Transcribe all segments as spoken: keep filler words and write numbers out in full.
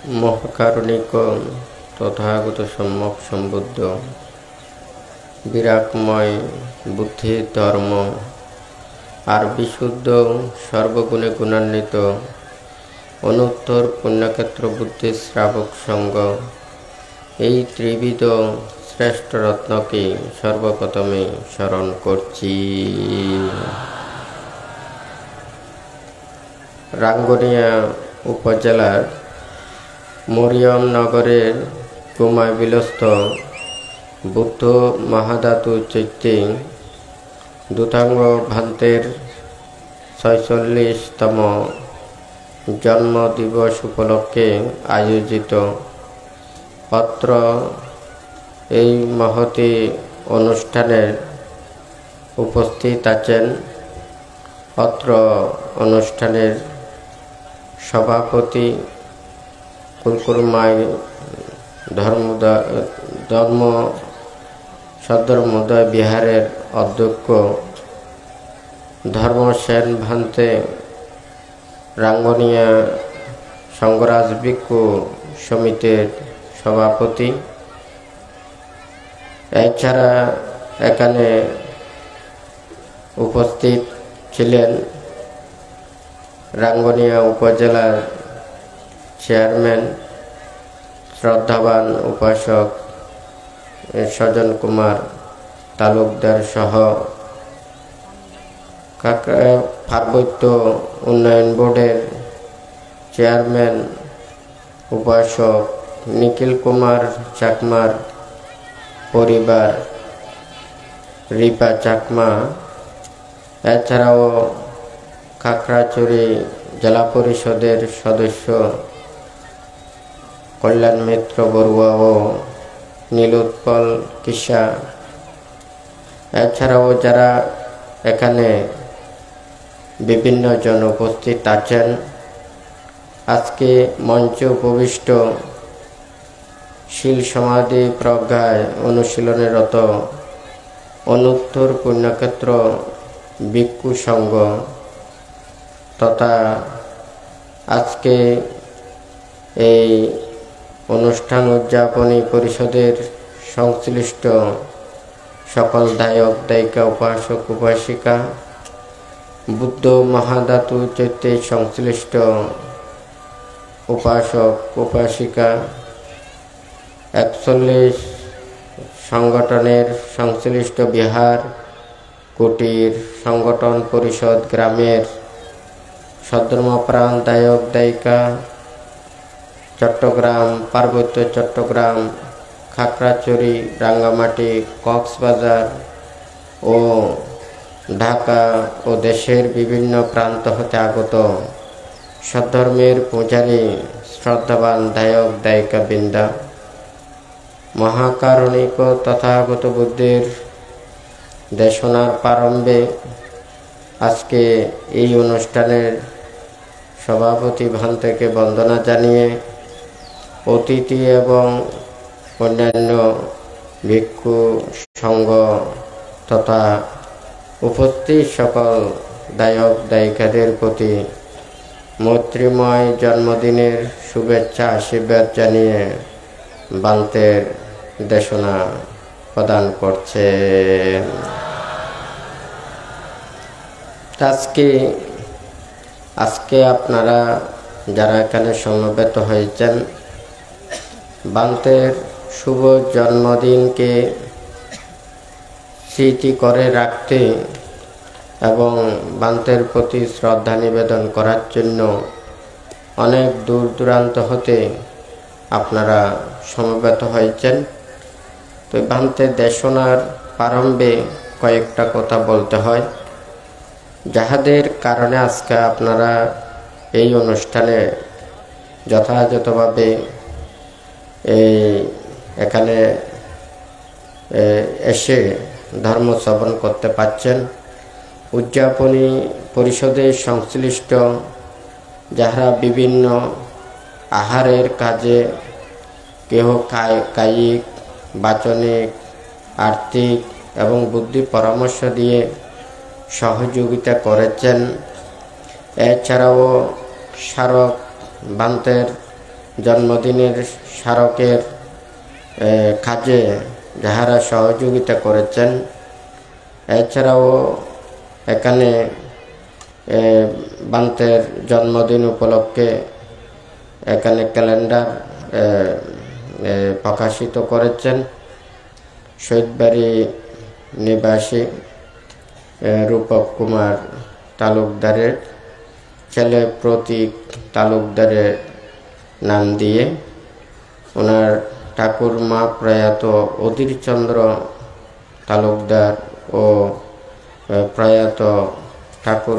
মহাকারুণিক তথাগত সম্যক সম্বুদ্ধ বিরাটময় বুদ্ধি ধর্ম আর বিশুদ্ধ সর্বগুণে গুণান্বিত অনুত্তর পুণ্যক্ষেত্র বুদ্ধি শ্রাবক সঙ্গ এই ত্রিবিধ শ্রেষ্ঠ রত্নকে সর্বপ্রথমে স্মরণ করছি। রাঙ্গুনিয়া উপজেলার মরিয়ম নগরের কুমাইবিলস্থ বুদ্ধ মহাধাতু চৈত্যে দুতাঙ্গ ভান্তের ছয়চল্লিশতম জন্মদিবস উপলক্ষে আয়োজিত অত্র এই মহতি অনুষ্ঠানের উপস্থিত আছেন অত্র অনুষ্ঠানের সভাপতি কুলকুরমাই ধর্মোদয় ধর্ম সদ্ধর্মোদয় বিহারের অধ্যক্ষ ধর্মসেন ভান্তে, রাঙ্গুনিয়া সংঘরাজ ভিক্ষু সমিতির সভাপতি। এছাড়া এখানে উপস্থিত ছিলেন রাঙ্গুনিয়া উপজেলার চেয়ারম্যান শ্রদ্ধাবান উপাসক সজন কুমার তালুকদার সহ পার্বত্য উন্নয়ন বোর্ডের চেয়ারম্যান উপাসক নিখিল কুমার চাকমার পরিবার, রিপা চাকমা। এছাড়াও খাগড়াছড়ি জেলা পরিষদের সদস্য কল্যাণ মিত্র বড়ুয়া ও নীলোৎপল কিসা। এছাড়াও যারা এখানে বিভিন্ন জন উপস্থিত আছেন, আজকে মঞ্চে উপবিষ্ট শীল সমাধি প্রজ্ঞায় অনুশীলনরত অনুত্তর পুণ্যক্ষেত্র ভিক্ষু সংঘ তথা আজকে এই অনুষ্ঠান উদযাপনী পরিষদের সংশ্লিষ্ট সকল দায়ক দায়িকা, উপাসক উপাসিকা, বুদ্ধ মহাধাতু চৈত্যে সংশ্লিষ্ট উপাসক উপাসিকা, একচল্লিশ সংগঠনের সংশ্লিষ্ট বিহার কুটির সংগঠন পরিষদ গ্রামের সদ্ধর্মপ্রাণ দায়ক দায়িকা, চট্টগ্রাম পার্বত্য চট্টগ্রাম, খাগড়াছড়ি, রাঙ্গামাটি, কক্সবাজার ও ঢাকা ও দেশের বিভিন্ন প্রান্ত হতে আগত সদ্ধর্মের পূজারী শ্রদ্ধাবান দায়ক দায়িকা বৃন্দা, মহাকারুণিক তথাগত বুদ্ধের দেশনার প্রারম্ভে আজকে এই অনুষ্ঠানের সভাপতি ভান্তেকে বন্দনা জানিয়ে অতিথি এবং অন্যান্য ভিক্ষু সংঘ তথা উপস্থিত সকল দায়ক দায়িকাদের প্রতি মৈত্রীময় জন্মদিনের শুভেচ্ছা আশীর্বাদ জানিয়ে ভান্তের দেশনা প্রদান করছে। আজকে আজকে আপনারা যারা এখানে সমবেত হয়েছেন, ভান্তের শুভ জন্মদিনকে স্মৃতি করে রাখতে এবং ভান্তের প্রতি শ্রদ্ধা নিবেদন করার জন্য অনেক দূর দূরান্ত হতে আপনারা সমবেত হয়েছেন। তো ভান্তের দেশনার প্রারম্ভে কয়েকটা কথা বলতে হয়, যাহাদের কারণে আজকে আপনারা এই অনুষ্ঠানে যথাযথভাবে এই এখানে এসে ধর্ম শ্রবণ করতে পারছেন। উদযাপনী পরিষদের সংশ্লিষ্ট যারা বিভিন্ন আহারের কাজে কেহ কায়িক, বাচনিক, আর্থিক এবং বুদ্ধি পরামর্শ দিয়ে সহযোগিতা করেছেন। এছাড়াও স্মারক ভান্তের জন্মদিনের স্মারকের কাজে যাহারা সহযোগিতা করেছেন, এছাড়াও এখানে বান্তের জন্মদিন উপলক্ষে এখানে ক্যালেন্ডার প্রকাশিত করেছেন শহীদবাড়ি নিবাসী রূপক কুমার তালুকদারের ছেলে প্রতীক তালুকদারের নাম দিয়ে। ওনার ঠাকুরমা প্রয়াত অধীরচন্দ্র তালুকদার ও প্রয়াত ঠাকুর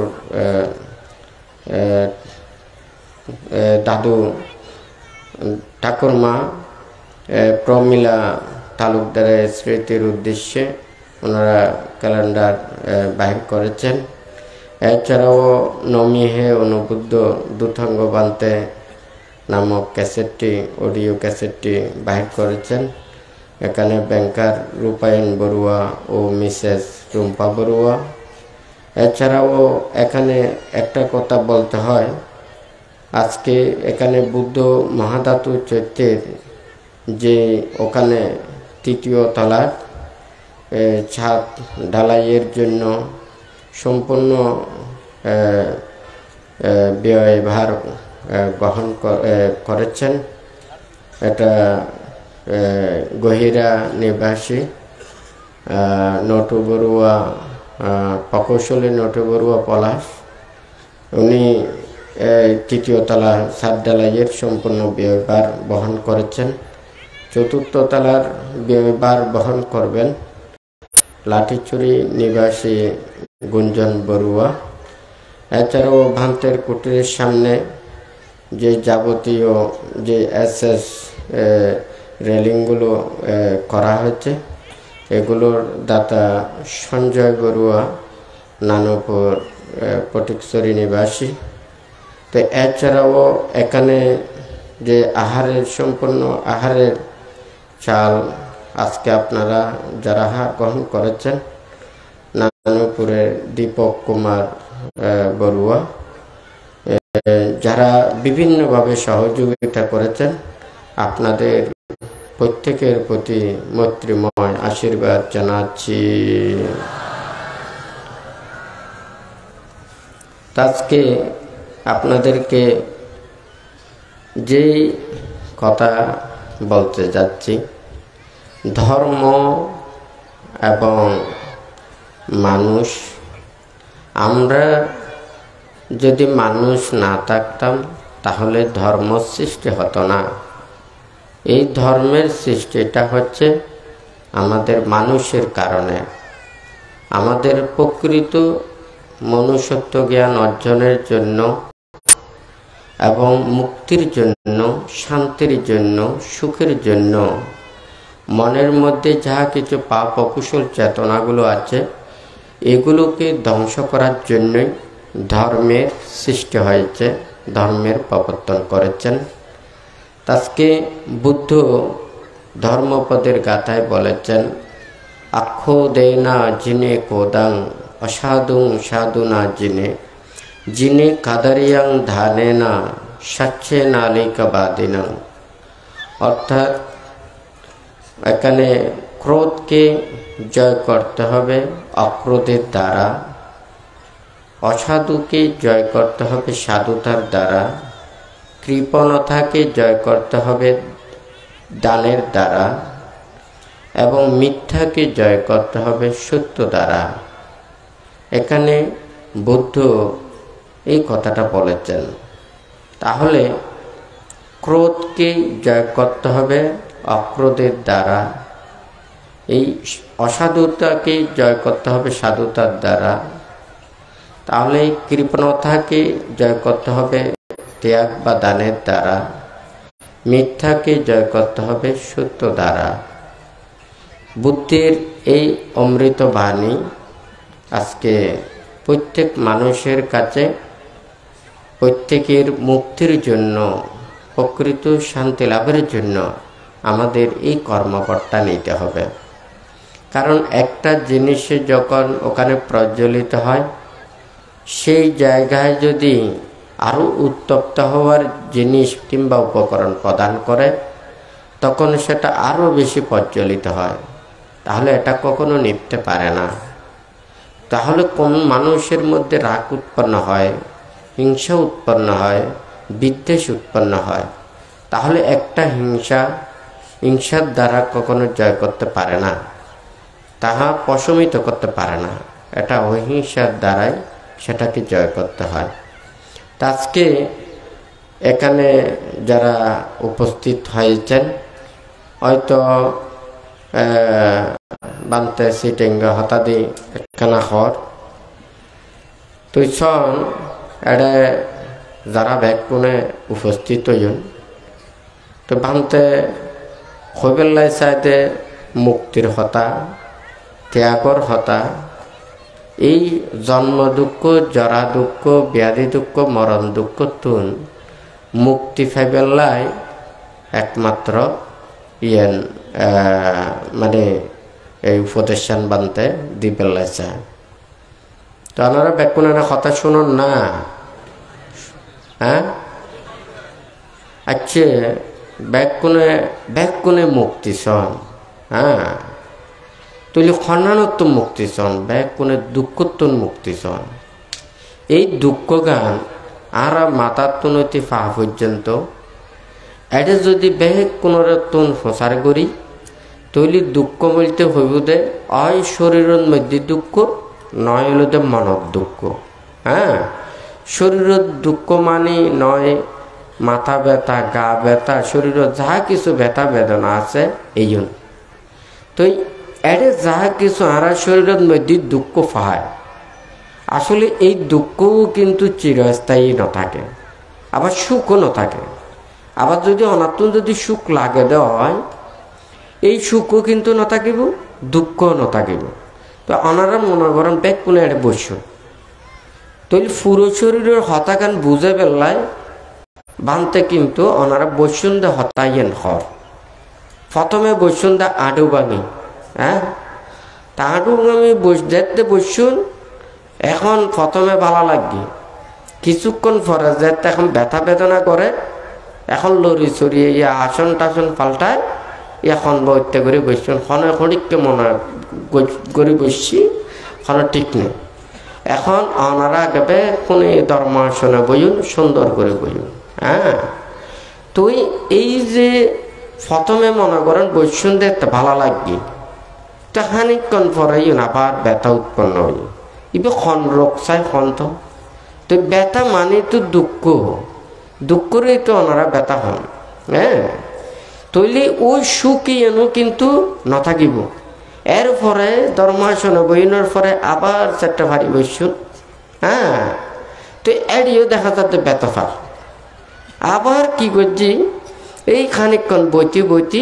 দাদু ঠাকুরমা প্রমিলা তালুকদারের স্মৃতির উদ্দেশ্যে ওনারা ক্যালেন্ডার বাহির করেছেন। এছাড়াও নমিহে অনুবুদ্ধ দুথাঙ্গ বান্তে নামক ক্যাসেটটি, অডিও ক্যাসেটটি বাহির করেছেন। এখানে ব্যাংকার রূপায়ণ বড়ুয়া ও মিসেস রুম্পা বড়ুয়া। এছাড়াও এখানে একটা কথা বলতে হয়, আজকে এখানে বুদ্ধ মহাধাতু চৈত্যের যে ওখানে তৃতীয় তলার ছাদ ঢালাইয়ের জন্য সম্পূর্ণ ব্যয়ভার গ্রহণ করেছেন। এটা গহিরা নিবাসী নটু বড়ুয়া, প্রকৌশলী নটু বড়ুয়া পলাশ, উনি তৃতীয় তলা ছাদ ঢালাইয়ের সম্পূর্ণ ব্যয়ভার বহন করেছেন। চতুর্থ তলার ব্যয়ভার বহন করবেন লাঠিচুরি নিবাসী গুঞ্জন বড়ুয়া। এছাড়াও ভান্তের কুটিরের সামনে যে যাবতীয় যে এস এস রেলিংগুলো করা হয়েছে, এগুলোর দাতা সঞ্জয় বড়ুয়া, নানুপুর পটিকছড়ি নিবাসী। তো এছাড়াও এখানে যে আহারের সম্পূর্ণ আহারের চাল আজকে আপনারা যারা আহার গ্রহণ করেছেন, নানুপুরের দীপক কুমার বড়ুয়া, যারা বিভিন্নভাবে সহযোগিতা করেছেন, আপনাদের প্রত্যেকের প্রতি মৈত্রীময় আশীর্বাদ জানাচ্ছি। আজকে আপনাদেরকে যে কথা বলতে যাচ্ছি, ধর্ম এবং মানুষ, আমরা যদি মানুষ না থাকতাম তাহলে ধর্ম সৃষ্টি হতো না। এই ধর্মের সৃষ্টিটা হচ্ছে আমাদের মানুষের কারণে। আমাদের প্রকৃত মনুষ্যত্ব জ্ঞান অর্জনের জন্য এবং মুক্তির জন্য, শান্তির জন্য, সুখের জন্য, মনের মধ্যে যাহা কিছু পাপ অকুশল চেতনাগুলো আছে, এগুলোকে ধ্বংস করার জন্যই ধর্মের সৃষ্টি হয়েছে, ধর্মের প্রবর্তন করেছেন। আজকে বুদ্ধ ধর্মপদের গাথায় বলেছেন, আক্ষো দেনা জিনে কোদাং অসাধুং সাধুনা জিনে জিনে কাদারিয়াং ধানে না সাচ্ছে নালিকা বাদিনাং। অর্থাৎ এখানে ক্রোধকে জয় করতে হবে অক্রোধের দ্বারা, অসাধুকে জয় করতে হবে সাধুতার দ্বারা, কৃপণতাকে জয় করতে হবে দানের দ্বারা, এবং মিথ্যাকে জয় করতে হবে সত্য দ্বারা। এখানে বুদ্ধ এই কথাটা বলেছেন। তাহলে ক্রোধকে জয় করতে হবে অক্রোধের দ্বারা, এই অসাধুতাকে জয় করতে হবে সাধুতার দ্বারা, তাহলে কৃপণতাকে জয় করতে হবে ত্যাগ বা দানের দ্বারা, মিথ্যাকে জয় করতে হবে সত্য দ্বারা। বুদ্ধের এই অমৃত বাণী আজকে প্রত্যেক মানুষের কাছে প্রত্যেকের মুক্তির জন্য, প্রকৃত শান্তি লাভের জন্য আমাদের এই কর্মকর্তা নিতে হবে। কারণ একটা জিনিসে যখন ওখানে প্রজ্বলিত হয়, সেই জায়গায় যদি আরও উত্তপ্ত হওয়ার জিনিস কিংবা উপকরণ প্রদান করে, তখন সেটা আরও বেশি প্রজ্বলিত হয়, তাহলে এটা কখনো নিভতে পারে না। তাহলে কোন মানুষের মধ্যে রাগ উৎপন্ন হয়, হিংসা উৎপন্ন হয়, বিদ্বেষ উৎপন্ন হয়, তাহলে একটা হিংসা হিংসার দ্বারা কখনো জয় করতে পারে না, তাহা প্রশমিত করতে পারে না। এটা অহিংসার দ্বারাই সেটাকে জয় করতে হয়। আজকে এখানে যারা উপস্থিত হয়েছেন, হয়তো বানতে সিটেঙ্গা হতাদি একখানা হর তুই সন এডে যারা ব্যাকুনে উপস্থিত হইন, তো বানতে হইবেল্লাই চাইতে মুক্তির হতা, ত্যাগর হতা, এই জন্ম দুঃখ, জরা দুঃখ, ব্যাধি দুঃখ, মরণ দুঃখ তুন মুক্তি ফাইবেল্লাই একমাত্র ইয়েন মানে এই উপদেশান বানতে দিবেল্লাই চায়। তো আপনারা ব্যাকুনের কথা শুনুন না, হ্যাঁ? আচ্ছা, ব্যাকুনে ব্যাকুনে মুক্তি সন, হ্যাঁ, তুলি খন্নানত্ব মুক্তি সন, ব্যাকুনে দুঃখত্বন মুক্তি সন। এই দুঃখ গান আর মাতার তুনতি ফা পর্যন্ত এটা যদি ব্যাগ কোনোরতন প্রচার করি, তৈলি দুঃখ বলতে হইব দে অয় শরীরের মধ্যে দুঃখ, নয় হইল দে মনের দুঃখ। হ্যাঁ, শরীরের দুঃখ মানে নয় মাথা ব্যথা, গা ব্যথা, শরীরের যাহা কিছু ব্যথা বেদনা আছে এই জন্য। তো এডে যাহা কিছু আরা শরীরের মধ্যে দুঃখ পায়, আসলে এই দুঃখও কিন্তু চিরস্থায়ী ন থাকে, আবার সুখও ন থাকে। আবার যদি অনাত্ম যদি সুখ লাগে দেয়, এই সুখও কিন্তু ন থাকিব, দুঃখও ন থাকিব। তো ওনারা মনে করেন ব্যাগ কোনে এটা বসছ, তৈল পুরো শরীরের হতাকান বুঝে পেলায় বানতে কিন্তু ওনারা বসুন দে হতাইয়েন হর। প্রথমে বসুন দা আডু ভাঙি, হ্যাঁ, তা আডু ভাঙি বস যেতে বসুন, এখন প্রথমে ভালো লাগবে, কিছুক্ষণ পরে যেতে এখন ব্যথা বেদনা করে, এখন লড়ি চড়িয়ে ইয়া আসন টাসন পাল্টায়, এখন বইতে করে বসছেন, খনে খনিককে মনে করে বসছি, খনে ঠিক নেই। এখন ওনারা গেবে কোন ধর্মাসনে বইন, সুন্দর করে বইন। হ্যাঁ, তুই এই যে প্রথমে মনে করেন বসুন দেখতে ভালো লাগবে, তো খানিকক্ষণ পরে আবার ব্যথা উৎপন্ন হই, ইবে খন রোগ চাই খন্ত। তো ব্যথা মানে তো দুঃখ, দুঃখেরই তো ওনারা ব্যথা হন। হ্যাঁ, তৈলি ওই সুখই এনো কিন্তু ন থাকিব। এরপরে ধর্মাসনে বইনের পরে আবার চারটা ভারী বসুন। হ্যাঁ, তো এডিও দেখা যাচ্ছে ব্যথা পার, আবার কি করছি এই খানিকক্ষণ বইতি বইতি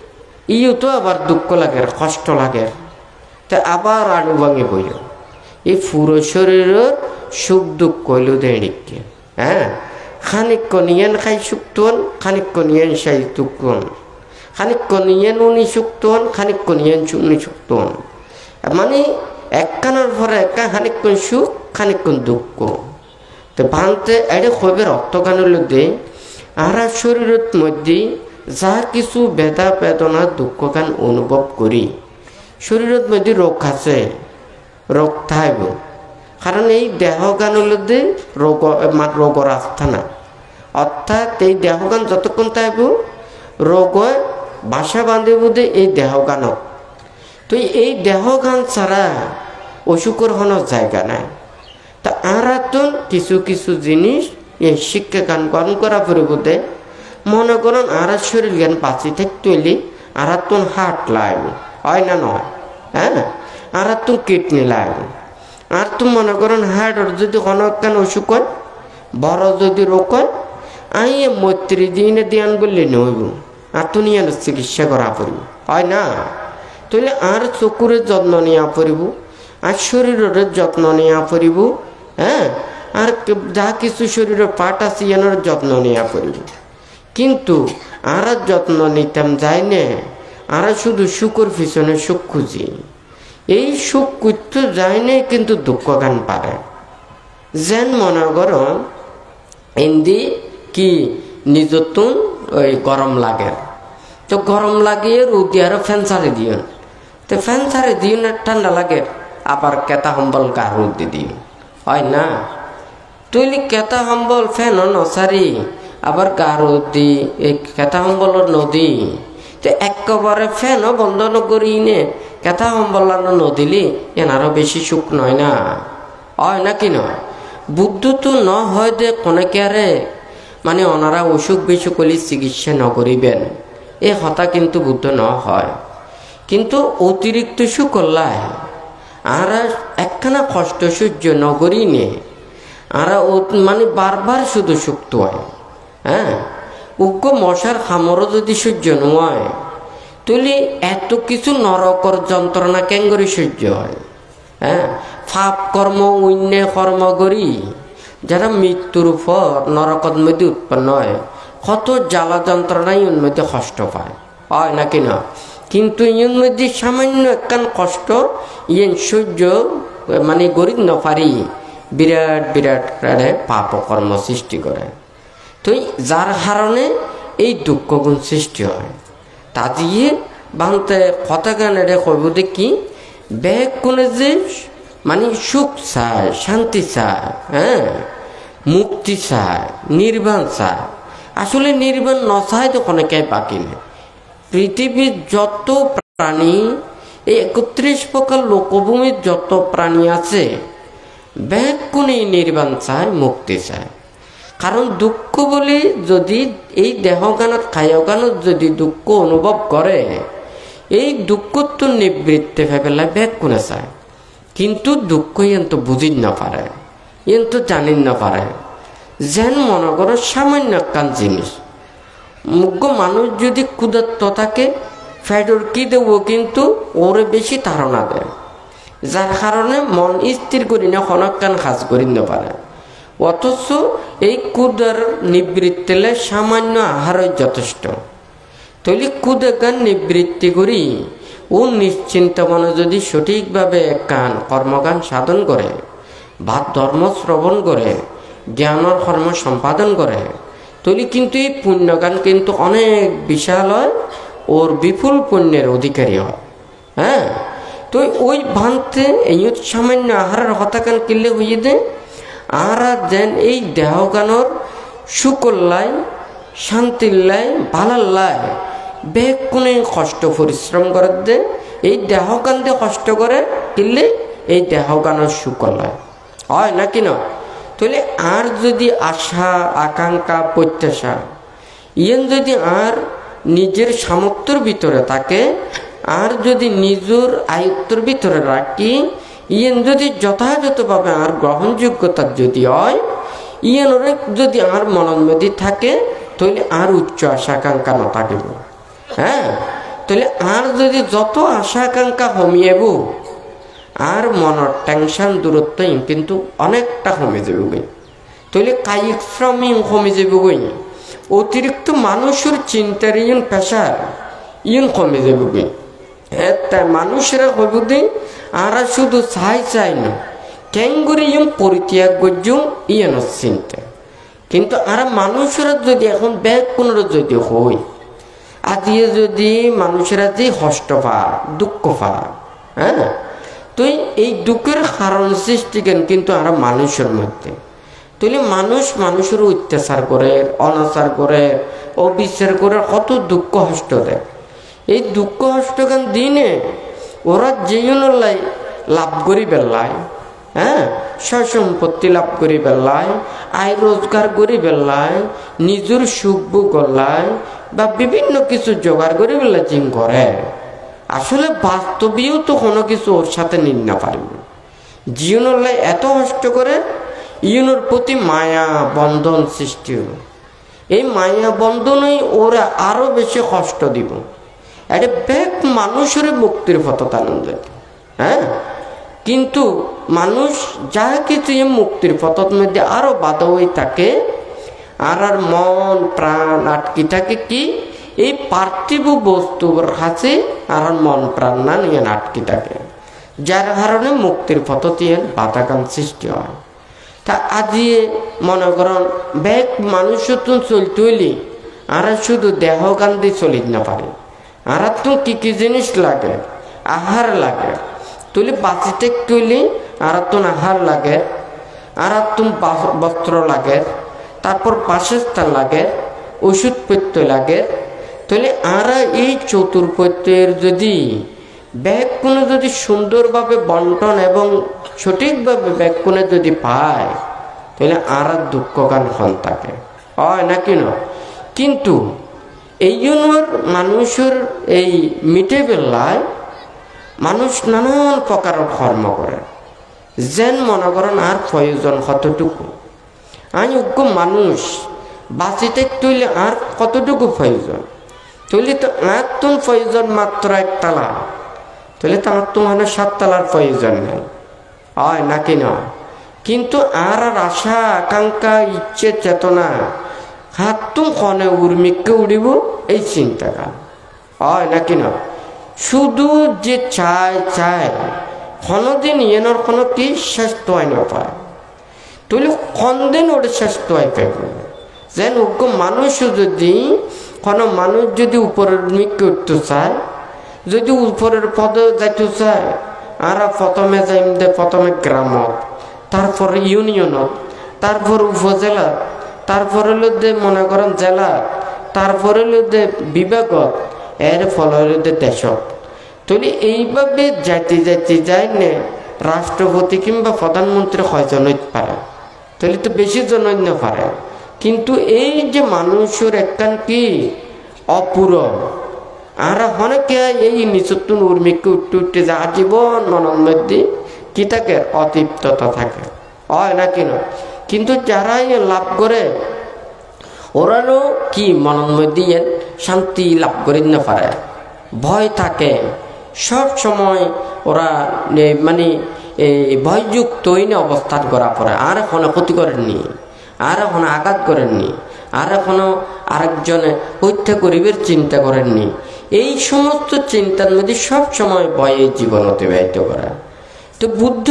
ইও তো আবার দুঃখ লাগে, কষ্ট লাগে, তা আবার আলু ভাঙি বইল। এই পুরো শরীরের সুখ দুঃখ কইল দেড়িকে। হ্যাঁ, খানিকক্ষণ ইয়েন খাই সুখতন, খানিকক্ষণ ইয়েন সাই দুঃখন, খানিকক্ষণ ইয়েন উনি সুখতন, খানিকক্ষণ ইয়েন উনি সুখতন, মানে একখানার পরে একা খানিকক্ষণ সুখ, খানিকক্ষণ দুঃখ। তো ভাঙতে এটা খবের অর্থগানের দে আর শরীরের মধ্যে যা কিছু ব্যথা বেদনা দুঃখ গান অনুভব করি, শরীরের মধ্যে রোগ আছে, রোগ থাকব, কারণ এই দেহ গানের দে রোগ রোগর আস্থানা, অর্থাৎ এই দেহ গান যতক্ষণ থাকব রোগ বাসা বাঁধিব দে এই দেহ গানক। তো এই দেহ গান ছাড়া অসুখের হন জায়গা নাই। তা আরাতন কিছু কিছু জিনিস এই শিক্ষা গান গ্রহণ করা পরিবর্তে মনে করেন আর শরীর জ্ঞান বাঁচি থাকতে হইলে আরাতন হার্ট লাগবে, হয় না নয়? হ্যাঁ, আরাতন কিডনি লাগবে। আর তুমি মনে করেন হার্টের যদি কোনো কেন অসুখ হয়, বড় যদি রোগ হয়, আইয়ে মৈত্রী দিনে দিয়ান বললে নইব, আর তুমি এর চিকিৎসা করা পড়ব, হয় না? তাহলে আর চকুরের যত্ন নেওয়া পড়ব, আর শরীরের যত্ন নেওয়া পড়ব। হ্যাঁ, আর যা কিছু শরীরের পাট আছে এনার যত্ন নেওয়া পড়ব। কিন্তু আর যত্ন নিতাম যাই না, আর শুধু সুখের পিছনে সুখ খুঁজি, এই সুখ করতে যায় না, কিন্তু দুঃখ গান পারে। যেন মনে করো এন্দি কি নিজতুন ওই গরম লাগে তো গরম লাগিয়ে রুটি আর ফ্যান ছাড়ে দিও তো ফ্যান ছাড়ে দিও না ঠান্ডা লাগে আবার কেতা সম্বল গা রুদি দিও হয় না তুইলি কেতা সম্বল ফ্যান নসারি আবার গা রুদি এই কেতা সম্বল নদী তো একেবারে ফ্যানও বন্ধ নকরি নে কেতা সম্বল নদিলি এনারও বেশি সুখ নয় না হয় না কি নয় বুদ্ধ তো ন হয় দে কোনেকে আরে মানে ওনারা অসুখ বিসুখ হলে চিকিৎসা নকরিবেন এই হতা কিন্তু বুদ্ধ ন হয় কিন্তু অতিরিক্ত সুখ করলায় আর একখানা কষ্ট সহ্য নগরী নে আর মানে বারবার শুধু সুক্ত হয় হ্যাঁ উগ্র মশার খামরও যদি সহ্য নয় তুলি এত কিছু নরকর যন্ত্রণা কেঙ্গরি সহ্য হয় হ্যাঁ পাপ কর্ম অন্যায় কর্ম করি যারা মৃত্যুর পর নরকত মধ্যে উৎপন্ন হয় কত জ্বালা যন্ত্রণাই ওর মধ্যে কষ্ট পায় হয় নাকি না কিন্তু ইয়ের মধ্যে সামান্য একখান কষ্ট ইয়েন সহ্য মানে গরিব ন পারি বিরাট বিরাট পাপ কর্ম সৃষ্টি করে তো যার কারণে এই দুঃখ গুণ সৃষ্টি হয় তা দিয়ে বানতে কথা গানে কইব দেখি ব্যাগ কোনে যে মানে সুখ চায় শান্তি চায় হ্যাঁ মুক্তি চায় নির্বাণ চায় আসলে নির্বাণ নচায় তো কোনে কে বাকি নেই পৃথিবীর যত প্রাণী এই একত্রিশ প্রকার লোকভূমির যত প্রাণী আছে ব্যাগ কোনে নির্বাণ চায় মুক্তি চায় কারণ দুঃখ বলে যদি এই দেহগানত কায়গানত যদি দুঃখ অনুভব করে এই দুঃখ তো নিবৃত্তি ভেবেলা ব্যাগ কোনে চায় কিন্তু দুঃখ ইয়েন তো বুঝিন না পারে ইয়েন তো জানিন না পারে যেন মনে করো সামান্য একখান জিনিস মুগ্ধ মানুষ যদি ক্ষুধার্ত থাকে ফ্যাটর কি দেবো কিন্তু ওরে বেশি ধারণা দেয় যার কারণে মন স্থির করি না হনকান কাজ করি না পারে অথচ এই ক্ষুধার নিবৃত্তিলে সামান্য আহারই যথেষ্ট তৈলি ক্ষুধাগান নিবৃত্তি করি ও নিশ্চিন্ত মনে যদি সঠিকভাবে কান কর্মগান সাধন করে বা ধর্ম শ্রবণ করে জ্ঞানের কর্ম সম্পাদন করে তৈলি কিন্তু এই পুণ্যগান কিন্তু অনেক বিশাল হয় ওর বিপুল পুণ্যের অধিকারী হয় হ্যাঁ তো ওই ভাঙতে এই সামান্য আহারের হতাকান কিনলে হইয়ে দেয় আর যেন এই দেহগানোর সুকল্যায় শান্তিল্লায় ভালাল্লায় বেগ কোনে কষ্ট পরিশ্রম করে দে এই দেহগান দিয়ে কষ্ট করে কিনলে এই দেহগানোর সুকল্যায় হয় নাকি না তাহলে আর যদি আশা আকাঙ্ক্ষা প্রত্যাশা ইয়েন যদি আর নিজের সামর্থ্যের ভিতরে থাকে আর যদি নিজের আয়ত্তর ভিতরে রাখি ইয়েন যদি যথাযথভাবে আর গ্রহণযোগ্যতার যদি হয় ইয়েন যদি আর মনের মধ্যে থাকে তাহলে আর উচ্চ আশা আকাঙ্ক্ষা না থাকিব হ্যাঁ তাহলে আর যদি যত আশা আকাঙ্ক্ষা কমিয়েব আর মনের টেনশন দূরত্ব কিন্তু অনেকটা কমে যাব গই তাহলে কায়িক শ্রম কমে যাব গই অতিরিক্ত মানুষের চিন্তার ইন প্রেশার ইন কমে যাব গই হ্যাঁ মানুষেরা হইব দিন আর শুধু চাই চাই না কেঙ্গুরি ইম পরিত্যাগ করছুম ইয়েন চিন্তা কিন্তু আর মানুষেরা যদি এখন ব্যাগ পুনর যদি হই আদিয়ে যদি মানুষেরা যে কষ্ট পা দুঃখ পা হ্যাঁ তো এই দুঃখের কারণ সৃষ্টি কেন কিন্তু আর মানুষের মধ্যে তাহলে মানুষ মানুষের অত্যাচার করে অনাচার করে অবিচার করে কত দুঃখ কষ্ট দেয় এই দুঃখ কষ্ট কেন দিনে ওরা যেই লাভ করি বেলায় হ্যাঁ সয় সম্পত্তি লাভ করি বেলায় আয় রোজগার করি বেলায় নিজের সুখ বুক করলায় বা বিভিন্ন কিছু জোগাড় করে বেলা জিম করে আসলে বাস্তবেও তো কোনো কিছু ওর সাথে নিন না পারব জীবনের এত কষ্ট করে ইউনোর প্রতি মায়া বন্ধন সৃষ্টি হল এই মায়া বন্ধনই ওরা আরো বেশি কষ্ট দিব এটা ব্যাগ মানুষের মুক্তির পথ আনন্দ হ্যাঁ কিন্তু মানুষ যা কিছু মুক্তির পথের মধ্যে আরো বাধা হয়ে থাকে আর আর মন প্রাণ আটকে থাকে কি এই পার্থিব বস্তুর কাছে আর মন প্রাণ না নিয়ে আটকে থাকে যার কারণে মুক্তির পথ দিয়ে বাধাকান সৃষ্টি হয় তা আজিয়ে মনে করেন ব্যাগ মানুষ তো চলতে হইলে আর শুধু দেহ গান্ধী চলিত না পারে আর তো কি কি জিনিস লাগে আহার লাগে তুলি বাঁচিতে তুলি আর তো আহার লাগে আর তুম বস্ত্র লাগে তারপর বাসস্থান লাগে ওষুধ পত্য লাগে তাহলে আর এই চতুর্পত্যের যদি ব্যাগ কোনো যদি সুন্দরভাবে বন্টন এবং সঠিকভাবে ব্যাগ কোনো যদি পায় তাহলে আর দুঃখ গান হন থাকে হয় না কেন কিন্তু এই জন্য মানুষের এই মিটে বেলায় মানুষ নানান প্রকার কর্ম করে যেন মনে করেন আর প্রয়োজন কতটুকু আমি উগ্র মানুষ বাঁচিতে তুলে আর কতটুকু প্রয়োজন তুলি তো আর তো প্রয়োজন মাত্র একতলা তাহলে তো আমার তো মানে সাততলার প্রয়োজন নেই হয় নাকি নয় কিন্তু আর আর আশা আকাঙ্ক্ষা ইচ্ছে চেতনা হাত তো কনে উর্মিককে উড়িব এই চিন্তাটা হয় নাকি নয় শুধু যে চায় চায় কোনোদিন এনার কোনো কি শ্রেষ্ঠ হয় না পায় তুলি কোনদিন ওটা শ্রেষ্ঠ হয় পাইবে যেন উগ্র মানুষ যদি কোনো মানুষ যদি উপরের মিককে উঠতে চায় যদি উপরের পদে যাইতে চায় আর প্রথমে যাইম দে প্রথমে গ্রামত তারপর ইউনিয়নত তারপর উপজেলা তারপর হলো দে মনে করেন জেলা তারপর হলো দে বিভাগত এর ফল হলো দে দেশত তাহলে এইভাবে যাইতে যাইতে যায় নে রাষ্ট্রপতি কিংবা প্রধানমন্ত্রী কয়জন হইতে পারে তাহলে তো বেশি জন হইতে পারে কিন্তু এই যে মানুষের একখান কি অপূরণ আর অনেকে এই নিচতুন উর্মিকে উঠতে উঠতে যা জীবন মনের মধ্যে কি থাকে অতৃপ্ততা থাকে হয় না কেন কিন্তু যারাই লাভ করে ওরারও কি মনের মধ্যে শান্তি লাভ করে না পারে ভয় থাকে সব সময় ওরা মানে ভয়যুক্ত অবস্থান করা পড়ে আর এখনো ক্ষতি করেননি আর এখনো আঘাত করেননি আর এখনো আরেকজনে হত্যা করিবের চিন্তা করেননি এই সমস্ত চিন্তার মধ্যে সব সময় ভয়ে জীবন অতিবাহিত করা তো বুদ্ধ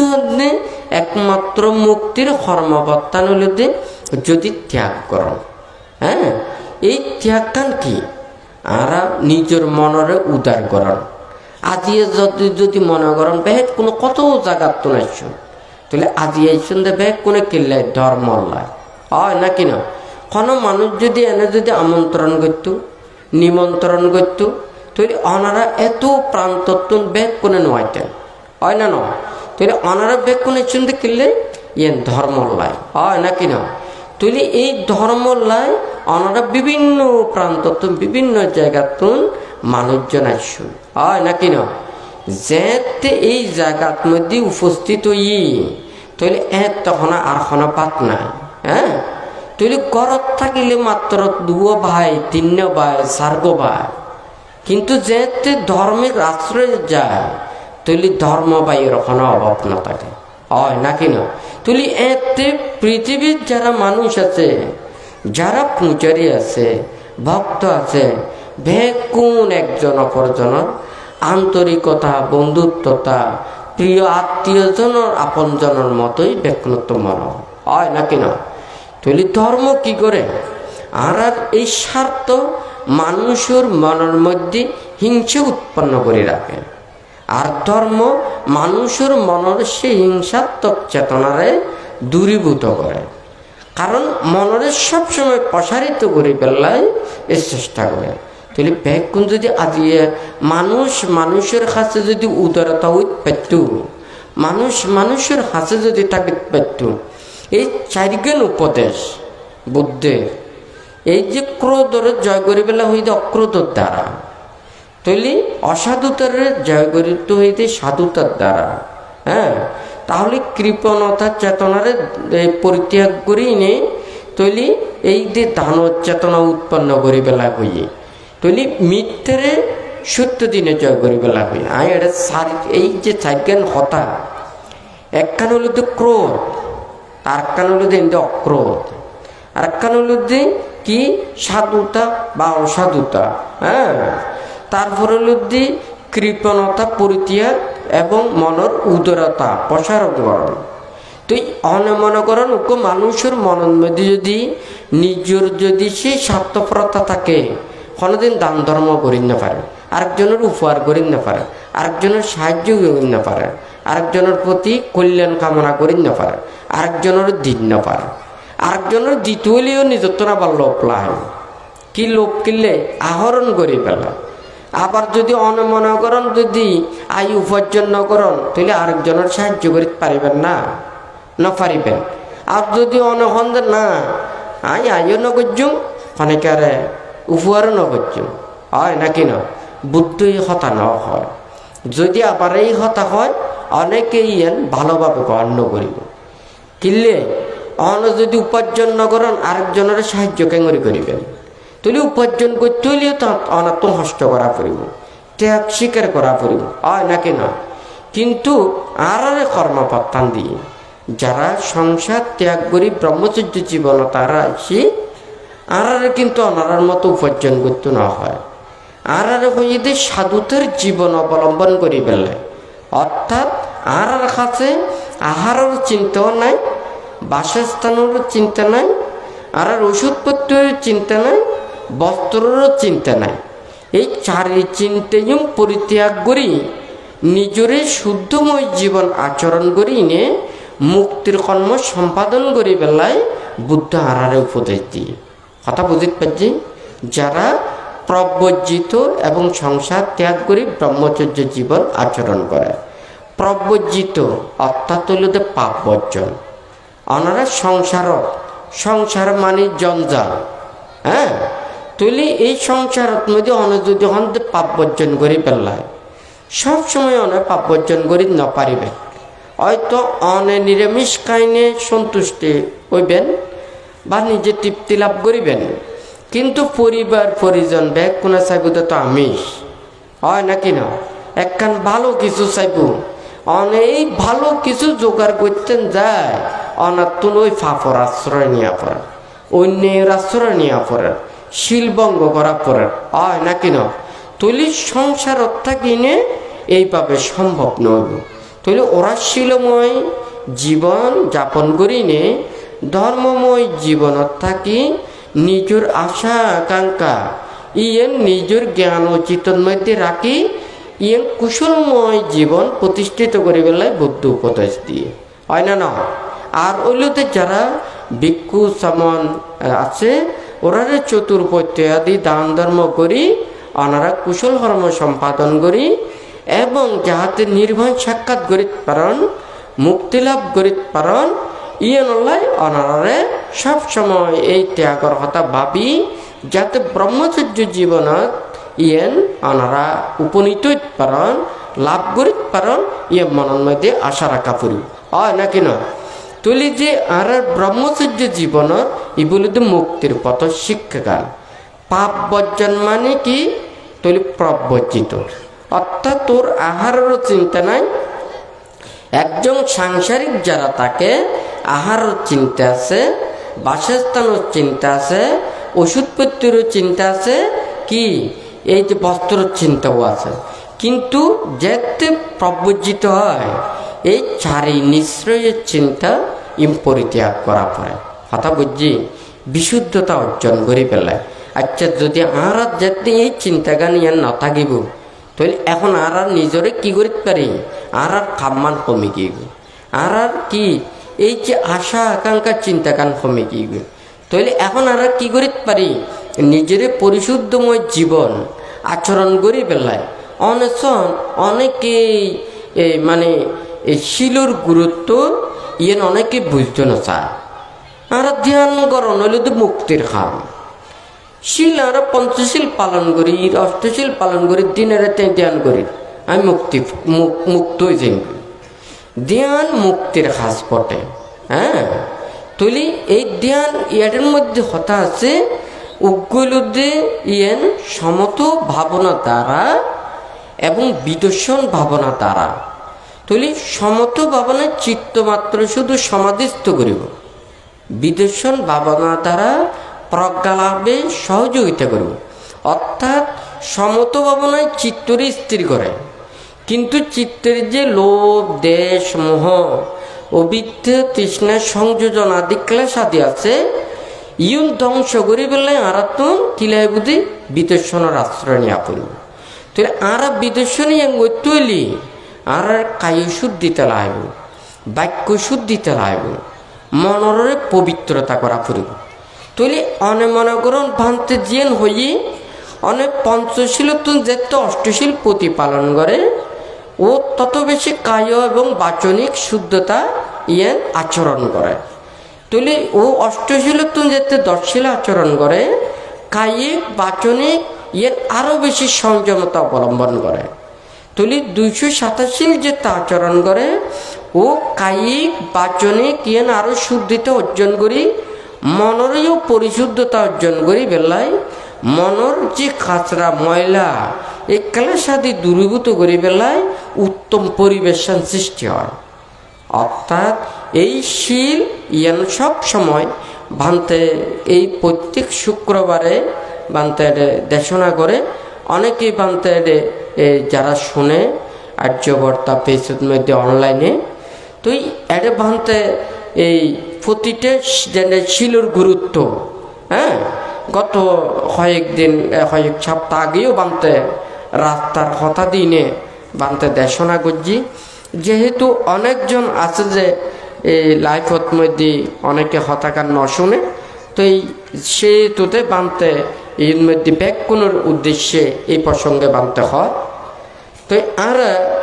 একমাত্র মুক্তির কর্মবর্তান হলে যদি ত্যাগ করো হ্যাঁ এই ত্যাগটান কি আর নিজের মনরে উদার করন আজিয়ে যদি যদি মনে করেন বেহেদ কোনো কত জায়গার তো নাইছ তাহলে আজি আইসন দে বেহেদ কোনো কিল্লাই ধর্ম লাই হয় না কিনা কোনো মানুষ যদি এনে যদি আমন্ত্রণ করত নিমন্ত্রণ করত তাহলে ওনারা এত প্রান্তত্বন বেগ কোনে নোয়াইতেন হয় না নয় তাহলে ওনারা বেগ কোনে চুনতে কিনলে ইয়ে ধর্ম লাই হয় না কিনা তাহলে এই ধর্ম লাই ওনারা বিভিন্ন প্রান্তত্বন বিভিন্ন জায়গাতুন মানুষজন আসুন হয় না কিনা যেতে এই জায়গার মধ্যে উপস্থিত হই তাহলে এ তখন আর কোনো পাত নাই হ্যাঁ তাহলে ঘরত থাকিলে মাত্র দুও ভাই তিন ভাই চারগো ভাই কিন্তু যেতে ধর্মের আশ্রয় যায় তাহলে ধর্ম ভাইয়ের কোনো অভাব না থাকে হয় না কিনা তাহলে এতে পৃথিবীর যারা মানুষ আছে যারা পূজারী আছে ভক্ত আছে ভেগ কোন একজন অপরজনের আন্তরিকতা বন্ধুত্বতা প্রিয় আত্মীয়জনের আপনজনের মতোই ব্যক্তিত্ব মনে হয় না কিনা তাহলে ধর্ম কি করে আর আর এই স্বার্থ মানুষের মনের মধ্যে হিংসা উৎপন্ন করে রাখে আর ধর্ম মানুষের মনের সেই হিংসাত্মক চেতনারে দূরীভূত করে কারণ মনের সবসময় প্রসারিত করে ফেললাই এর চেষ্টা করে তাহলে ব্যাকুণ যদি আজি মানুষ মানুষের কাছে যদি উদারতা উৎপত্ত মানুষ মানুষের কাছে যদি তাকে পেত এই চারিজ্ঞান উপদেশ বুদ্ধের এই যে ক্রোধের জয় করি বেলা হইতে অক্রোধের দ্বারা তাহলে অসাধুতার জয় করিতে হইতে সাধুতার দ্বারা হ্যাঁ তাহলে কৃপণতা চেতনারে পরিত্যাগ করি নে তাহলে এই যে দান চেতনা উৎপন্ন করি বেলা হইয়ে তাহলে মিথ্যেরে সত্য দিনে জয় করি বেলা হই আই এটা সার এই যে চারজ্ঞান হতা একখান হলো তো ক্রোধ আর একখান হলো তো অক্রোধ আর একখান হলো কি সাধুতা বা অসাধুতা হ্যাঁ তারপর হলো কৃপণতা পরিত্যাগ এবং মনের উদারতা প্রসারণ করণ তুই অনে মনে করেন ওকে মানুষের মনের মধ্যে যদি নিজের যদি সেই স্বার্থপরতা থাকে কোনোদিন দান ধর্ম করি না পারে, আরেকজনের উপহার করি না পারে, আরেকজনের সাহায্য করি না পারে, আরেকজনের প্রতি কল্যাণ কামনা করি না পারে, আরেকজনের দিন না পারে, আরেকজনের দিতে হলেও নিজত্ব না পার লোভ লায় কি লোভ কিনলে আহরণ করি পেলা। আবার যদি অনে মনে করেন যদি আয় উপার্জন ন করেন তাহলে আরেকজনের সাহায্য করিতে পারিবেন না না পারিবেন। আর যদি অনে হন যে না আই আইও ন করছুম অনেকারে উপহারও ন করছুম হয় নাকি না, বুদ্ধই হতা ন হয়। যদি আবার এই হতা হয় অনেকেই এন ভালোভাবে গণ্য করিব কিনলে অন যদি উপার্জন ন করেন আরেকজনের সাহায্য কেঙ্গরি করিবেন, তাহলে উপার্জন করতে হলেও তো অনাত্ম হস্ত করা পড়িব, ত্যাগ স্বীকার করা পড়িব হয় নাকি না। কিন্তু আরারে কর্মপত্তান দিয়ে যারা সংসার ত্যাগ করি ব্রহ্মচর্য জীবন তারা আসি আরারে কিন্তু অনারার মতো উপার্জন করতে না হয়। আরারে হইতে সাধুতার জীবন অবলম্বন করি ফেলে, অর্থাৎ আরার কাছে আহারের চিন্তাও নাই, বাসস্থানের চিন্তা নাই, আর ওষুধপত্রের চিন্তা নাই, বস্ত্রেরও চিন্তা নাই। এই চারি চিন্তায় পরিত্যাগ করি নিজরে শুদ্ধময় জীবন আচরণ করি নে মুক্তির কর্ম সম্পাদন করি বেলায় বুদ্ধ আরারে উপদেশ দিয়ে কথা বুঝতে পারছি। যারা প্রব্রজিত এবং সংসার ত্যাগ করে ব্রহ্মচর্য জীবন আচরণ করে, প্রব্রজিত অর্থাৎ হইল পাপ বর্জন, ওনারা সংসার সংসার মানে জঞ্জাল, হ্যাঁ তুলি এই সংসারত মধ্যে অনেক যদি হন পাপ বর্জন করে পেলায় সবসময় অনেক পাপ বর্জন করি ন পারিবে, হয়তো অনে নিরামিষ খাইনে সন্তুষ্টি হইবেন বা নিজে তৃপ্তি লাভ করিবেন, কিন্তু পরিবার পরিজন ব্যাগ কোনা চাইব তো আমিষ হয় নাকি না, একখান ভালো কিছু চাইব অনেক ভালো কিছু জোগাড় করতেন যায় অনাতুন ওই ফাফর আশ্রয় নেওয়া পড়ে, অন্যের আশ্রয় নেওয়া পড়ে, শিলভঙ্গ করা পড়ে হয় নাকি না। তৈলি সংসার কিনে এইভাবে সম্ভব নইব, তৈলি ওরা শিলময় জীবন যাপন করিনে ধর্মময় জীবন থাকি নিজের আশা আকাঙ্ক্ষা ইয়েন নিজের জ্ঞান ও চিতন মধ্যে রাখি ইয়েন কুশলময় জীবন প্রতিষ্ঠিত করে বেলায় বুদ্ধ উপদেশ দিয়ে হয় না না। আর ওইগুলোতে যারা ভিক্ষু সমন আছে ওরারে চতুর্পত্যাদি দান ধর্ম করি ওনারা কুশল কর্ম সম্পাদন করি এবং যাহাতে নির্ভয় সাক্ষাৎ করিতে পারেন মুক্তি লাভ করিতে পারেন ইয়েন লাই ওনারে সবসময় এই ত্যাগর কথা ভাবি যাতে ব্রহ্মচর্য জীবনত ইয়েন ওনারা উপনীত হইতে পারেন লাভ করিতে পারেন ইয়ে মনের মধ্যে আশা রাখা পড়ি হয় নাকি না। তুলি যে আর ব্রহ্মচর্য জীবনত এগুলিতে মুক্তির পথ শিক্ষাগান পাপ বর্জন মানে কি তুলি প্রবর্জিত অর্থাৎ তোর আহারেরও চিন্তা নাই। একজন সাংসারিক যারা তাকে আহারের চিন্তা আছে, বাসস্থানের চিন্তা আছে, ওষুধপত্রেরও চিন্তা আছে, কি এই যে বস্ত্রের চিন্তাও আছে, কিন্তু যেতে প্রবর্জিত হয় এই চারি নিশ্চয়ের চিন্তা ইম পরিত্যাগ করা পড়ে কথা বুঝছি বিশুদ্ধতা অর্জন করে ফেলায়। আচ্ছা যদি আর যেতে এই চিন্তাগান ইয়ান না থাকিব তাহলে এখন আর আর নিজরে কি করিতে পারি আর আর খাম্মান কমে গিয়ে আর আর কি এই যে আশা আকাঙ্ক্ষা চিন্তাগান কমে গিয়ে তাহলে এখন আর আর কি করিতে পারি নিজের পরিশুদ্ধময় জীবন আচরণ করে ফেলায়। অনেকজন অনেকেই মানে এই শিলর গুরুত্ব ইয়েন অনেকে বুঝতে না চায় আর ধ্যান করো নইলে তো মুক্তির খাম শিল আর পঞ্চশীল পালন করি অষ্টশীল পালন করি দিনের ধ্যান করি আমি মুক্তি মুক্ত হয়ে যাই ধ্যান মুক্তির খাস পটে। হ্যাঁ তুলি এই ধ্যান ইয়াদের মধ্যে হতা আছে উগ্গুলুদে ইয়েন সমত ভাবনা দ্বারা এবং বিদর্শন ভাবনা দ্বারা তুলি সমত ভাবনার চিত্ত মাত্র শুধু সমাধিস্থ করিব, বিদর্শন ভাবনা দ্বারা প্রজ্ঞালাভে সহযোগিতা করব, অর্থাৎ সমত ভাবনায় চিত্তরে স্থির করে, কিন্তু চিত্তের যে লোভ দেশ মোহ অবিদ্যা তৃষ্ণা সংযোজন আদি ক্লেশ আদি আছে ইউন ধ্বংস করি বললে আর তো কিলাই বুদ্ধি বিদর্শনের আশ্রয় নিয়ে পড়ব তাহলে আর বিদর্শনী তৈলি আর কায়ু শুদ্ধিতে লাইব বাক্য শুদ্ধিতে লাইব মনরে পবিত্রতা করা পড়ব তৈলি অনে মনে করুন ভান্তে জিয়েন হইয়ে অনেক পঞ্চশীল যেত অষ্টশীল প্রতিপালন করে ও তত বেশি কায় এবং বাচনিক শুদ্ধতা ইয়েন আচরণ করে তৈলি ও অষ্টশীল যেতে দশশীল আচরণ করে কায়িক বাচনিক ইয়েন আরো বেশি সংযমতা অবলম্বন করে তৈলি দুইশো সাতাশীল যেতে আচরণ করে ও কায়িক বাচনিক ইয়েন আরো শুদ্ধিতা অর্জন করি মনরেও পরিশুদ্ধতা অর্জন করি বেলায় মনর যে কাঁচরা ময়লা এই ক্লেশাদি দূরীভূত করি বেলায় উত্তম পরিবেশন সৃষ্টি হয় অর্থাৎ এই শীল ইয়ান সব সময় ভান্তে এই প্রত্যেক শুক্রবারে বান্তে দেশনা করে অনেকেই বান্তে যারা শুনে আর্যবর্তা পেজের মধ্যে অনলাইনে তো এডে ভান্তে এই প্রতিটা শিলুর গুরুত্ব হ্যাঁ গত কয়েকদিন কয়েক সপ্তাহ আগেও বানতে রাস্তার কথা দিনে বানতে দেশনা করছি যেহেতু অনেকজন আছে যে এই লাইফত মধ্যে অনেকে হতাকার ন শুনে তো এই সেতুতে বানতে এর মধ্যে ব্যাকুণের উদ্দেশ্যে এই প্রসঙ্গে বানতে হয় তো আর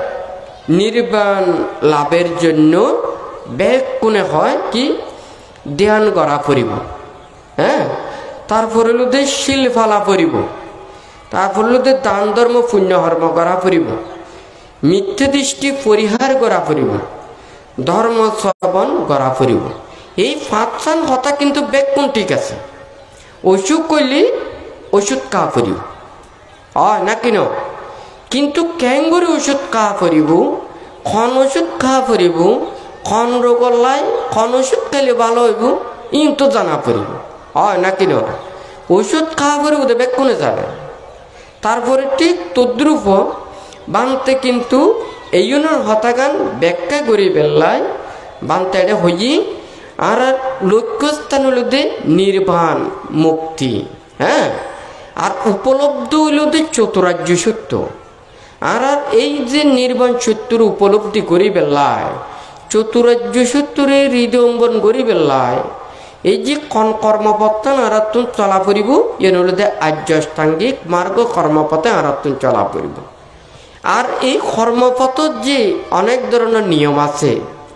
নির্বাণ লাভের জন্য ব্যাকুণে হয় কি ধ্যান করা পড়িব হ্যাঁ তারপরে লোদে শিল ফালা পড়িব তারপর লোদে দান ধর্ম পুণ্য কর্ম করা পড়িব মিথ্যে দৃষ্টি পরিহার করা পড়িব ধর্ম শ্রবণ করা পড়িব এই পাঁচখান কথা কিন্তু ব্যাকুণ ঠিক আছে অসুখ করলে ওষুধ কা পড়িব হয় না কিন কিন্তু ক্যাঙ্গুরি ওষুধ কা পড়িব খন ওষুধ খা পড়িব খন রোগর লাই খন ওষুধ খাইলে ভালো হইব ইন তো জানা পড়িব হয় না কিন ওষুধ খাওয়া পরে ওদের ব্যাকুণে যাবে তারপরে ঠিক তদ্রুপ বানতে কিন্তু এই জনের হতাগান ব্যাখ্যা করি বেল্লায় বানতে এটা হই আর লক্ষ্যস্থান হইলতে নির্বাণ মুক্তি হ্যাঁ আর উপলব্ধ হইলতে চতুরাজ্য সত্য আর আর এই যে নির্বাণ সত্যর উপলব্ধি করি বেল্লায় চতুরাজ্য সত্যরে হৃদয়ম্বন করি বেল্লায় এই যে কন কর্মপথে আরাতুন চলা পড়িব এন হলে আর্যষ্টাঙ্গিক মার্গ কর্মপথে আরাতুন চলা পড়িব আর এই কর্মপথত যে অনেক ধরনের নিয়ম আছে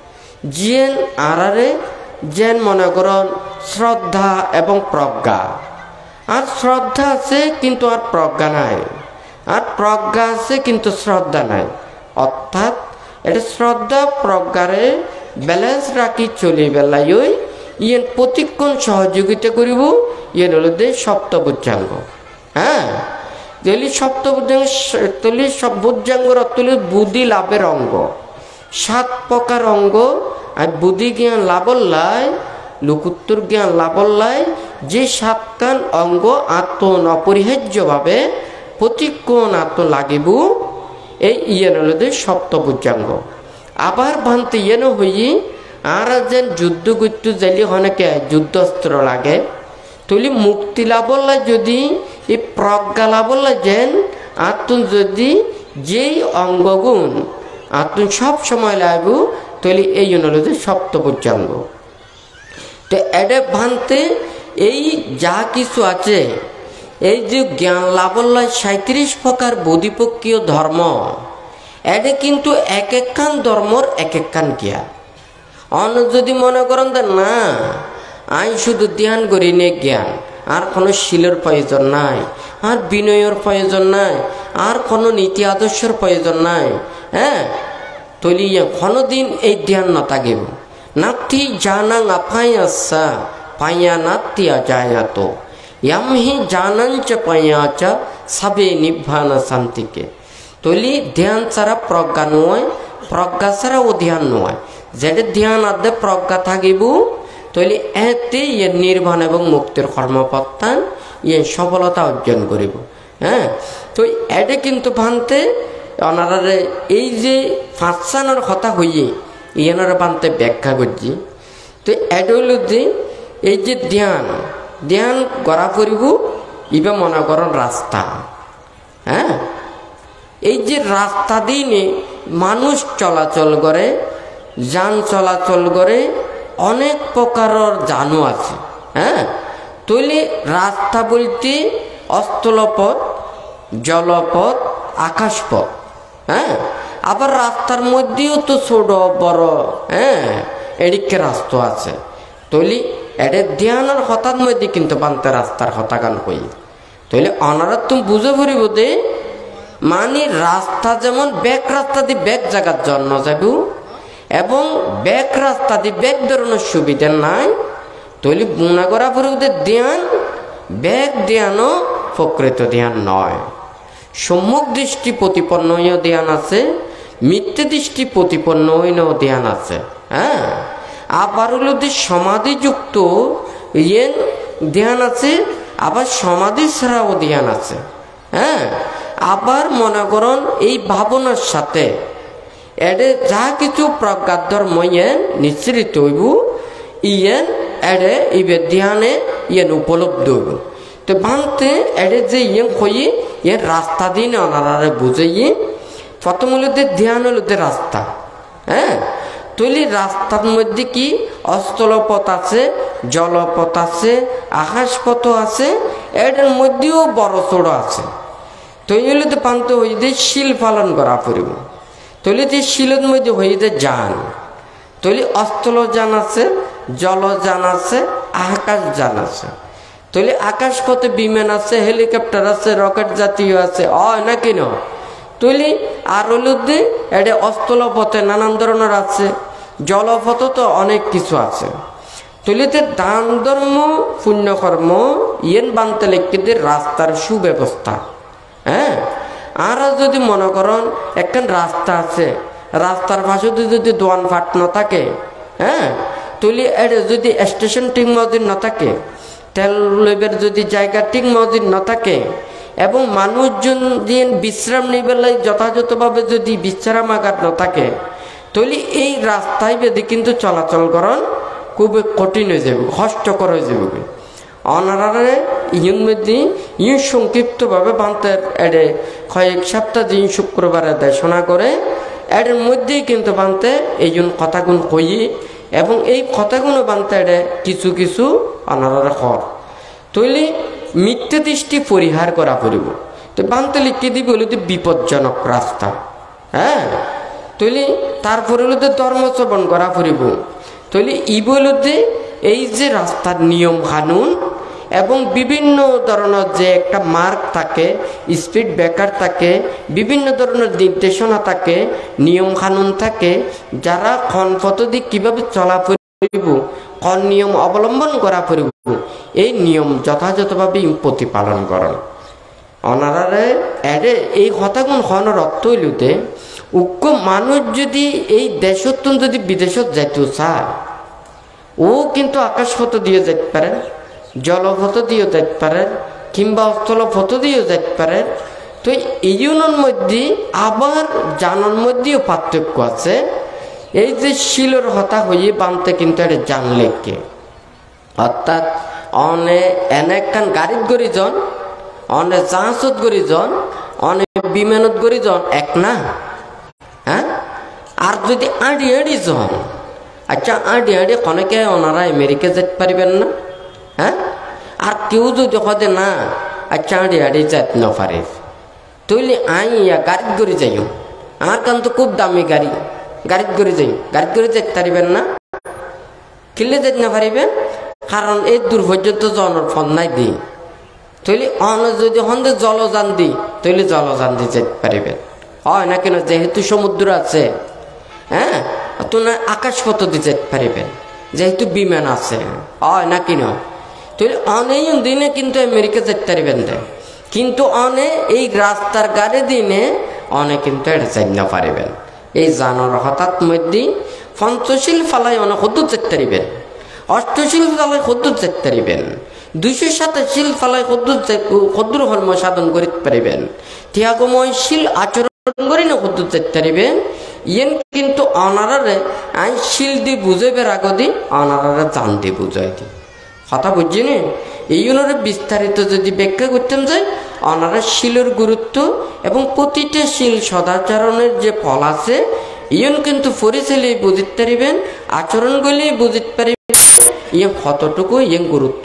যেন আরারে যেন মনে করেন শ্রদ্ধা এবং প্রজ্ঞা আর শ্রদ্ধা আছে কিন্তু আর প্রজ্ঞা নাই আর প্রজ্ঞা আছে কিন্তু শ্রদ্ধা নাই অর্থাৎ এটা শ্রদ্ধা প্রজ্ঞারে ব্যালেন্স রাখি চলি বেলায় ইয়েন প্রতিক্ষণ সহযোগিতা করিব ইয়েন হল দে সপ্তবুজ্জাঙ্গ হ্যাঁ তেলি সপ্তবুজ্জাঙ্গ তলি সব বুজ্জাঙ্গর অতলি বুদ্ধি লাভের অঙ্গ সাত প্রকার অঙ্গ আর বুদ্ধি জ্ঞান লাভল্লায় লোকোত্তর জ্ঞান লাভল্লায় যে সাতখান অঙ্গ আত্ম অপরিহার্যভাবে প্রতিক্ষণ আত্ম লাগিব এই ইয়েন হল দে সপ্তবুজ্জাঙ্গ আবার ভান্তে ইয়েন হই আর যেন যুদ্ধ করতে যাইলে অনেকে যুদ্ধস্ত্র লাগে তলি মুক্তি লাভল্লা যদি এই প্রজ্ঞা লাভল্লা যেন আত্ম যদি যেই অঙ্গগুণ আত্ম সব সময় লাগবো তলি এই জন্য হলো সপ্তবুজ্জাঙ্গ তো এডে ভান্তে এই যা কিছু আছে এই যে জ্ঞান লাভল্লা সাঁত্রিশ প্রকার বোধিপক্ষীয় ধর্ম এডে কিন্তু এক একখান ধর্মর এক একখান জ্ঞান অন্য যদি মনে করেন না আই শুধু ধ্যান করি নে জ্ঞান আর কোনো শিলের প্রয়োজন নাই আর বিনয়ের প্রয়োজন নাই আর কোনো নীতি আদর্শের প্রয়োজন নাই হ্যাঁ তলি কোনোদিন এই ধ্যান না থাকিব নাতি জানাং আপায়াসা পাইয়া নাতিয়া যায় তো ইয়ামহি জানাঞ্চ পাইয়াচা সবে নিভানা শান্তিকে তলি ধ্যান ছাড়া প্রজ্ঞা নয় প্রজ্ঞা ছাড়া ও ধ্যান নয় যেটা ধ্যান আদে প্রজ্ঞা থাকিব তাহলে এতে ইয়ে নির্বাণ এবং মুক্তির কর্মপত্তান ইয়ে সফলতা অর্জন করিব হ্যাঁ তো এটা কিন্তু ভানতে ওনারা এই যে পাঁচসানোর কথা হইয়ে ইয়ানোর বানতে ব্যাখ্যা করছি। তো এটা হইল যে এই যে ধ্যান ধ্যান করা পড়ব ইবা মনে করেন রাস্তা। হ্যাঁ, এই যে রাস্তা দিনে মানুষ চলাচল করে, যান চলাচল করে, অনেক প্রকারের জানু আছে। হ্যাঁ, তৈলে রাস্তা বলতে স্থলপথ, জলপথ, আকাশপথ। হ্যাঁ, আবার রাস্তার মধ্যেও তো ছোট বড় হ্যাঁ এদিকে রাস্তা আছে। তৈলি এটা ধ্যানের হঠাৎ মধ্যে কিন্তু বানতে রাস্তার হতা গান কই। তৈলে অনারা তুমি বুঝে পড়িব দে মানে রাস্তা যেমন ব্যাক রাস্তা দিয়ে ব্যাক জায়গার জন্য যাব এবং ব্যাক রাস্তা দিয়ে ব্যাক ধরনের সুবিধা নাই। তৈলি মনে করা পড়িব যে ধ্যান ব্যাক ধ্যানও প্রকৃত ধ্যান নয়। সম্মুখ দৃষ্টি প্রতিপন্ন হইয়া ধ্যান আছে, মিথ্যে দৃষ্টি প্রতিপন্ন হইলেও ধ্যান আছে। হ্যাঁ, আবার হলো যে সমাধিযুক্ত ইয়েন ধ্যান আছে, আবার সমাধি ছাড়াও ধ্যান আছে। হ্যাঁ, আবার মনে করেন এই ভাবনার সাথে এডে যা কিছু প্রজ্ঞাধর মইয়েন নিশ্চিত হইব ইয়েন এডে ইবে ধ্যানে ইয়েন উপলব্ধ হইব। তো বানতে এডে যে ইয়েন কই এর রাস্তা দিন ওনারা বুঝাইয়ে প্রথম হলো যে ধ্যান হলো যে রাস্তা। হ্যাঁ, তৈলি রাস্তার মধ্যে কি স্থলপথ আছে, জলপথ আছে, আকাশপথ আছে, এর মধ্যেও বড় ছোট আছে। তৈলি তো পান্তে হয়ে যে শিল পালন করা পড়ব। তৈলি যে শিলের মধ্যে হয়ে যে যান, তৈলি স্থল যান আছে, জলযান আছে, আকাশ যান আছে। তৈলি আকাশপথে বিমান আছে, হেলিকপ্টার আছে, রকেট জাতীয় আছে, হয় না কিনা? তৈলি আর হলো যে এটা স্থলপথে নানান ধরনের আছে, জলপথ তো অনেক কিছু আছে। তৈলিতে দান ধর্ম পুণ্যকর্ম ইয়েন বানতে লিখতে রাস্তার সুব্যবস্থা। হ্যাঁ, আর যদি মনে করেন একখান রাস্তা আছে, রাস্তার পাশে যদি দোয়ান ফাট না থাকে, হ্যাঁ তৈলি এটা যদি স্টেশন ঠিক মসজিদ না থাকে, তেল লইবের যদি জায়গা ঠিক মসজিদ না থাকে এবং মানুষজন যে বিশ্রাম নিবেলায় যথাযথভাবে যদি বিশ্রামাগার না থাকে, তাহলে এই রাস্তায় বেদি কিন্তু চলাচল করান খুব কঠিন হয়ে যাবে, কষ্টকর হয়ে যাবে। অনারারে ইয়ন মধ্যে ইউ সংক্ষিপ্তভাবে বানতে এডে কয়েক সপ্তাহ দিন শুক্রবারে দেশনা করে এর মধ্যেই কিন্তু বানতে এই জন্য কথাগুণ কই এবং এই কথাগুলো বানতে এডে কিছু কিছু অনারারে হর তৈলি মিথ্যে দৃষ্টি পরিহার করা পড়ব। তো বানতে লিখে দিবি হলো বিপজ্জনক রাস্তা। হ্যাঁ, তৈলি তারপরে হলো ধর্মশ্রবণ করা পড়ব। তৈলি ই বলতে এই যে রাস্তার নিয়ম কানুন এবং বিভিন্ন ধরনের যে একটা মার্ক থাকে, স্পিড ব্রেকার থাকে, বিভিন্ন ধরনের নির্দেশনা থাকে, নিয়ম কানুন থাকে, যারা ক্ষণ পদ্ধতি কীভাবে চলা পড়ব, কোন নিয়ম অবলম্বন করা পড়ব, এই নিয়ম যথাযথভাবে প্রতিপালন করেন। অনারারে এডে এই কথাগুণ হওয়ার অর্থ হইলতে উক্ত মানুষ যদি এই দেশত্ব যদি বিদেশত যাইতে চায়, ও কিন্তু আকাশপথ দিয়ে যেতে পারেন, জলপথ দিয়েও যেতে পারেন, কিংবা স্থলপথ দিয়েও যেতে পারেন। তো এই জনের মধ্যে আবার জানার মধ্যেও পার্থক্য আছে। এই যে শিলর হতা হয়ে বানতে কিন্তু এটা জানলে কে, অর্থাৎ অনে এনে একখান গাড়িত গড়ি জন, অনে জাহাজত গড়ি জন, অনে বিমানত গড়ি জন এক না। হ্যাঁ, আর যদি আড়ি আড়ি জন, আচ্ছা আড়ি আড়ি কনেকে ওনারা আমেরিকা যেতে পারিবেন না। হ্যাঁ, আর কেউ যদি হতে না আচ্ছা আড়ি আড়ি যেতে না পারে, তৈলি আই গাড়িত গড়ি যাইও, আর কারণ তো খুব দামি গাড়ি, গাড়িত গড়ি যাই, গাড়িত গড়ি যেতে পারিবেন না। কিনলে যেতে না পারিবেন, কারণ এই দূর পর্যন্ত জনের ফোন নাই দিই। তৈলি অন যদি হন্দে জলযান দিই, তৈলি জলযান দিয়ে যেতে পারিবেন, হয় না কেন? যেহেতু সমুদ্র আছে। হ্যাঁ, তো না আকাশপথ দিয়ে যেতে পারিবেন, যেহেতু বিমান আছে, হয় না কিন? তৈলি অনেক দিনে কিন্তু আমেরিকা যেতে পারিবেন দেয়, কিন্তু অনেক এই রাস্তার গাড়ি দিনে অনেক কিন্তু এটা যেতে না পারিবেন। এই জানোর হঠাৎ মধ্যে পঞ্চশীল ফালাই অনেক হদ্দুর যেতে পারিবেন, অষ্টশীল ফালাই হদ্দুর যেতে পারিবেন, দুইশো সাতাশীল ফালাই হদ্দুর হদ্দুর হর্ম সাধন করিতে পারিবেন, ত্যাগময়শীল আচরণ করে না হদ্দুর যেতে পারিবেন। ইয়েন কিন্তু অনারারে আই শিল দি বুঝাইবার আগদি অনারারে জান দি বুঝাই দি কথা বুঝছি নি এই অনুরে বিস্তারিত যদি ব্যাখ্যা করতাম যাই অনারা শিলের গুরুত্ব এবং প্রতিটা শিল সদাচরণের যে ফল আছে ইয়ন কিন্তু পরিচালে বুঝিতে পারিবেন আচরণগুলি বুঝিতে পারিবেন ইয়ে কতটুকু ইয়ে গুরুত্ব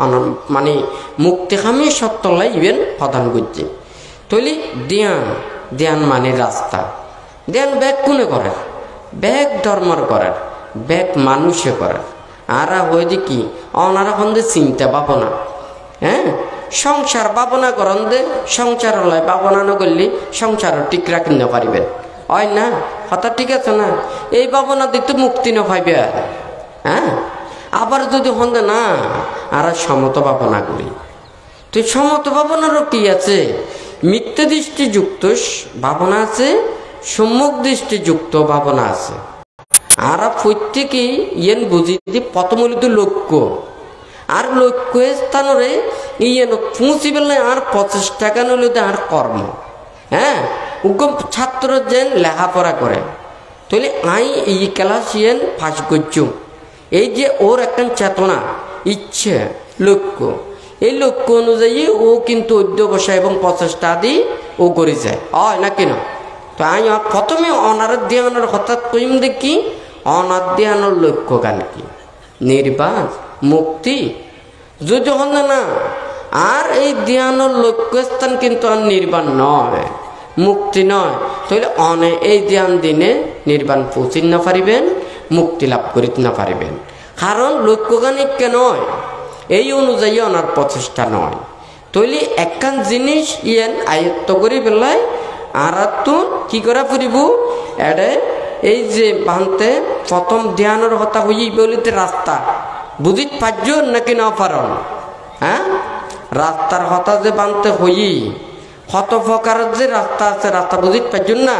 মানে মুক্তিকামী সত্যলাই ইবেন প্রদান করছে তৈলি ধ্যান ধ্যান মানে রাস্তা ধ্যান ব্যাগ কোনে করার ব্যাগ ধর্মর করার ব্যাগ মানুষে করার আরা হয়ে যে কি অনারা হন্দে চিন্তা ভাবনা হ্যাঁ সংসার ভাবনা করেন দে সংসার লয় ভাবনা না করলে সংসার ঠিক রাখতে পারিবেন হয় না কথা ঠিক আছে না এই ভাবনা দিতে মুক্তি না পাইবে হ্যাঁ আবার যদি হন্দে না আর সমত ভাবনা করি তো সমত ভাবনারও কি আছে মিথ্যা দৃষ্টিযুক্ত ভাবনা আছে সম্মুখ দৃষ্টিযুক্ত ভাবনা আছে আর প্রত্যেকেই ইয়েন বুঝি যে প্রথমলিত লক্ষ্য আর লক্ষ্য স্থানরে ইয়েন পৌঁছি পেলে আর পঁচিশ টাকা নইলে আর কর্ম হ্যাঁ উগম ছাত্র যেন লেখাপড়া করে তাহলে আই এই ক্লাস ইয়েন ফাঁস করছু এই যে ওর একটা চেতনা ইচ্ছে লক্ষ্য এই লক্ষ্য অনুযায়ী ও কিন্তু অধ্যবসায় এবং প্রচেষ্টা আদি ও করে যায় হয় না কেন তো আমি প্রথমে অনার ধ্যানের হঠাৎ কইম দেখি অনার ধ্যানের লক্ষ্য গান কি নির্বাণ মুক্তি যদি হন না আর এই ধ্যানের লক্ষ্যস্থান কিন্তু আর নির্বাণ নয় মুক্তি নয় তাহলে অনে এই ধ্যান দিনে নির্বাণ পৌঁছিতে না পারিবেন মুক্তি লাভ করিতে না পারিবেন কারণ লক্ষ্যগানিককে নয় এই অনুযায়ী অনার প্রচেষ্টা নয় তাহলে একখান জিনিস ইয়েন আয়ত্ত করি পেলায় আর তো কি করা ফুরিব এডে এই যে বানতে প্রথম ধ্যানের হতা হই বলিতে রাস্তা বুঝিত পারছ নাকি না পারন হ্যাঁ রাস্তার হতা যে বানতে হই কত প্রকারের যে রাস্তা আছে রাস্তা বুঝিত পারছ না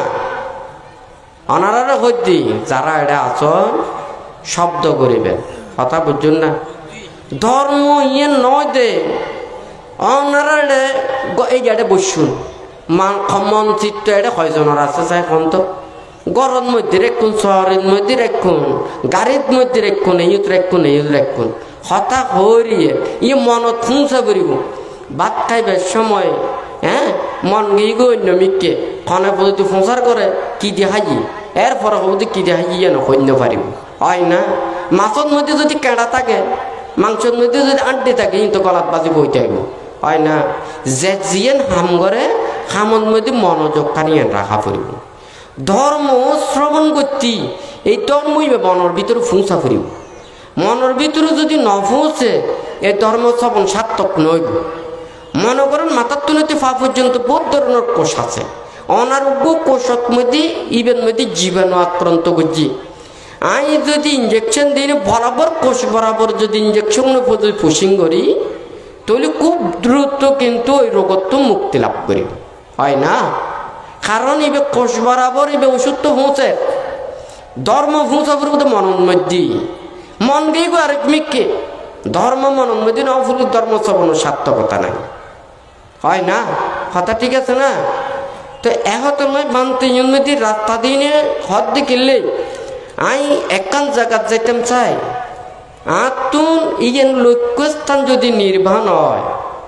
অনারা হইতি যারা এটা আছেন শব্দ করিবেন কথা বুঝুন না ধর্ম ইয়ে নয় দে অনারা এই জায়গায় বসুন মন চিত্ত এটা কয়জনের আছে চাই এখন তো গরম মধ্যে রেখুন শহরের মধ্যে রেখুন গাড়ির মধ্যে রেখুন এই রেখুন এই রেখুন হতা হরিয়ে ইয়ে মনত ফুঁসা পড়িব ভাত খাইবার সময় হ্যাঁ মন গিয়ে গো অন্য মিককে খনে পদ্ধতি ফুঁসার করে কি দিয়ে হাজি এরপরে হবদি কি দিয়ে হাজি যেন সৈন্য পারিব হয় না মাছের মধ্যে যদি কেঁড়া থাকে মাংসের মধ্যে যদি আন্টি থাকে কিন্তু গলাত বাজি বই থাকব হয় না যে জিয়েন হাম করে হামর মধ্যে মনোযোগ কানিয়ে রাখা পড়িব ধর্ম শ্রবণ করতি এই ধর্মই মনের ভিতরে ফুঁসা পড়িব মনের ভিতরে যদি ন পৌঁছে এই ধর্ম শ্রবণ সার্থক নইব মনে করেন মাথার তুলতে পা পর্যন্ত বহুত ধরনের কোষ আছে অনারোগ্য কোষের মধ্যে ইভেন মধ্যে জীবাণু আক্রান্ত করছি আই যদি ইঞ্জেকশন দিই বরাবর কোষ বরাবর যদি ইঞ্জেকশন পুশিং করি তাহলে খুব দ্রুত কিন্তু ওই রোগত মুক্তি লাভ করি হয় না কারণ এবার কোষ বরাবর এবার ওষুধ তো পৌঁছে ধর্ম পৌঁছা পড়বে মনের মধ্যে মন গেই আরেক মিককে ধর্ম মনের মধ্যে না ফুল ধর্ম শ্রবণের সার্থকতা নাই হয় না কথা ঠিক আছে না তো এখন মানতে মধ্যে রাস্তা দিনে হদ দিয়ে কিনলে আই একান জায়গা যেতাম চাই আর তুন ইয়েন লক্ষ্যস্থান যদি নির্বাণ হয়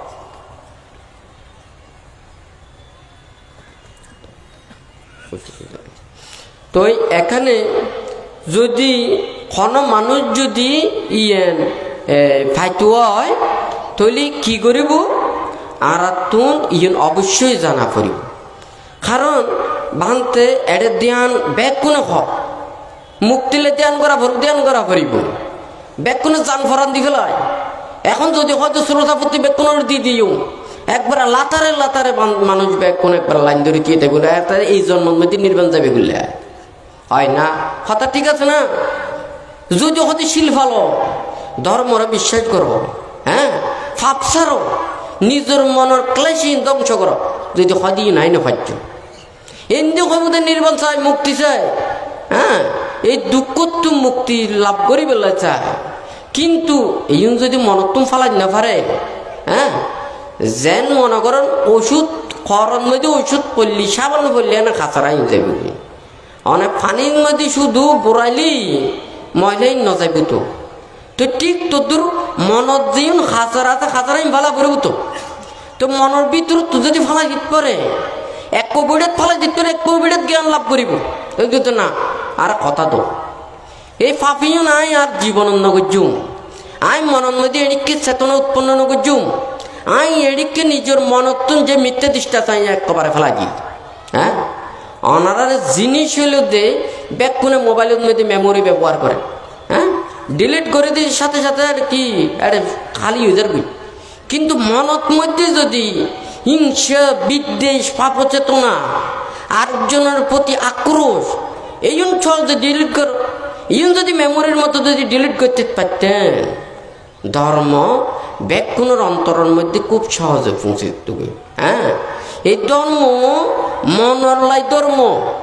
তো এখানে যদি কোনো মানুষ যদি ইয়েন ফাইতু হয় তাহলে কি করিব আর তুন ইয়েন অবশ্যই জানা পড়িব কারণ ভাঙতে এডে ধ্যান ব্যাগ কোনো হক মুক্তিলে ধ্যান করা ভর ধ্যান করা পড়িব ব্যাগ কোনো জান ফরান দি ফেলায় এখন যদি হয়তো শ্রোতাপতি ব্যাগ কোনো দিয়ে দিও একবার লাতারে লাতারে মানুষ ব্যাগ কোন একবার লাইন ধরে দিয়ে দেবো এই জন্মের মধ্যে নির্বাণ যাবে বললে হয় না কথা ঠিক আছে না যদি হতে শিল ভালো ধর্মরা বিশ্বাস করো হ্যাঁ ফাপসারো নিজের মনের ক্লেশি ধ্বংস করো যদি হদি নাই না পাচ্ছ এমনি ক্ষমতা নির্বাণ চায় মুক্তি চায় হ্যাঁ এই দুঃখত্ব মুক্তি লাভ করি বেলা চায় কিন্তু এই যদি মনত্তম ফালাই না পারে হ্যাঁ যেন মনে করেন ওষুধ খরণ মধ্যে ওষুধ পড়লি সাবান পড়লি না খাঁচারা যাবে অনেক পানির মধ্যে শুধু বোরাইলি ময়লাই নজাইব তো তো ঠিক তোর মনত যেন হাজার আছে হাজারাই ভালা পড়ব তো তো মনের ভিতরে তো যদি ফালাই দিতে পারে এক কবিড়াত ফালাই দিতে পারে এক কবিড়াত জ্ঞান লাভ করিব এই তো না আর কথা তো এই ফাফিও নাই আর জীবন নগজুম আই মনের মধ্যে এদিকে চেতনা উৎপন্ন নগজুম আই এদিকে নিজের মনতুন যে মিথ্যে দৃষ্টা চাই একবারে ফেলাই দিই হ্যাঁ অনারার জিনিস হইল দে ব্যাক কোনে মোবাইলের মধ্যে মেমোরি ব্যবহার করে হ্যাঁ ডিলিট করে দিয়ে সাথে সাথে আর কি আরে খালি হয়ে যাবে কিন্তু মনত মধ্যে যদি হিংসা বিদ্বেষ পাপচেতনা আরেকজনের প্রতি আক্রোশ এই অঞ্চল যে ডিলিট করো এই যদি মেমোরির মতো যদি ডিলিট করতে পারতেন ধর্ম ব্যাকুণের অন্তরের মধ্যে খুব সহজে পৌঁছে দেবে হ্যাঁ এই ধর্ম মনলাই ধর্ম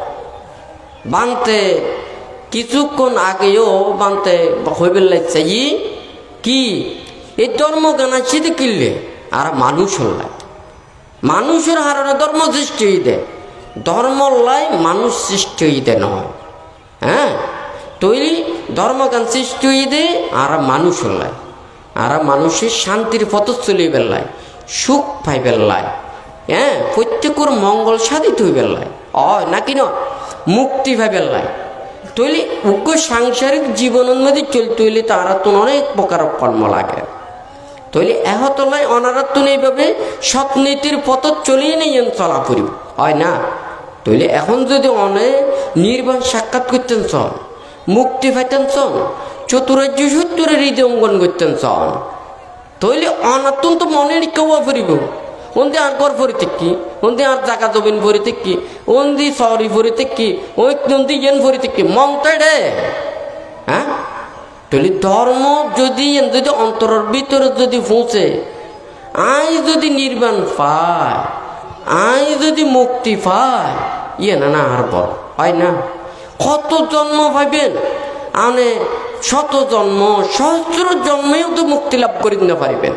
বানতে কিছুক্ষণ আগেও বানতে হইবে চাই কি এই ধর্ম গানা সেটা কিনলে আর মানুষ হল্লাই মানুষের হারণে ধর্ম সৃষ্টি হয়ে দেয় ধর্ম লাই মানুষ সৃষ্টি হয়ে দেয় নয় হ্যাঁ তৈরি ধর্মগান সৃষ্টি হয়ে দেয় আর মানুষ হল্লাই আর মানুষের শান্তির পথ চলে বেলায় সুখ পাই বেলায় হ্যাঁ প্রত্যেকের মঙ্গল সাধিত হয়ে বেলায় অ নাকি না মুক্তি পাই বেলায় তৈলি উগ্র সাংসারিক জীবনের মধ্যে চলতে হইলে তারা তো অনেক প্রকার কর্ম লাগে তৈলি এহতলায় অনারাত্মন এইভাবে সৎনীতির পথ চলিয়ে নেই চলা করিব হয় না তৈলি এখন যদি অনেক নির্বাণ সাক্ষাৎ করতেন চল মুক্তি পাইতেন চল চতুরাজ্য সত্তরের হৃদয় অঙ্গন করতেন চল তৈলে অনাত্মন তো মনের কেউ ফিরিব ওন্দি আর ঘর ফরিতে কি ওন্দি আর জায়গা জমিন ফরিতে কি ওন্দি শহরি ফরিতে কি ওই নন্দী ইয়েন ফরিতে কি মমতা রে হ্যাঁ তৈলি ধর্ম যদি যদি অন্তরের ভিতরে যদি পৌঁছে আই যদি নির্বাণ পায় আই যদি মুক্তি পায় ইয়ে না না আর বড় হয় না কত জন্ম পাইবেন আনে শত জন্ম সহস্র জন্মেও তো মুক্তি লাভ করে দিতে পারিবেন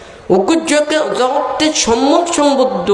জগতের সম্মত সম্বুদ্ধ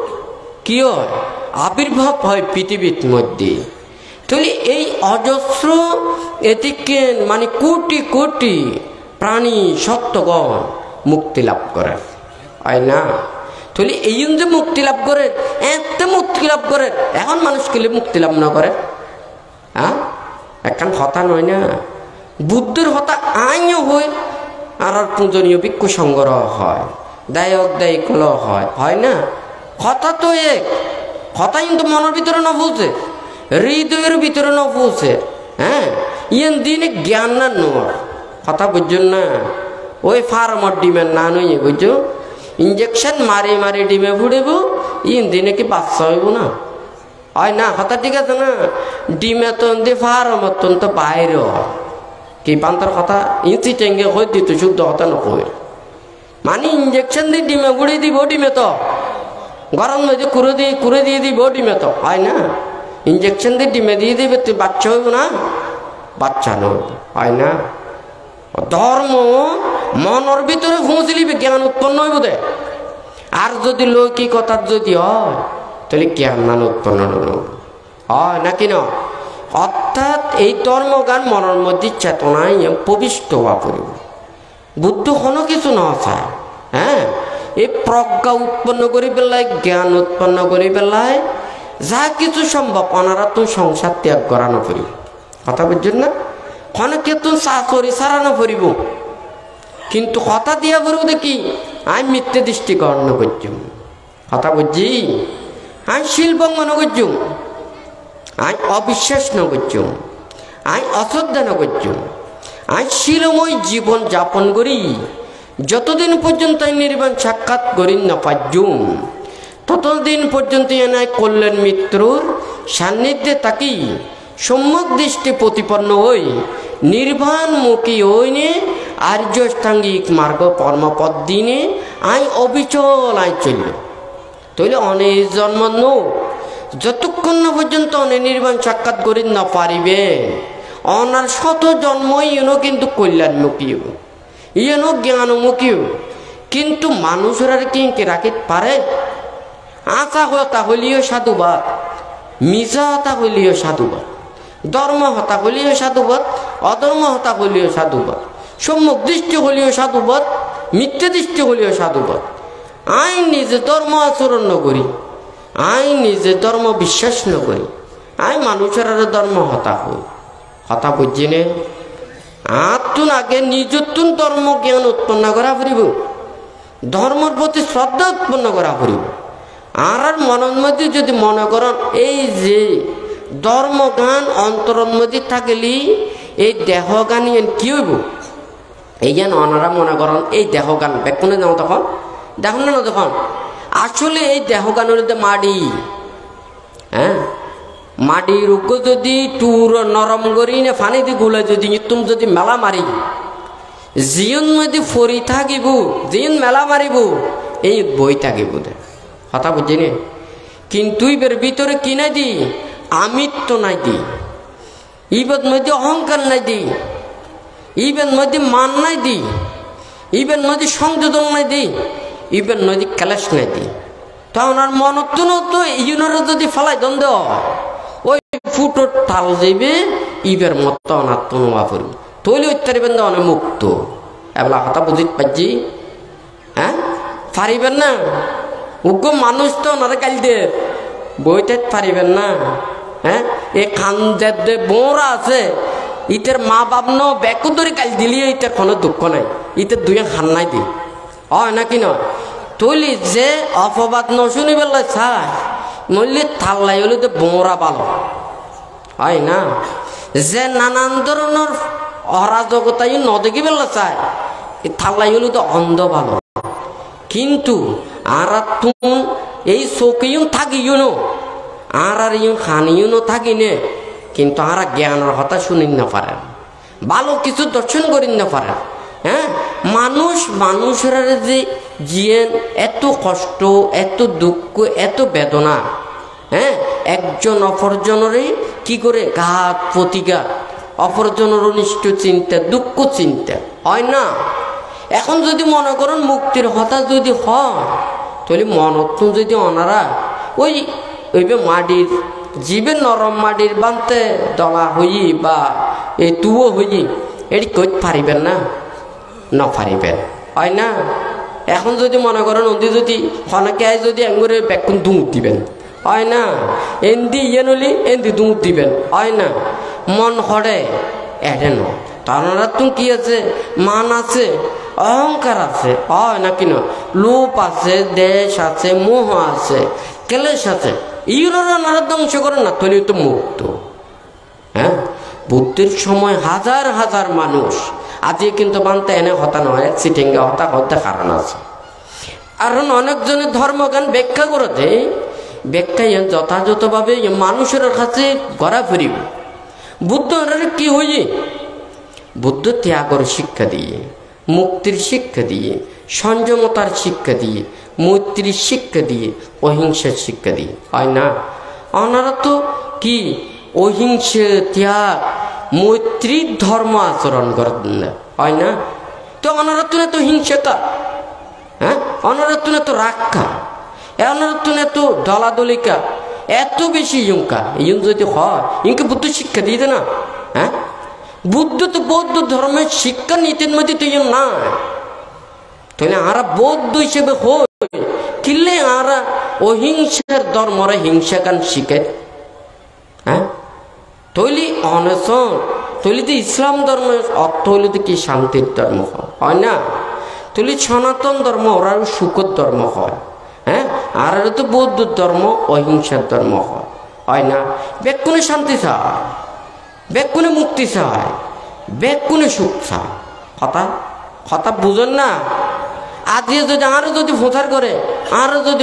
কি হয় আবির্ভাব হয় পৃথিবীর মধ্যে তাহলে এই অজস্র এদিকে মানে কোটি কোটি প্রাণী সত্যগণ মুক্তি লাভ করে হয় না তাহলে এই যে মুক্তি লাভ করে এত মুক্তি লাভ করে এখন মানুষ কেলে মুক্তি লাভ না করে হ্যাঁ এখন হতা নয় না বুদ্ধের হতা আইনও হয় আর পূজনীয় ভিক্ষু সংগ্রহ হয় দায়ক দায়ী কল হয় হয় না কথা তো এক কথা কিন্তু মনের ভিতরে না পৌঁছে হৃদয়ের ভিতরে না পৌঁছে হ্যাঁ ইয়েন দিনে জ্ঞান না নোর কথা বুঝছেন না ওই ফার্মার ডিমের না নই বুঝছো ইঞ্জেকশন মারি মারি ডিমে ফুড়েব ইন দিনে কি বাচ্চা হইব না হয় না কথা ঠিক আছে না ডিমে তো ফার্মার তো বাইরে কি পান্তার কথা ইঞ্চি টেঙ্গে হয়ে দিত শুদ্ধ কথা নকই মানে ইঞ্জেকশন দিয়ে ডিমে গুড়ি দিব ডিমে তো গরম মধ্যে কুড়ে দিয়ে কুড়ে দিয়ে দিব ডিমে তো হয় না ইঞ্জেকশন দিয়ে ডিমে দিয়ে দিবে তুই বাচ্চা হইব না বাচ্চা নয় হয় না ধর্ম মনের ভিতরে পৌঁছলিবে জ্ঞান উৎপন্ন হইব দে আর যদি লৌকিকতার যদি হয় তাহলে জ্ঞান মান উৎপন্ন হয় নাকি না অর্থাৎ এই ধর্মগান মনের মধ্যে চেতনায় প্রবিষ্ট হওয়া পড়ব বুদ্ধ কোনো কিছু না চায় হ্যাঁ এই প্রজ্ঞা উৎপন্ন করি পেলায় জ্ঞান উৎপন্ন করি পেলায় যা কিছু সম্ভব ওনারা তো সংসার ত্যাগ করানো পড়ব কথা বুঝছেন না অনেকে তো চাকরি সারানো পড়ব কিন্তু কথা দিয়া পড়ব দেখি আমি মিথ্যে দৃষ্টি গ্রহণ করছুম কথা বুঝছি আমি শিল্পঙ্গ করছুম আই অবিশ্বাস ন করছুম আই অশ্রদ্ধা ন করছুম আই শিলময় জীবন যাপন করি যতদিন পর্যন্ত নির্বাণ সাক্ষাৎ করি না পাজুম ততদিন পর্যন্ত এনায় কল্যাণ মিত্রর সান্নিধ্যে থাকি সম্যক দৃষ্টি প্রতিপন্ন হই নির্বাণমুখী হইনে আর্যষ্টাঙ্গিক মার্গ কর্মপদ দিনে আই অবিচল আই চলল তৈলে অনেক জন্ম নো যতক্ষণ না পর্যন্ত অনেক নির্বাণ সাক্ষাৎ করি না পারিবে অনার শত জন্মই ইনো কিন্তু কল্যাণমুখী ইনো জ্ঞানমুখী কিন্তু মানুষের আর কি রাখিতে পারে আশা হতা হইলেও সাধুবাদ মিশা হতা হইলেও সাধুবাদ ধর্ম হতা হলিও সাধুবাদ, অধর্ম হতা হলিও সাধুবাদ, সম্মুখ দৃষ্টি হলিও সাধুবাদ, মিথ্যা দৃষ্টি হলিও সাধুবাদ। আই নিজে ধর্ম আচরণ নকরি, আই নিজে ধর্ম বিশ্বাস নকরি, আই মানুষের ধর্ম হতা হই। হতা বুঝছি নে? আতুন আগে নিজতুন ধর্ম জ্ঞান উৎপন্ন করা ফুরিব, ধর্মের প্রতি শ্রদ্ধা উৎপন্ন করা ফুরিব। আর আর মনের মধ্যে যদি মনে করেন এই যে ধর্মগান অন্তরের মধ্যে থাকলে এই দেহ গান কি হইব, এই যেন ওনারা মনে করেন এই দেহ গান বেকুনে যাও তখন দেখুন না তখন আসলে এই দেহ গানের মাটি, হ্যাঁ মাটির উগ্র যদি টুর নরম করি না ফানি দি গুলা যদি তুমি যদি মেলা মারি জিয়ন মধ্যে ফরি থাকিব, জিয়ন মেলা মারিব এই বই থাকিব। কথা বুঝছি নে? কিন্তু এর ভিতরে কি নাই দি, আমিত্ব নাই দি, ইবের মধ্যে অহংকার নাই দি, ইবের মধ্যে মান নাই দি, ইবের মধ্যে সংযোজন নাই দি, ইবের মধ্যে ক্যালাস নাই দি। তা ওনার মনত তো ইউনারও যদি ফেলাই দ্বন্দ্ব ওই ফুটোর তাল যাইবে ইবের মতো ওনার তনুয়া করবে তৈলি উত্তরিবেন না অনেক মুক্ত। এবেলা কথা বুঝিতে পারছি? হ্যাঁ পারিবেন না? উগ্র মানুষ তো ওনারা কালতে বইতে পারিবেন না। হ্যাঁ এই খানদের যে বোঁরা আছে ইতের মা বাপ ন ব্যাকু ধরে কাল দিলিয়ে ইতের কোনো দুঃখ নাই, ইতের দুই খান নাই দি হয় নাকি নয়? তৈলি যে অপবাদ ন শুনিবেল চাই মল্লি থাল্লাই হলে তো বোঁরা ভালো হয় না, যে নানান ধরনের অরাজকতাই ন দেখিবেল চায় থাল্লাই হলে তো অন্ধ ভালো। কিন্তু আর তুম এই চৌকিও থাকিও ন আর আর ইউ খানিও ন থাকি নে, কিন্তু আর জ্ঞানের কথা শুনি না পারে, ভালো কিছু দর্শন করি না পারে। হ্যাঁ মানুষ মানুষের যে জিয়েন এত কষ্ট, এত দুঃখ, এত বেদনা, হ্যাঁ একজন অপরজনেরই কি করে ঘাত প্রতিঘাত, অপরজনের অনিষ্ট চিন্তা, দুঃখ চিন্তা হয় না। এখন যদি মনে করেন মুক্তির হতা যদি হয় তাহলে মনত যদি ওনারা ওই ওইবে মাটির জীবে নরম মাটির বানতে দলা হই বা এই তুও হই এটি কই পারিবেন না, ন পারিবেন হয় না। এখন যদি মনে করেন ওদি যদি অনেকে যদি এঙ্গুরে বেকুন দুমুট দিবেন হয় না, এন্দি ইয়ে নলি এন্দি দুমুট দিবেন হয় না, মন হরে এডে ন। তারা তুমি কি আছে, মান আছে, অহংকার আছে হয় না কিনা, লোভ আছে, দেশ আছে, মোহ আছে, ক্লেশ আছে, ইউরোরা ধ্বংস করেন না তৈরি তো মুক্ত। হ্যাঁ বুদ্ধির সময় হাজার হাজার মানুষ আজকে কিন্তু মানতে এনে হতা নয় সিটিংয়ে হতা হত্যা কারণ আছে। কারণ অনেকজনের ধর্মজ্ঞান ব্যাখ্যা করতে ব্যাখ্যায় যথাযথভাবে মানুষের কাছে গড়া ফিরিব। বুদ্ধ কি হয়ে বুদ্ধ ত্যাগর শিক্ষা দিয়ে, মুক্তির শিক্ষা দিয়ে, সংযমতার শিক্ষা দিয়ে, মৈত্রীর শিক্ষা দিয়ে, অহিংসার শিক্ষা দিয়ে হয় না। ওনারা তো কি অহিংসা, ত্যাগ, মৈত্রীর ধর্ম আচরণ করেন না হয় না। তো ওনারা তো তো হিংসাকা, হ্যাঁ ওনারা তো তো রাগকা, ওনারা তো তো দলাদলিকা, এত বেশি ইয়ঙ্কা ইয়ং যদি হয় ইনকে বুদ্ধ শিক্ষা দিয়ে দে না। হ্যাঁ বুদ্ধ তো বৌদ্ধ ধর্মের শিক্ষা নীতির মধ্যে তো ইয়ং না, তাহলে আরা বৌদ্ধ হিসেবে হই কিনলে আরা অহিংসার ধর্মরা হিংসা কান শিখে। হ্যাঁ তৈলি অনশন তৈলি তো ইসলাম ধর্মের অর্থ হইলে তো কি শান্তির ধর্ম হয় না, তৈলি সনাতন ধর্ম ওরা সুখের ধর্ম হয়। হ্যাঁ আর তো বৌদ্ধ ধর্ম অহিংসার ধর্ম হয় হয় না। বেকুনে শান্তি চায়, বেকুনে মুক্তি চায়, বেকুনে সুখ চায়। কথা কথা বুঝেন না। আজকে যদি আরো যদি প্রচার করে আরো যদি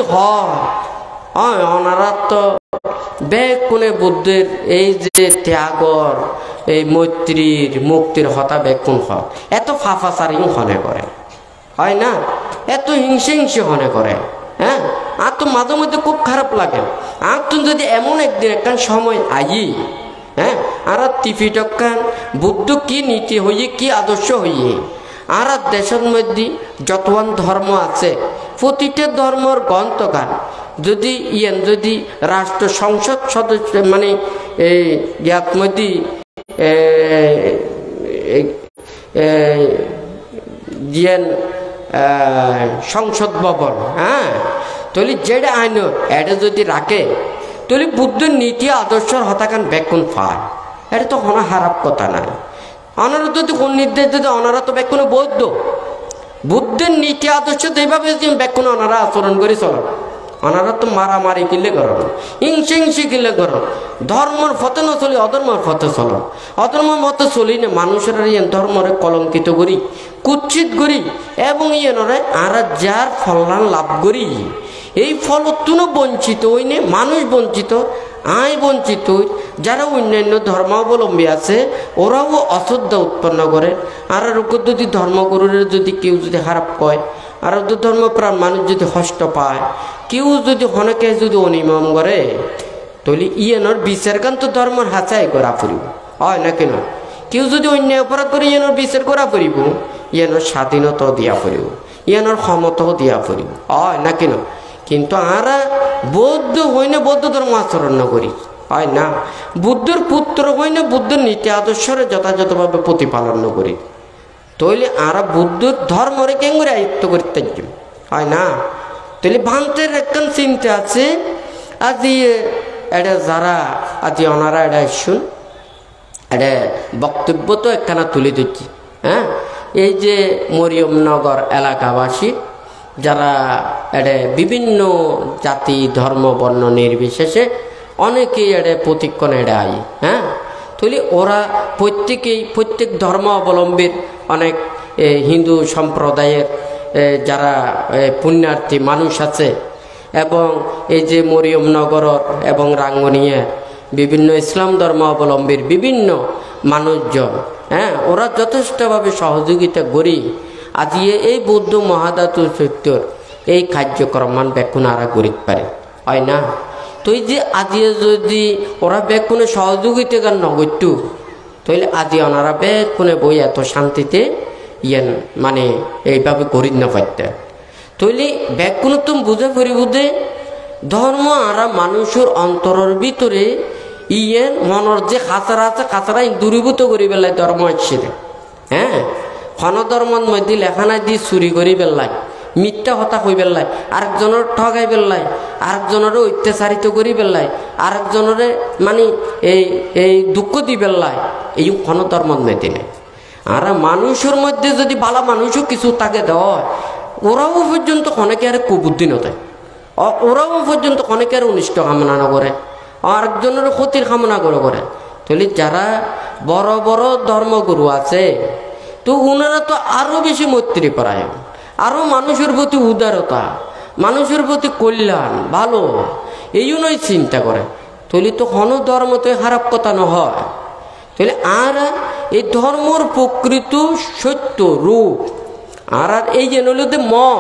হয় ওনারা তো বেকুনে বুদ্ধের এই যে ত্যাগর এই মৈত্রীর মুক্তির হতা বেকুন হয়, এত ফাফাচারি হনে করে হয় না, এত হিংসে হিংসে হনে করে। হ্যাঁ আর তো মাঝে মধ্যে খুব খারাপ লাগে। আর তুমি যদি এমন একদিন একটা সময় আই, হ্যাঁ আর টিভি টকান বুদ্ধ কি নীতি হইয়ে কি আদর্শ হইয়ে আর দেশের মধ্যে যতক্ষণ ধর্ম আছে প্রতিটা ধর্মর গ্রন্থ গান যদি ইয়ান যদি রাষ্ট্র সংসদ সদস্য মানে এই ইয়াত মধ্যে ইয়ান সংসদ ভবন হ্যাঁ তাহলে যেটা আইন এটা যদি রাখে তাহলে বুদ্ধের নীতি আদর্শর হতাকান ব্যাকুন ফার এটা তো কোনো খারাপ কথা নাই। অনারা যদি কোন নির্দেশ যদি অনারা তো ব্যাকুন বৌদ্ধ বুদ্ধের নীতি আদর্শ যেভাবে ব্যাকুন অনারা আচরণ করে চল অনারা তো মারামারি কিলে করো হিংসে হিংসি কিলে করো ধর্মর ফতে ন চলি অধর্মর ফতে চল অধর্মর মতো চলি না মানুষের ইয়ে ধর্মরে কলঙ্কিত করি কুচ্ছিত করি এবং ইয়েনরে আর যার ফলান লাভ করি এই ফলতুনো বঞ্চিত হইনে মানুষ বঞ্চিত আয় বঞ্চিত যারা অন্যান্য ধর্মাবলম্বী আছে ওরাও অশ্রদ্ধা উৎপন্ন করে আর যদি ধর্মগুরুর যদি কেউ যদি খারাপ কয় আর ধর্মপ্রাণ মানুষ যদি কষ্ট পায় কেউ যদি হনকে যদি অনিয়ম করে তাহলে ইয়েনর বিচার গান তো ধর্মর হাঁচাই করা ফুরিব হয় না কেন কেউ যদি অন্যায় অপরাধ করে ইয়েনর বিচার করা ফুরিব ইয়েনর স্বাধীনতাও দিয়া ফুরিব ইয়েনর ক্ষমতাও দিয়া ফুরিব হয় না কেন কিন্তু আরা বৌদ্ধ হইনে বৌদ্ধ ধর্ম আচরণ করি হয় না বুদ্ধর পুত্র হইনে বুদ্ধের নীতি আদর্শরে যথাযথভাবে প্রতিপালন করি তাহলে আরা বুদ্ধর ধর্মরে কেন করে আয়ত্ত করতে হয় না তাহলে ভান্তের একখান চিন্তা আছে আজি এটা যারা আজি ওনারা এটা শুন এটা বক্তব্য তো একখানা তুলে দিচ্ছি হ্যাঁ এই যে মরিয়মনগর এলাকাবাসী যারা এটা বিভিন্ন জাতি ধর্ম বর্ণ নির্বিশেষে অনেকেই এটা প্রতিক্ষণ এটা আই হ্যাঁ তাহলে ওরা প্রত্যেকেই প্রত্যেক ধর্ম অবলম্বীর অনেক হিন্দু সম্প্রদায়ের যারা পুণ্যার্থী মানুষ আছে এবং এই যে মরিয়মনগর এবং রাঙ্গুনিয়া বিভিন্ন ইসলাম ধর্ম অবলম্বীর বিভিন্ন মানুষজন হ্যাঁ ওরা যথেষ্টভাবে সহযোগিতা করি আজি এই বৌদ্ধ মহাধাতু সত্যর এই কার্যক্রমান বেকুন আরা করিতে পারে হয় না তুই যে আজি যদি ওরা বেকুনে সহযোগিতা গান নগরতু তাহলে আজি ওনারা বেকুনে বই এত শান্তিতে ইয়ান মানে এইভাবে করি না পারতে তাহলে বেকুনে তুমি বুঝে পড়িব যে ধর্ম আরা মানুষের অন্তরের ভিতরে ইয়েন মনের যে খাঁচারা আছে খাঁচারা দূরীভূত করি পেলায় ধর্ম আসছে হ্যাঁ ক্ষণ ধর্মর মধ্যে লেখানা দিয়ে চুরি করি পেলাই মিথ্যা হতা কই পেলাই আরেকজনের ঠগাই পেলাই আরেকজনের অত্যাচারিত করি পেলাই আরেকজনের মানে এই এই দুঃখ দি পেলাই এই ক্ষণ ধর্মর মধ্যে নেই আর মানুষের মধ্যে যদি ভালো মানুষও কিছু তাকে দেওয়া ওরাও পর্যন্ত অনেকে আর কুবুদ্ধি নয় ওরাও পর্যন্ত অনেকের অনিষ্ট কামনা না করে আরেকজনের ক্ষতির কামনা করে করে তাহলে যারা বড় বড় ধর্মগুরু আছে তো ওনারা তো আরো বেশি মৈত্রী পরায়ণ আরো মানুষের প্রতি উদারতা মানুষের প্রতি কল্যাণ ভালো এই নয় চিন্তা করে তাহলে তো কোন ধর্ম তো খারাপ কথা নহয় তাহলে আর এই ধর্মর প্রকৃত সত্য রূপ আর আর এই যে নইলে মন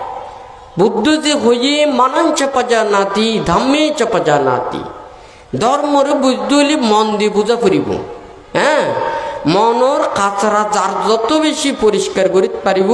বুদ্ধ যে হইয়ে মানান চাপা যা নাতি ধামে চাপা যা নাতি ধর্মরে বুঝতে হইলে মন দিয়ে বুঝা ফুরিব হ্যাঁ মনর কাছরা যার যত বেশি পরিষ্কার করিতে পারিব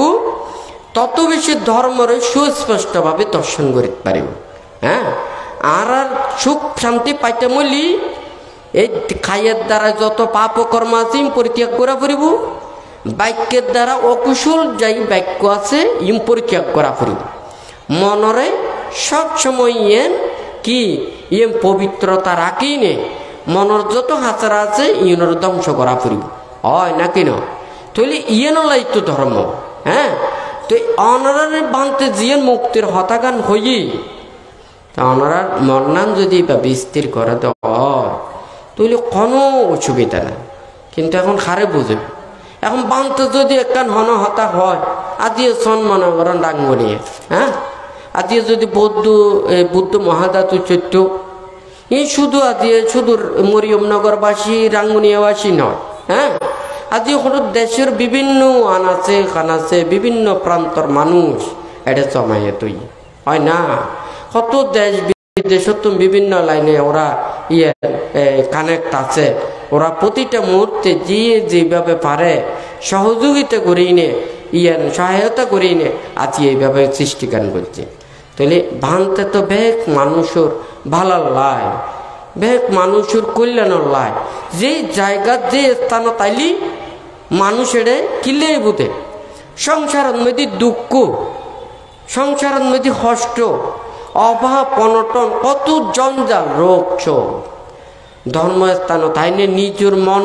তত বেশি ধর্মরে সুস্পষ্টভাবে দর্শন করিতে পারিব হ্যাঁ আর আর সুখ শান্তি পাইতে মলি এই খাইয়ের দ্বারা যত পাপ কর্ম আছে পরিত্যাগ করা ফুরিব বাক্যের দ্বারা অকুশল যাই বাক্য আছে ইম পরিত্যাগ করা ফুরিব মনরে সবসময় ইয়েন কি ইম পবিত্রতা রাখি নে মনের যত হাচারা আছে ইয়নের ধ্বংস করা ফুরিব হয় না কেন তাহলে ইয়েনলাই তো ধর্ম হ্যাঁ তো অনারারে বানতে জিয়েন মুক্তির হতাগান হই তা অনারার মন্নান যদি বা বিস্তির করে তো তাহলে কোনো অসুবিধা নাই কিন্তু এখন খারে বুঝবে এখন বানতে যদি একখান হন হতা হয় আজি সন মনে করেন ডাঙ্গনিয়ে হ্যাঁ আজি যদি বৌদ্ধ বুদ্ধ মহাধাতু চৈত্য এই শুধু আজি শুধু মরিয়মনগরবাসী রাঙ্গুনিয়াবাসী নয় হ্যাঁ আজি হল দেশের বিভিন্ন আনাচে খানাচে বিভিন্ন প্রান্তর মানুষ এটা জমাইয়ে তুই হয় না কত দেশ বিদেশত বিভিন্ন লাইনে ওরা ইয়ে কানেক্ট আছে ওরা প্রতিটা মুহূর্তে যে যেভাবে পারে সহযোগিতা করি নে ইয়ান সহায়তা করি নে আজ এইভাবে সৃষ্টিকান করছে তাহলে ভানতে তো বেগ মানুষের ভালার লাই, বেগ মানুষের কল্যাণের লাই, যে জায়গা যে স্থান তাইলি মানুষের কিলে বুঝে সংসারের মধ্যে দুঃখ, সংসারের মধ্যে কষ্ট, অভাব অনটন, কত জঞ্জাল রোগ শোক, ধর্মস্থান তাইনে নিজের মন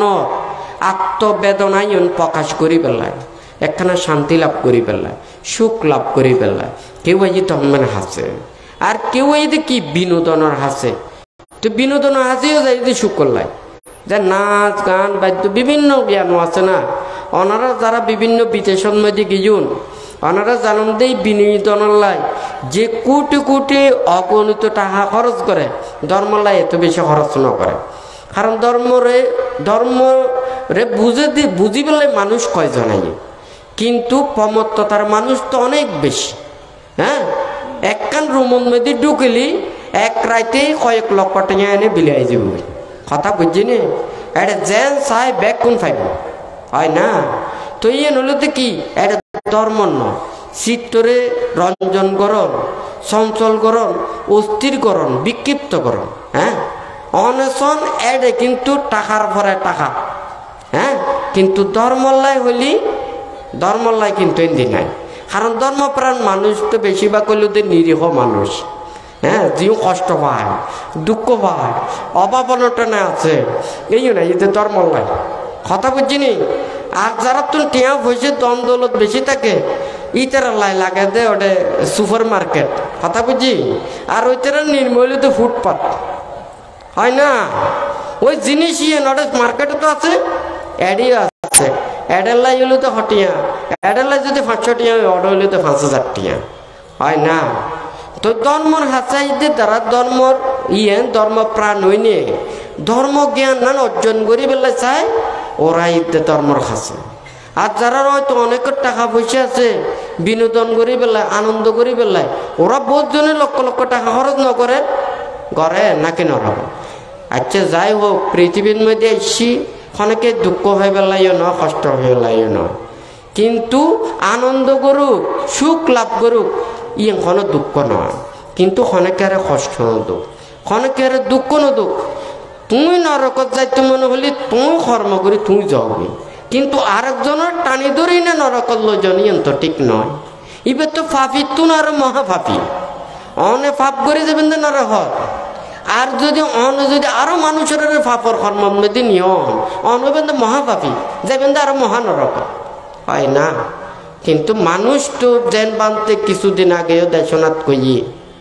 আত্মবেদনায় প্রকাশ করি পেলায়, একখানা শান্তি লাভ করি পেলায়, সুখ লাভ করি পেলায়। কেউ এই ধর্মের হাসে, আর কেউ এই কি বিনোদনের হাসে। তো বিনোদনের হাসিও যাই যে সুখ করলাই, যে নাচ গান বাদ্য বিভিন্ন জ্ঞান আছে না, ওনারা যারা বিভিন্ন বিদেশের মধ্যে গিয়েন, ওনারা জানান দেই বিনোদনের লাই যে কোটি কোটি অগণিত টাকা খরচ করে, ধর্মের লাই এত বেশি খরচ ন করে। কারণ ধর্মরে ধর্মরে বুঝে দি বুঝি পেলে মানুষ কয়জন আই, কিন্তু প্রমত্ততার মানুষ তো অনেক বেশি। হ্যাঁ, একখান রুমের মধ্যে ঢুকলি এক রাইতে কয়েক লক্ষ টাকা এনে বিলাই যাব। কথা বুঝছিনি? এটা জেন চাই ব্যাগ কোন ফাইব হয় না। তো ইয়ে হলো তো কি, এটা ধর্ম নয়, চিত্তরে রঞ্জন করণ, চঞ্চল করণ, অস্থির করণ, বিক্ষিপ্ত করণ। হ্যাঁ, অনশন এডে কিন্তু টাকার ভরে টাকা। হ্যাঁ, কিন্তু ধর্মল্লাই হলি ধর্মল্লাই কিন্তু এদিন নাই। কারণ ধর্মপ্রাণ মানুষ তো বেশিরভাগ হইল নিরীহ মানুষ। হ্যাঁ, যিও কষ্ট পায়, দুঃখ পায়, অভাব অনটনে আছে, এই না এদের ধর্মল্লাই। কথা বুঝছিনি? আর যারা তো টিয়া হয়েছে দম দৌলত বেশি থাকে, ইতারা লাই লাগে দে ওটা সুপার মার্কেট। কথা বুঝি? আর ওইটারা নির্মূলিত ফুটপাথ হয় না, ওই জিনিস ইয়ে নটা মার্কেটে তো আছে, এডি আছে, এডের লাই হইলে তো হটিয়া, এডের লাই যদি পাঁচশো টিয়া অর্ডার হইলে তো পাঁচ হাজার টিয়া হয় না। তো ধর্মর হাসাইতে তারা ধর্মর ইয়ে ধর্ম প্রাণ হইনে ধর্ম জ্ঞান না অর্জন করি বেলা চায়, ওরা ইতে ধর্মর হাসে। আর যারা হয়তো অনেকের টাকা পয়সা আছে, বিনোদন করি বেলায়, আনন্দ করি বেলায়, ওরা বহুত জনে লক্ষ লক্ষ টাকা খরচ ন করে করে নাকি নরব। আচ্ছা যাই হোক, পৃথিবীর মধ্যে এসছি অনেকে দুঃখ হয়ে বেলাইও নয়, কষ্ট হয়ে বেলাইও নয়, কিন্তু আনন্দ করুক, সুখ লাভ করুক, ই কোনো দুঃখ নয়। কিন্তু অনেকের কষ্ট নদুক, অনেকের দুঃখ নদুক। তুমি নরকত যাইতে মনে হলে তুমি কর্ম করি তুমি যাবি, কিন্তু আরেকজনের টানি ধরি না নরকত লজনী তো ঠিক নয়। এবার তো ফাঁপি তুন আরো মহাফাপি, অনে ফাপ করে যাবেন তো নরক। আর যদি অন যদি আরো মানুষের ফাপর কর্ম মধ্যে নিয়ম অনবেন তো মহাপাপী, যাবেন তো আরো মহানরক হয় না। কিন্তু মানুষ তো জেন বানতে কিছুদিন আগেও দেশনাথ কইয়ে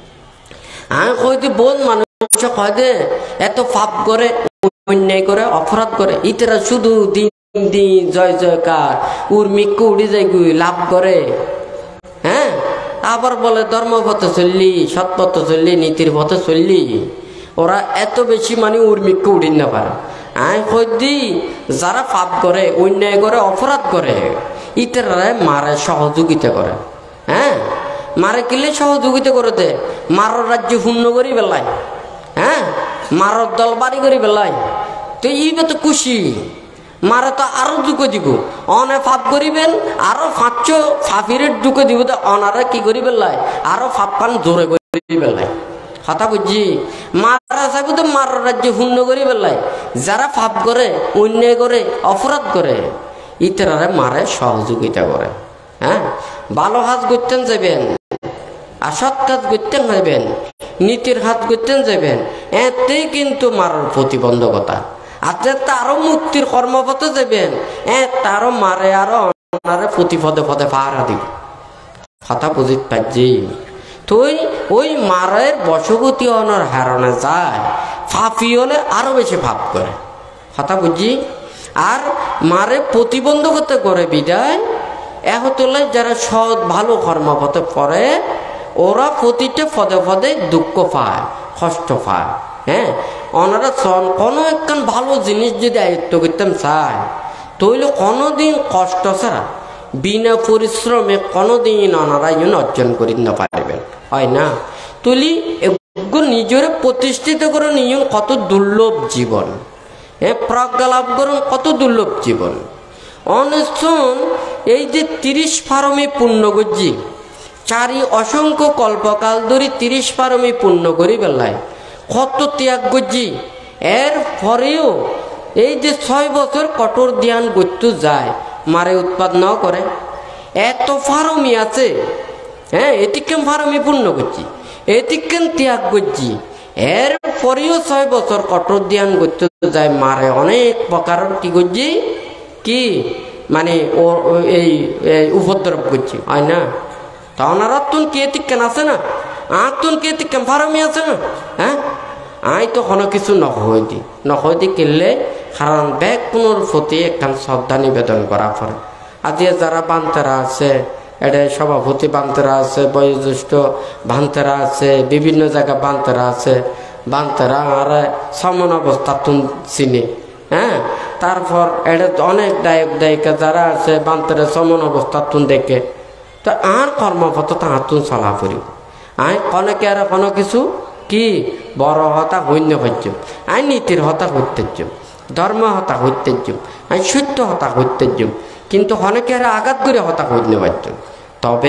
আমি কইতে বোন মানুষ কয় দে এত পাপ করে, অন্যায় করে, অপরাধ করে, ইতারা শুধু দিন দিন জয় জয়কার উর্মিক উড়ি যায় গুই লাভ করে। হ্যাঁ, আবার বলে ধর্মপথে চললি, সৎপথে চললি, নীতির পথে চললি, ওরা এত বেশি মানে উর্মিককে উড়িন না পারে। আমি কই দি যারা পাপ করে, অন্যায় করে, অপরাধ করে, ইতারা মারে সহযোগিতা করে। হ্যাঁ, মারে কিলে সহযোগিতা করে দে, মারর রাজ্য শূন্য করি বেলায়। হ্যাঁ, মারর দল বাড়ি করি বেলায়। তো ইবে তো খুশি, মারে তো আরো ঢুকে দিব, অনে ফাপ করিবেন আরো পাঁচশো ফাঁপিরে ঢুকে দিব, অনারা কি করি বেলায় আরো ফাপ পান জোরে করি বেলায়। কথা বুঝছি? মারা চাইব তো মারর রাজ্য শূন্য করি বেলায়। যারা পাপ করে, অন্যায় করে, অপরাধ করে, ইতারে মারে সহযোগিতা করে। হ্যাঁ, ভালো হাত করতেন যাবেন, আসৎ কাজ করতেন যাবেন, নীতির হাত করতেন যাবেন, এতেই কিন্তু মারার প্রতিবন্ধকতা। আর যে তারও মুক্তির কর্মপথে যাবেন, এ তারও মারে আরো অনারে প্রতি পদে পদে পাহারা দিব। কথা বুঝিত পারছি? তুই ওই মারের বশবতী অনার হারণে যায়, ফাঁপি হলে আরো বেশি ভাব করে। কথা বুঝছি? আর মারে প্রতিবন্ধকতা করে বিদায় এহতলে যারা সৎ ভালো কর্মপথে পড়ে, ওরা প্রতিটা পদে পদে দুঃখ পায়, কষ্ট পায়। হ্যাঁ, ওনারা কোনো একখান ভালো জিনিস যদি আয়ত্ত করতাম চায়, তাহলে কোনোদিন কষ্ট ছাড়া বিনা পরিশ্রমে কোনোদিন ওনারা ইউন অর্জন করি না পারবেন হয় না। তুলি নিজের প্রতিষ্ঠিত করে নিয়ন কত দুর্লভ জীবন, হ্যাঁ, প্রজ্ঞা লাভ করুন কত দুর্লভ জীবন। অনেকজন এই যে তিরিশ ফারমে পূর্ণ গজ্জি, চারি অসংখ্য কল্পকাল ধরে তিরিশ পারমি পূর্ণ করি বেলায় কত ত্যাগ গজি এর পরেও এই যে ছয় বছর কঠোর ধ্যান করতে যায় মারে উৎপাদ ন করে এত ফারমি আছে হ্যাঁ এটিকেন ফারমি পূর্ণ করছি এটিকেন ত্যাগ করছি এর পরেও ছয় বছর কঠোর ধ্যান করতে যায় মারে অনেক প্রকার কি করছি কি মানে ও এই উপদ্রব করছি হয় না তা ওনারা তুন কে টিকেন আছে না আর তুন কে টিকেন ফারমি আছে না হ্যাঁ আই তো কোনো কিছু নহই দি নহই দি কিনলে কারণ ব্যাগ কোনোর প্রতি একখান শ্রদ্ধা নিবেদন করা পড়ে আজি যারা বান্তেরা আছে এটা সভাপতি বান্তেরা আছে বয়োজ্যেষ্ঠ বান্তেরা আছে বিভিন্ন জায়গা বান্তেরা আছে বান্তেরা আর সমন অবস্থা তুন চিনি হ্যাঁ তারপর এটা অনেক দায়ক দায়িকা যারা আছে বান্তেরা সমন অবস্থা তুন দেখে তো আর কর্মপথ তাহার তুন চলা পড়ি আই কনেকে আর কোনো কিছু কি বড় হতা হইন্য হইয আই নীতির হতা হইতেছ ধর্ম হতা হইতেছ আই সত্য হতা হইতেছ কিন্তু অনেকের আঘাত করে হতা হইন্য পারছ তবে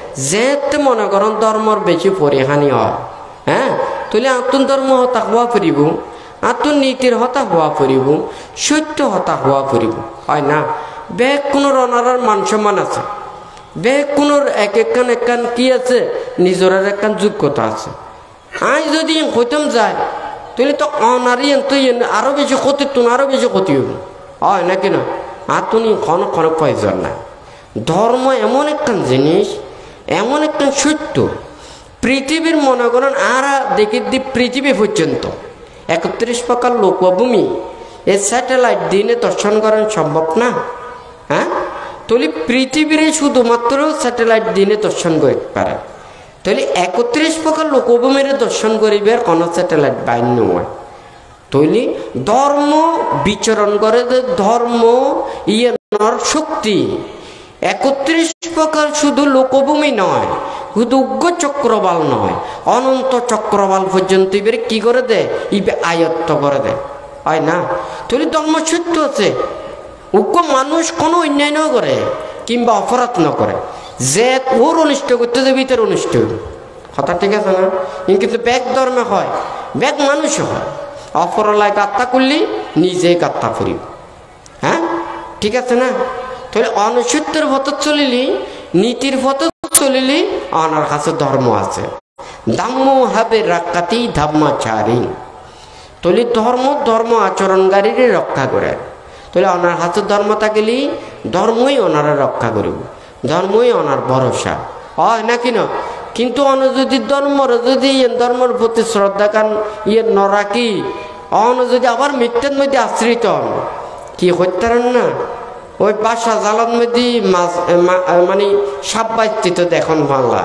যেতে মনে করেন ধর্মর বেশি পরিহানি হয় হ্যাঁ তুলে আতুন ধর্ম হতা হওয়া ফুরিব আতুন নীতির হতা হওয়া ফুরিব সত্য হতা হওয়া ফুরিব হয় না বেগ কোনো রনার মান সম্মান আছে বেগ কোনোর এক একখান একখান কি আছে নিজের একখান যোগ্যতা আছে আই যদি হইতাম যায় তাহলে তো অনারি তুই আরো বেশি ক্ষতি তুন আরো বেশি ক্ষতি হইব হয় নাকি না আর তুমি কোনো কোনো প্রয়োজন নাই ধর্ম এমন একখান জিনিস এমন একখান সত্য পৃথিবীর মনে করেন আর দেখি দি পৃথিবী পর্যন্ত একত্রিশ প্রকার লোকভূমি এই স্যাটেলাইট দিনে দর্শন করেন সম্ভব না হ্যাঁ তাহলে পৃথিবীর শুধুমাত্র স্যাটেলাইট দিনে দর্শন করতে পারে তাহলে একত্রিশ প্রকার লোকভূমির দর্শন করিবার কোনো স্যাটেলাইট বাইর নয় তাহলে ধর্ম বিচরণ করে যে ধর্ম ইয়ের শক্তি একত্রিশ প্রকার শুধু লোকভূমি নয় শুধু উগ্র চক্রবাল নয় অনন্ত চক্রবাল পর্যন্ত ইবের কি করে দেয় ইবে আয়ত্ত করে দেয় হয় না তাহলে ধর্ম সত্য আছে উগ্র মানুষ কোনো অন্যায় ন করে কিংবা অপরাধ ন করে যে ওর অনিষ্ট করতে যে ভিতরে অনিষ্ট কথা ঠিক আছে না কিন্তু ব্যাগ ধর্মে হয় ব্যাগ মানুষ হয় অপরলায় গাত্তা করলি নিজেই গাত্তা ফুরিব হ্যাঁ ঠিক আছে না তাহলে অনসত্যের পথ চলিলি নীতির পথ চলিলি অনার কাছে ধর্ম আছে দাম্য হবে রাক্কাতি ধাম্মাচারী তাহলে ধর্ম ধর্ম আচরণকারীর রক্ষা করে তাহলে ওনার হাতে ধর্ম থাকলেই ধর্মই ওনারা রক্ষা করব ধর্মই ওনার ভরসা হয় নাকি না কিন্তু অন যদি ধর্মর যদি ধর্মের প্রতি শ্রদ্ধা কান ইয়ে ন রাখি অন যদি আবার মৃত্যুর মধ্যে আশ্রিত হন কি হত্যারণ না ওই বাসা জালার মধ্যে মাছ মানে সাপ বাইস্থিত দেখুন বাংলা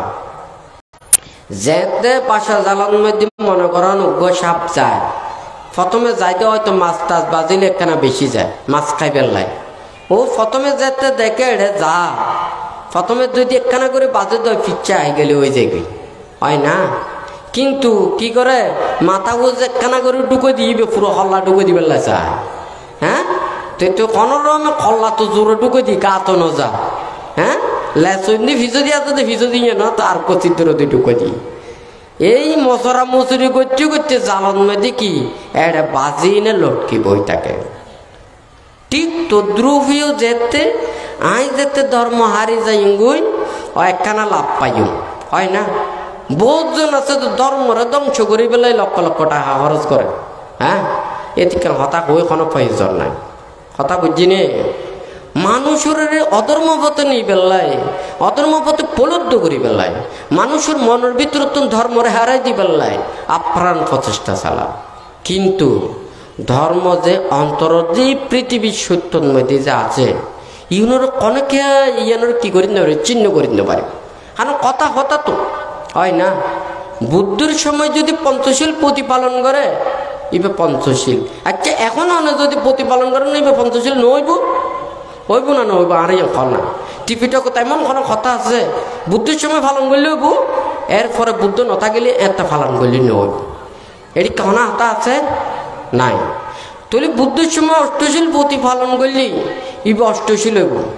যেতে বাসা জালার মধ্যে মনে করেন উগ্র সাপ যায় প্রথমে যাইতে হয়তো মাছ টাছ বাজিলে একখানা বেশি যায় মাছ খাই বেলায় ও প্রথমে যেতে দেখে এড়ে যা প্রথমে যদি একখানা করে বাজে দেয় পিচ্ছা আই গেলে ওই জায়গায় হয় না কিন্তু কি করে মাথা বুঝ একখানা করে ঢুকে দিবে পুরো হল্লা ঢুকে দিবে চায় হ্যাঁ তো কোনো রকমে খল্লা তো জোরে ঢুকে দি গা তো ন যা হ্যাঁ লেসনি ভিজো দিয়া তো ভিজো দিয়ে না তো আর কচির দূরে ঢুকে দিই এই মশরা মশুরি করতে করতে জ্বালান মধ্যে কি এটা বাজি নে লটকি বই থাকে ঠিক তদ্রুপীয় যেতে আই যেতে ধর্ম হারি যাই গুই ও একখানা লাভ পাইও হয় না বহুজন আছে তো ধর্মরে ধ্বংস করি বেলায় লক্ষ লক্ষ টাকা খরচ করে হ্যাঁ এদিকে হতাশ হয়ে কোনো প্রয়োজন নাই কথা বুঝছি নে মানুষের অধর্ম পথে নিয়ে বেলায় অধর্ম পথে প্রলুব্ধ করি বেলায় মানুষের মনের ভিতরে তো ধর্মরে হারাই দি বেলায় আপ্রাণ প্রচেষ্টা চালা কিন্তু ধর্ম যে অন্তর যে পৃথিবীর সত্যর মধ্যে যে আছে ইউনোর অনেকে ইয়ানোর কি করি না চিহ্ন করে দিতে পারে কারণ কথা হতা তো হয় না বুদ্ধের সময় যদি পঞ্চশীল প্রতিপালন করে ইবে পঞ্চশীল আচ্ছা এখন অনেক যদি প্রতিপালন করে না ইবে পঞ্চশীল নইব হইব না নহইব আর ফল না টিপিটক তেমন কোনো কথা আছে বুদ্ধের সময় পালন করলে হইব এরপরে বুদ্ধ নথা গেলে একটা পালন করলে নহইব এটি কহনা হাতা আছে নাই তাহলে বুদ্ধের সময় অষ্টশীল প্রতিপালন করলি ইবে অষ্টশীল হইব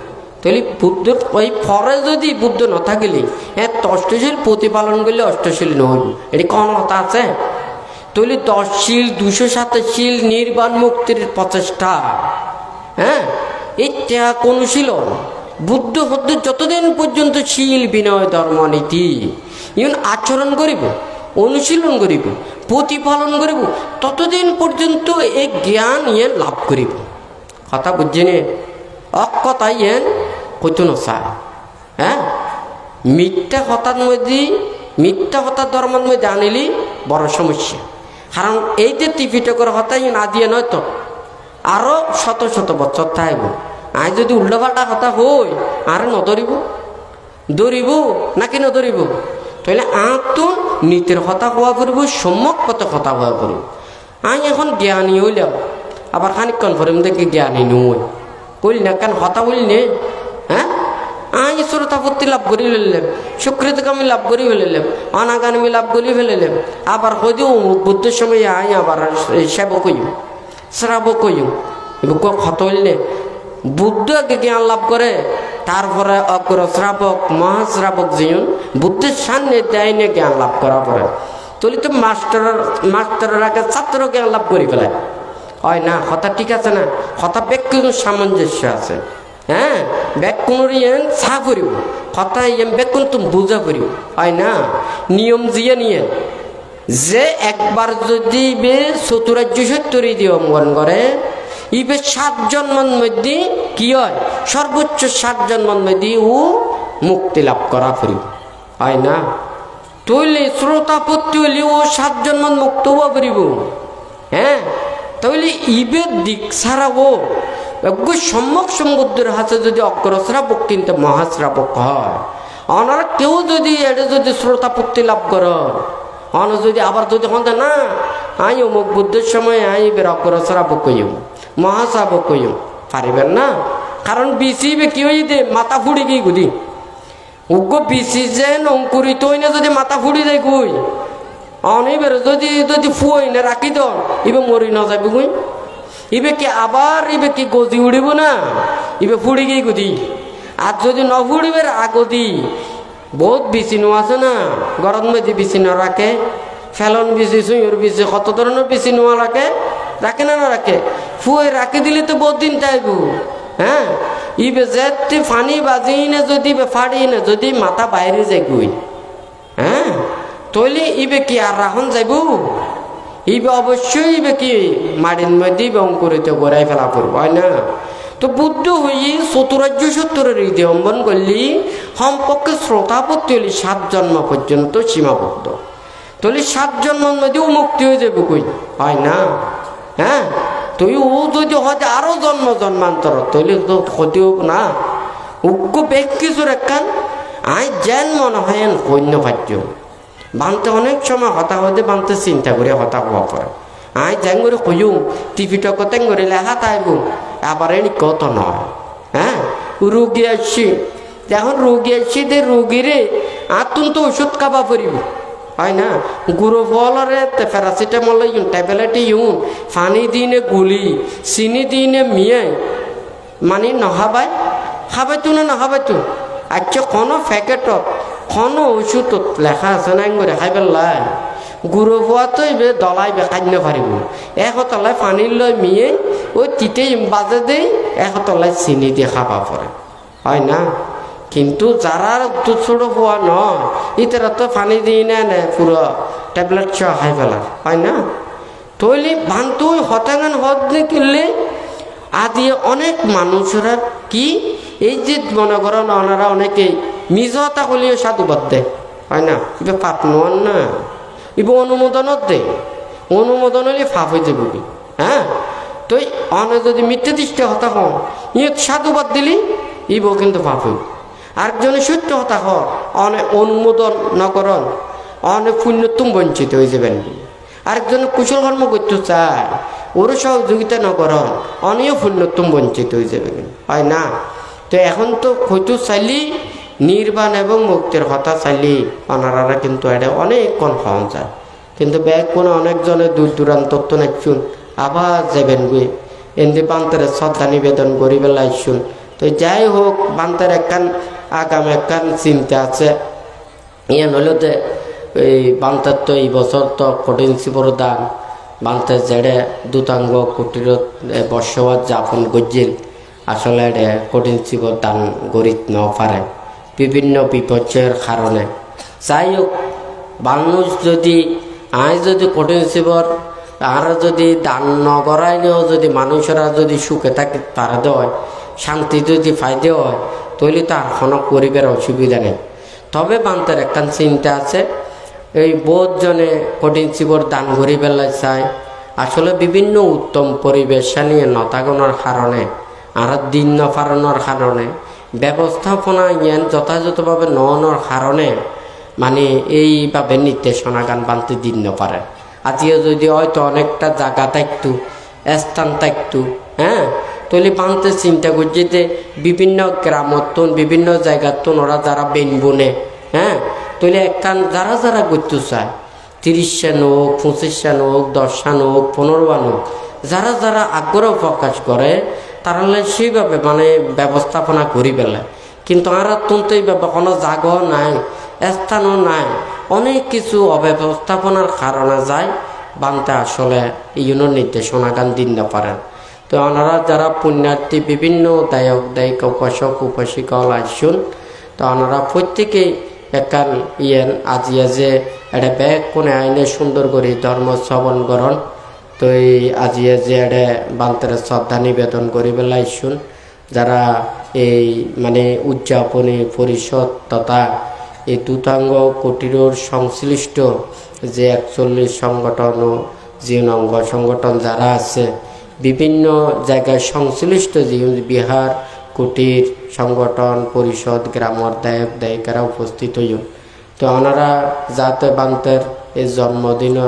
তাহলে বুদ্ধ ওই ফরে যদি বুদ্ধ ন থাকিলে হ্যাঁ অষ্টশীল প্রতিপালন করলে অষ্টশীল নহইব এটি কোন কথা আছে তাহলে দশশীল দুশো সাতাশীল নির্বাণ মুক্তির প্রচেষ্টা হ্যাঁ এই ত্যাগ অনুশীলন বুদ্ধ হতে যতদিন পর্যন্ত শীল বিনয় ধর্ম নীতি ইউন আচরণ করিব অনুশীলন করিব প্রতিপালন করিব ততদিন পর্যন্ত এই জ্ঞান ইয়ে লাভ করিব কথা বুঝছেনে অকথা ইয়ে কইতো নচায় হ্যাঁ মিথ্যা কথার মধ্যে মিথ্যা কথার ধর্মের মধ্যে আনিলি বড় সমস্যা কারণ এই যে ত্রিপিটকের কথা না দিয়ে নয় তো আরো শত শত বছর থাকব আজ যদি উল্টাপাল্টা কথা হই আর নধরিব ধরিব নাকি নধরিব তাহলে আঁতো নীতির কথা হওয়া করব সম্যক কত কথা হওয়া করব আই এখন জ্ঞানী হইলাম আবার খানিকক্ষণ পরে দেখি জ্ঞানী নই বলি না কেন কথা বলি নে হ্যাঁ আই শ্রোতাপত্তি লাভ করি ফেললাম সুকৃতকামী লাভ করি ফেললাম অনাগামী লাভ করি ফেললাম আবার হয়তো বুদ্ধের সময় আই আবার সেবক হইম শ্রাবক হইম এবার কথা বললে বুদ্ধ আগে জ্ঞান লাভ করে তারপরে অগ্র শ্রাবক মহাশ্রাবক জীবন বুদ্ধের সামনে দেয় না জ্ঞান লাভ করার পরে তাহলে তো মাস্টার মাস্টারের আগে ছাত্র জ্ঞান লাভ করি ফেলে হয় না কথা ঠিক আছে না কথা ব্যাকুণ সামঞ্জস্য আছে হ্যাঁ ব্যাকুণের ইয়েন চা করিব কথা ইয়েন ব্যাকুণ তুমি বুঝা করিব হয় না নিয়ম জিয়ে নিয়ে যে একবার যদি বে চতুরাজ্য সত্তরী দিয়ে অঙ্গন করে ইবে সাত জন্মের মধ্যে কি হয় সর্বোচ্চ সাত জন্মের মধ্যে ও মুক্তি লাভ করা করিব হয় না তৈলে শ্রোতাপত্তি হইলে ও সাত জন্মের মুক্ত হওয়া করিব হ্যাঁ তাহলে ইবের দিক ছাড়াও সম্যক সমুদ্রের হাতে যদি অগ্রশ্রাবক কিন্তু মহাশ্রাবক হয় অনার কেউ যদি এটা যদি শ্রোতাপত্তি লাভ কর অন যদি আবার যদি হতে না আই অমুক বুদ্ধের সময় আই এবার অগ্রশ্রাবক কইম মহাশ্রাবক কইম পারিবেন না কারণ বিসিবে কি হয়ে দে মাথা ফুড়ি গিয়ে গুদি উগ্র বিসি যে অঙ্কুরিত হইনে যদি মাথা ফুড়ি দেয় গুই অনেবার যদি যদি ফুই না রাখি দ ইবে মরি না যাবে গুই ইবে কি আবার ইবে কি গজি উড়িব না ইবে ফুড়ি গিয়ে গুদি আর যদি ন ফুড়িবে আগদি বহুত বিচিনো আছে না গরম মধ্যে বিচিনো রাখে ফেলন বিচি সুইর বিচি কত ধরনের বিচি নোয়া রাখে রাখে না না রাখে ফুয়ে রাখি দিলে তো বহুত দিন টাইব হ্যাঁ ইবে যেতে ফানি বাজি না যদি ফাড়ি না যদি মাথা বাইরে যায় গুই হ্যাঁ তৈলে ইবে কি আর রাখন যাইব ইবে অবশ্যই ইবে কি মাটির মধ্যে ইবে অঙ্কুরিত গড়াই ফেলা পড়ব হয় না তো বুদ্ধ হয়ে চতুরাজ্য সত্তরের হৃদয় অম্বন করলি সম্পর্কে শ্রোতাপত্তি হলি সাত জন্ম পর্যন্ত সীমাবদ্ধ তাহলে সাত জন্মের মধ্যে ও মুক্তি হয়ে যাবে কই হয় না হ্যাঁ তুই ও যদি হয়তো আরো জন্ম জন্মান্তর তাহলে তো ক্ষতি হোক না উগ্র বেগ কিছুর একখান আই যেন মনে হয় কন্য ভাজ্য বানতে অনেক সময় হতা হতে বানতে চিন্তা করে হতা হওয়া পড়ে আই যেন করে কইও টিভিটা কত করে লেখা তাইব আবার এনি কত নয় হ্যাঁ রোগী আসছি এখন রোগী আসছি দে রোগীরে আতুন তো ওষুধ খাবা পড়িব হয় না গুঁড়ো ফলরে প্যারাসিটামল ইউন ট্যাবলেট ইউন পানি দিনে গুলি চিনি দিনে মিয়াই মানে নহাবাই খাবাই তো না নহাবাই তো আচ্ছা কোনো প্যাকেটত কোনো ওষুধত লেখা আছে না করে খাই পেলাই গুঁড়ো ফোয়াতো এবার দলাইবে খাদ্য পারিব একতলায় পানি লয় মিয়ে ওই তিতেই বাজে দেই একতলায় চিনি দিয়ে খাবা পড়ে হয় না কিন্তু যারা দুধ ছোটো হওয়া নয় ইতারা তো পানি দিয়ে নেয় নেয় পুরো ট্যাবলেট ছ খাই ফেলা হয় না তৈলি ভান্তু হতাঙ্গান হদ কিনলে আদি অনেক মানুষরা কি এই যে মনে করেন ওনারা অনেকেই নিজতা হলেও সাধুবাদ দেয় হয় না এবার পাপ নন না এবার অনুমোদনত দেয় অনুমোদন হলে ফাপ হয়ে যাবে হ্যাঁ তো অনে যদি মিথ্যে দৃষ্টি হতা হন ইয়ে সাধুবাদ দিলি ইব কিন্তু পাপ হইব আরেকজনে সত্য হতা হন অনেক অনুমোদন নকরণ অনেক পুণ্যত্তম বঞ্চিত হয়ে যাবেন আরেকজনে কুশল কর্ম করতে চায় ওরও সহযোগিতা নকরণ অনেক পুণ্যত্তম বঞ্চিত হয়ে যাবেন হয় না তো এখন তো হয়তো চাইলি নির্বাণ এবং মুক্তির কথা চাইলি ওনারা কিন্তু এটা অনেকক্ষণ পাওয়া যায় কিন্তু ব্যাগ কোনো অনেকজনে দূর দূরান্ত তো নাচুন আবার যাবেন গে এমনি পান্তরে শ্রদ্ধা নিবেদন করি বেলা আসুন তো তো যাই হোক বান্তার একখান আগাম একখান চিন্তা আছে ইয়ান হলো যে এই বান্তার তো এই বছর তো কঠিন শিবর দান বান্তার জেড়ে দুতাঙ্গ কুটির বর্ষবাদ যাপন গজ্জিল আসলে এটা কঠিন শিবর দান গরিত ন পারে বিভিন্ন বিপর্যয়ের কারণে যাই হোক মানুষ যদি আজ যদি কঠিন শিবর আর যদি দান নগরাইলেও যদি মানুষেরা যদি সুখে থাকে তারা দেয় শান্তি যদি ফায়দে হয় তাহলে তো আর কোনো পরিবার অসুবিধা নেই তবে বান্তার একখান চিন্তা আছে এই বোধ জনে কঠিন শিবর দান করি বেলা চায় আসলে বিভিন্ন উত্তম পরিবেশ নিয়ে নতাগণের কারণে আর দিন নফারণের কারণে ব্যবস্থাপনা জ্ঞান যথাযথভাবে নওয়ানোর কারণে মানে এইভাবে নির্দেশনা গান বানতে দিন ন পারে আজিও যদি হয়তো অনেকটা জায়গা থাকতো স্থান থাকতো হ্যাঁ তাহলে বানতে চিন্তা করছে যে বিভিন্ন গ্রামতন বিভিন্ন জায়গাতন ওরা যারা বেন বনে হ্যাঁ তাহলে একখান যারা যারা করতে চায় তিরিশ সান হোক পঁচিশ সান হোক দশ সান হোক পনেরো বান হোক যারা যারা আগ্রহ প্রকাশ করে তারা সেইভাবে মানে ব্যবস্থাপনা করি পেলে কিন্তু আর তো এইভাবে কোনো জায়গাও নাই স্থানও নাই অনেক কিছু অব্যবস্থাপনার কারণে যায় বানতে আসলে ইউনো নির্দেশনা গান দিন না পারেন তো ওনারা যারা পুণ্যার্থী বিভিন্ন দায়ক দায়িকা উপাসক উপাসিকা আসুন তো ওনারা প্রত্যেকেই একখান ইয়েন আজিয়া যে এটা ব্যাগ কোনে আইনে সুন্দর করে ধর্ম শ্রবণ করণ তো এই আজিয়া যে এটা বান্তের শ্রদ্ধা নিবেদন করি বেলা শুন যারা এই মানে উদযাপনী পরিষদ তথা এই দুতাঙ্গ কুটিরর সংশ্লিষ্ট যে একচল্লিশ সংগঠন ও জীবন অঙ্গ সংগঠন যারা আছে বিভিন্ন জায়গায় সংশ্লিষ্ট জীবন বিহার কুটির সংগঠন পরিষদ গ্রামের দায়ক দায়িকারা উপস্থিত হইন তো ওনারা যাতে বান্তের এই জন্মদিনের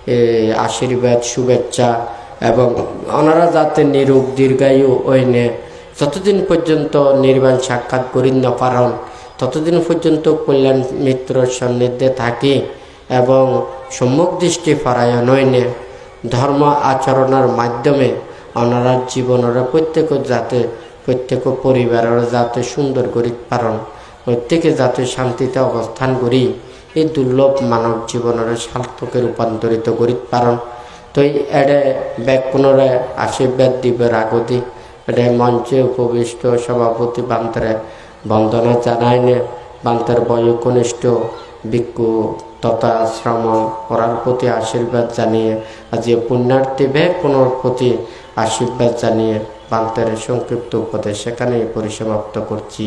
আশীর্বাদ শুভেচ্ছা এবং ওনারা যাতে নিরোগ দীর্ঘায়ু ওইনে যতদিন পর্যন্ত নির্বাণ সাক্ষাৎ করি না পারেন ততদিন পর্যন্ত কল্যাণ মিত্রর সান্নিধ্যে থাকি এবং সম্মুখ দৃষ্টি পরায়ণ হইনে ধর্ম আচরণের মাধ্যমে ওনারা জীবনের প্রত্যেক যাতে প্রত্যেক পরিবারের যাতে সুন্দর করি পারেন প্রত্যেকে যাতে শান্তিতে অবস্থান করি এই দুর্লভ মানব জীবনের সার্থকে রূপান্তরিত করি পারেন তো এডে ব্যাকুণরে আশীর্বাদ দিবের আগতি এডে মঞ্চে উপবিষ্ট সভাপতি বান্তরে বন্দনা জানাইনে বান্তের বয়োকনিষ্ঠ ভিক্ষু তথা শ্রমণ করার প্রতি আশীর্বাদ জানিয়ে আজ পুণ্যার্থী ব্যাকুণর প্রতি আশীর্বাদ জানিয়ে বান্তের সংক্ষিপ্ত উপদেশ সেখানে পরিসমাপ্ত করছি।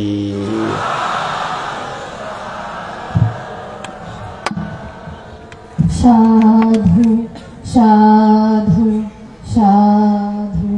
সাধু সাধু সাধু।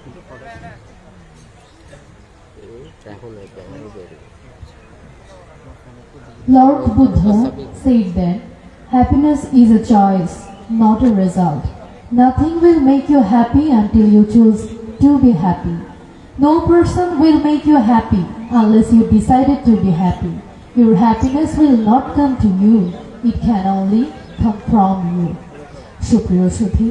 Lord Buddha said that happiness is a choice, not a result. Nothing will make you happy until you choose to be happy. No person will make you happy unless you decided to be happy. Your happiness will not come to you, it can only come from you. সুপ্রিয় সুধী,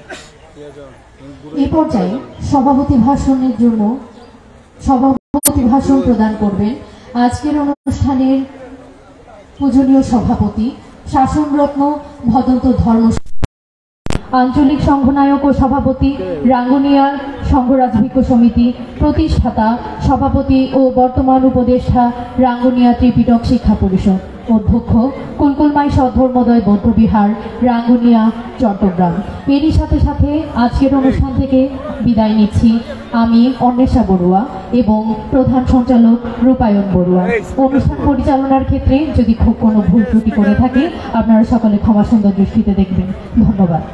এই পর্যায়ে সভাপতি ভাষণের জন্য সভাপতি ভাষণ প্রদান করবেন আজকের অনুষ্ঠানের পূজনীয় সভাপতি শাসনরত্ন ভদন্ত ধর্ম আঞ্চলিক সংঘনায়ক ও সভাপতি রাঙ্গুনিয়া সংঘরাজ ভিক্ষ সমিতি প্রতিষ্ঠাতা সভাপতি ও বর্তমান উপদেষ্টা রাঙ্গুনিয়া ত্রিপিটক শিক্ষা পরিষদ অধ্যক্ষ কুলকুলমাই সদ্ধর্মোদয় বৌদ্ধবিহার রাঙ্গুনিয়া চট্টগ্রাম। এরই সাথে সাথে আজকের অনুষ্ঠান থেকে বিদায় নিচ্ছি আমি অন্বেষা বড়ুয়া এবং প্রধান সঞ্চালক রূপায়ণ বড়ুয়া। অনুষ্ঠান পরিচালনার ক্ষেত্রে যদি খুব কোনো ভুল ত্রুটি করে থাকে আপনারা সকলে ক্ষমা সুন্দর দৃষ্টিতে দেখবেন। ধন্যবাদ।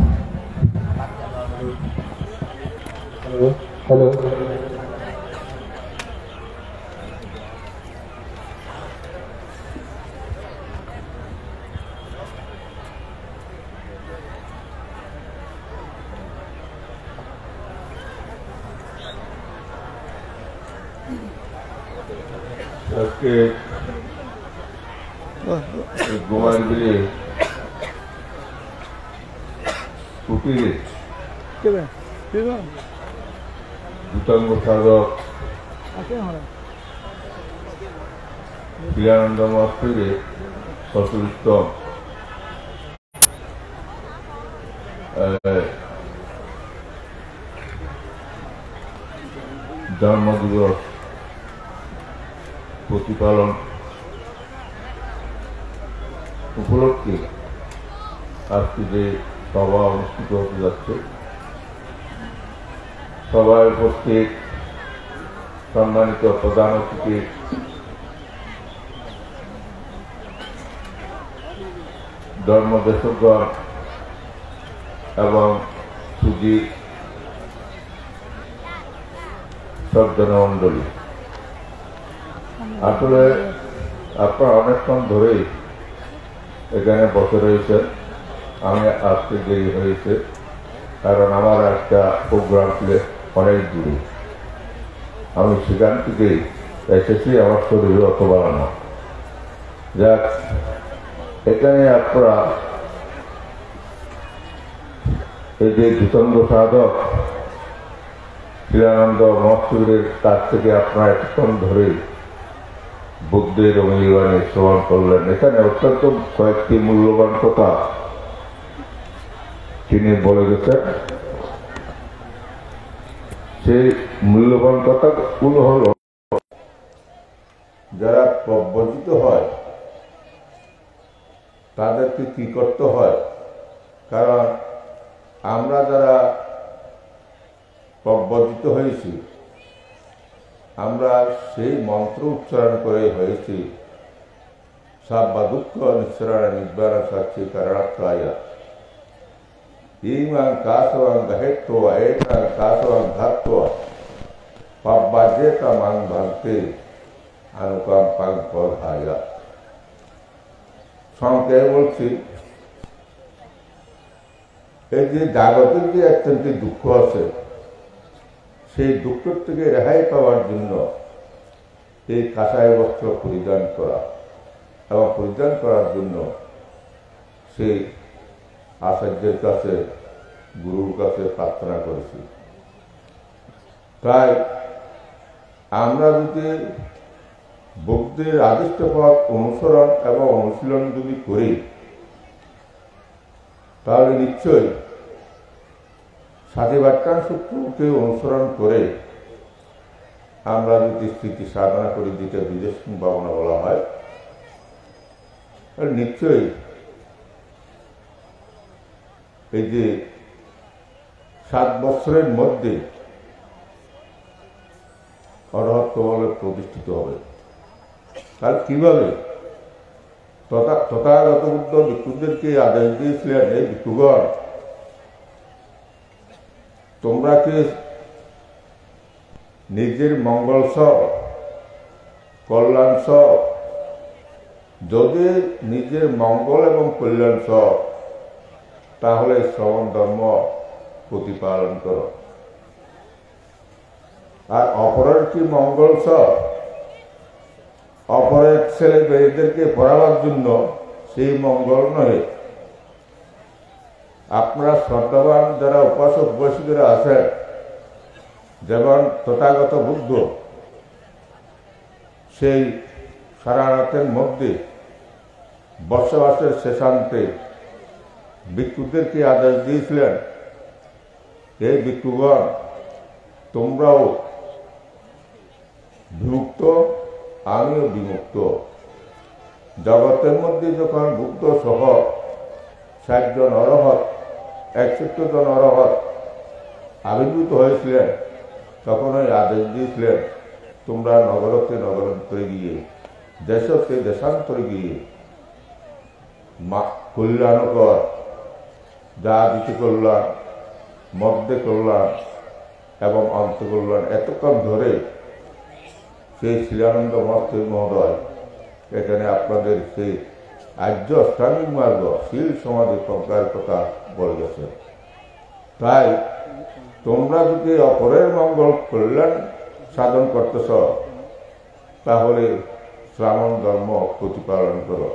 হ্যালো, আজকে গোমাইগুলি কুটিরে দুতাঙ্গ সাধক ক্রিয়ানন্দ মহাপ্রভুর প্রচলিত জন্মদিবস প্রতিপালন উপলক্ষে আজকে যে সভা অনুষ্ঠিত হতে যাচ্ছে, সভায় উপস্থিত সম্মানিত প্রধান অতিথি ধর্মদেশকগণ এবং সুধী সজ্জনমণ্ডলী, আসলে আপনারা অনেকক্ষণ ধরেই এখানে বসে রয়েছেন। আমি আসতে দেরি হয়েছে, কারণ আমার একটা প্রোগ্রাম ছিল অনেক দূরে। আমি সেখান থেকেই এসেছি, আমার শরীরে অত বাড়ানো যাক। এখানে আপনারা এই যে ধূতঙ্গ সাধক ক্রিয়ানন্দ মহাপ্রভুর কাছ থেকে আপনারা এতক্ষণ ধরে বুদ্ধের অঙ্গীবাণী শ্রবণ করলেন। এখানে অত্যন্ত কয়েকটি মূল্যবান কথা তিনি বলে গেছেন। সেই মূল্যবান কথাগুলো হল, যারা প্রব্রজিত হয় তাদেরকে কি করতে হয়। কারণ আমরা যারা প্রব্রজিত হয়েছি, আমরা সেই মন্ত্র উচ্চারণ করে হয়েছি সাব্বা দুঃখ নিঃসরণ নির্বাণ সাক্ষী কারণাত্মায়া ইমাং কাসবাং গাহেত্ব এটাং কাসবাং ধাত্ব পাব্বাজেতা মাং ভাঙতে অনুকাম পাং পধায়া। সংক্ষেপে বলছি, এই যে জাগতিক যে অত্যন্ত দুঃখ আছে, সেই দুঃখ থেকে রেহাই পাওয়ার জন্য এই কাঁসাই বস্ত্র পরিধান করা এবং পরিধান করার জন্য সেই আচার্যের কাছে, গুরুর কাছে প্রার্থনা করেছি। তাই আমরা যদি বুদ্ধের আদিষ্ট পথ অনুসরণ এবং অনুশীলন যদি করি, তাহলে নিশ্চয়ই সাধিবাক্যান সূত্রকে অনুসরণ করে আমরা যদি স্থিতি সাধনা করি, যেটা বিদেশ ভাবনা বলা হয়, তাহলে নিশ্চয়ই এই যে সাত বছরের মধ্যে অরহত্ব বলে প্রতিষ্ঠিত হবে। তার কিভাবে? তথা তথাগত বুদ্ধ ভিক্ষুদেরকে আদেশ দিয়েছিলেন, এই ভিক্ষুগণ, তোমরা কি নিজের মঙ্গল সহ কল্যাণ সহ, যদি নিজের মঙ্গল এবং কল্যাণ সহ, তাহলে শ্রবণ ধর্ম প্রতিপালন করো। আর অপরের কি মঙ্গল সহ, অপরের ছেলে মেয়েদেরকে পড়াবার জন্য সেই মঙ্গল নয়। আপনারা শ্রদ্ধাবান যারা উপাসক বৈশিকরা আছেন, যেমন তথাগত বুদ্ধ সেই সারানাথের মধ্যে বসবাসের শেষান্তে ভিক্ষুদেরকে আদেশ দিয়েছিলেন, এই ভিক্ষুগণ, তোমরাও বিমুক্ত, আমিও বিমুক্ত। জগতের মধ্যে যখন বুদ্ধ সহ ষাট জন অরহত, একষট্টি জন অরহত আবির্ভূত হয়েছিলেন, তখন ওই আদেশ দিয়েছিলেন, তোমরা নগরতে নগরান্তরে গিয়ে, দেশকে দেশান্তরে গিয়ে কল্যাণকর, যা দিতে কল্যাণ, মধ্যে কল্যাণ এবং অন্তকল্যাণ, এতক্ষণ ধরে সেই শিলানন্দ মহাপ্রভু মহোদয় এখানে আপনাদের সেই আর্য অষ্টাঙ্গিক মার্গ, শীল সমাধি প্রজ্ঞার কথা বলে গেছে। তাই তোমরা যদি অপরের মঙ্গল কল্যাণ সাধন করতেছ, তাহলে শ্রাবণ ধর্ম প্রতিপালন করো।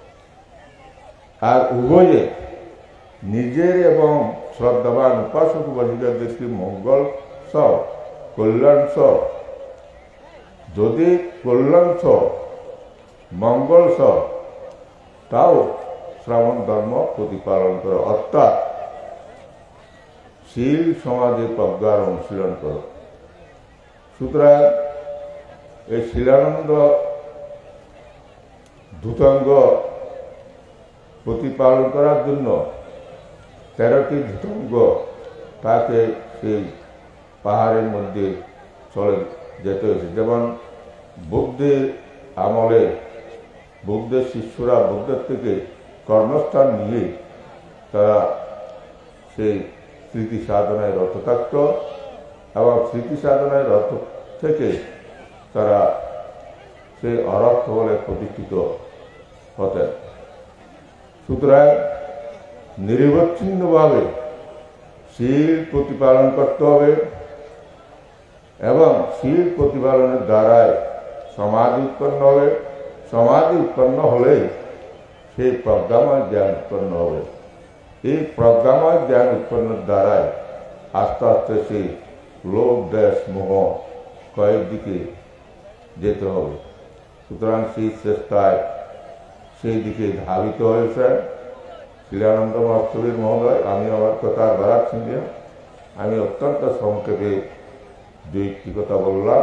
আর উভয়ে নিজের এবং শ্রদ্ধাবান উপাসক উপাসিকাদেরকে মঙ্গল সহ কল্যাণ সহ, যদি কল্যাণ সহ মঙ্গল সহ তাও শ্রাবণ ধর্ম প্রতিপালন করো, অর্থাৎ শীল সমাজে প্রজ্ঞার অনুশীলন করো। সুতরাং এই শিলানন্দ ধূতাঙ্গ প্রতিপালন করার জন্য তেরোটি ধূতাঙ্গ তাকে সেই পাহাড়ের মধ্যে চলে যেতে হয়েছে। যেমন বুদ্ধের আমলে বুদ্ধের শিষ্যরা বুদ্ধের থেকে কর্মস্থান নিয়ে তারা সেই স্মৃতি সাধনায় রত থাকত এবং স্মৃতি সাধনায় রত থেকে তারা সেই অরহত বলে প্রতিষ্ঠিত হতেন। সুতরাং নিরবচ্ছিন্নভাবে শীল প্রতিপালন করতে হবে এবং শীল প্রতিপালনের দ্বারাই সমাধি উৎপন্ন হবে। সমাধি উৎপন্ন হলে সেই প্রজ্ঞাময় জ্ঞান উৎপন্ন হবে। এই প্রজ্ঞাময় জ্ঞান উৎপন্নের দ্বারাই আস্তে আস্তে সেই লোভ দেশ মোহ কয়েক দিকে যেতে হবে। সুতরাং সেই চেষ্টায় সেই দিকে ধাবিত হয়েছে শিলানন্দ মহাস্তবীর মহোদয়। আমি আমার কথা আর বাড়াচ্ছি না, আমি অত্যন্ত সংক্ষেপে দুই একটি কথা বললাম।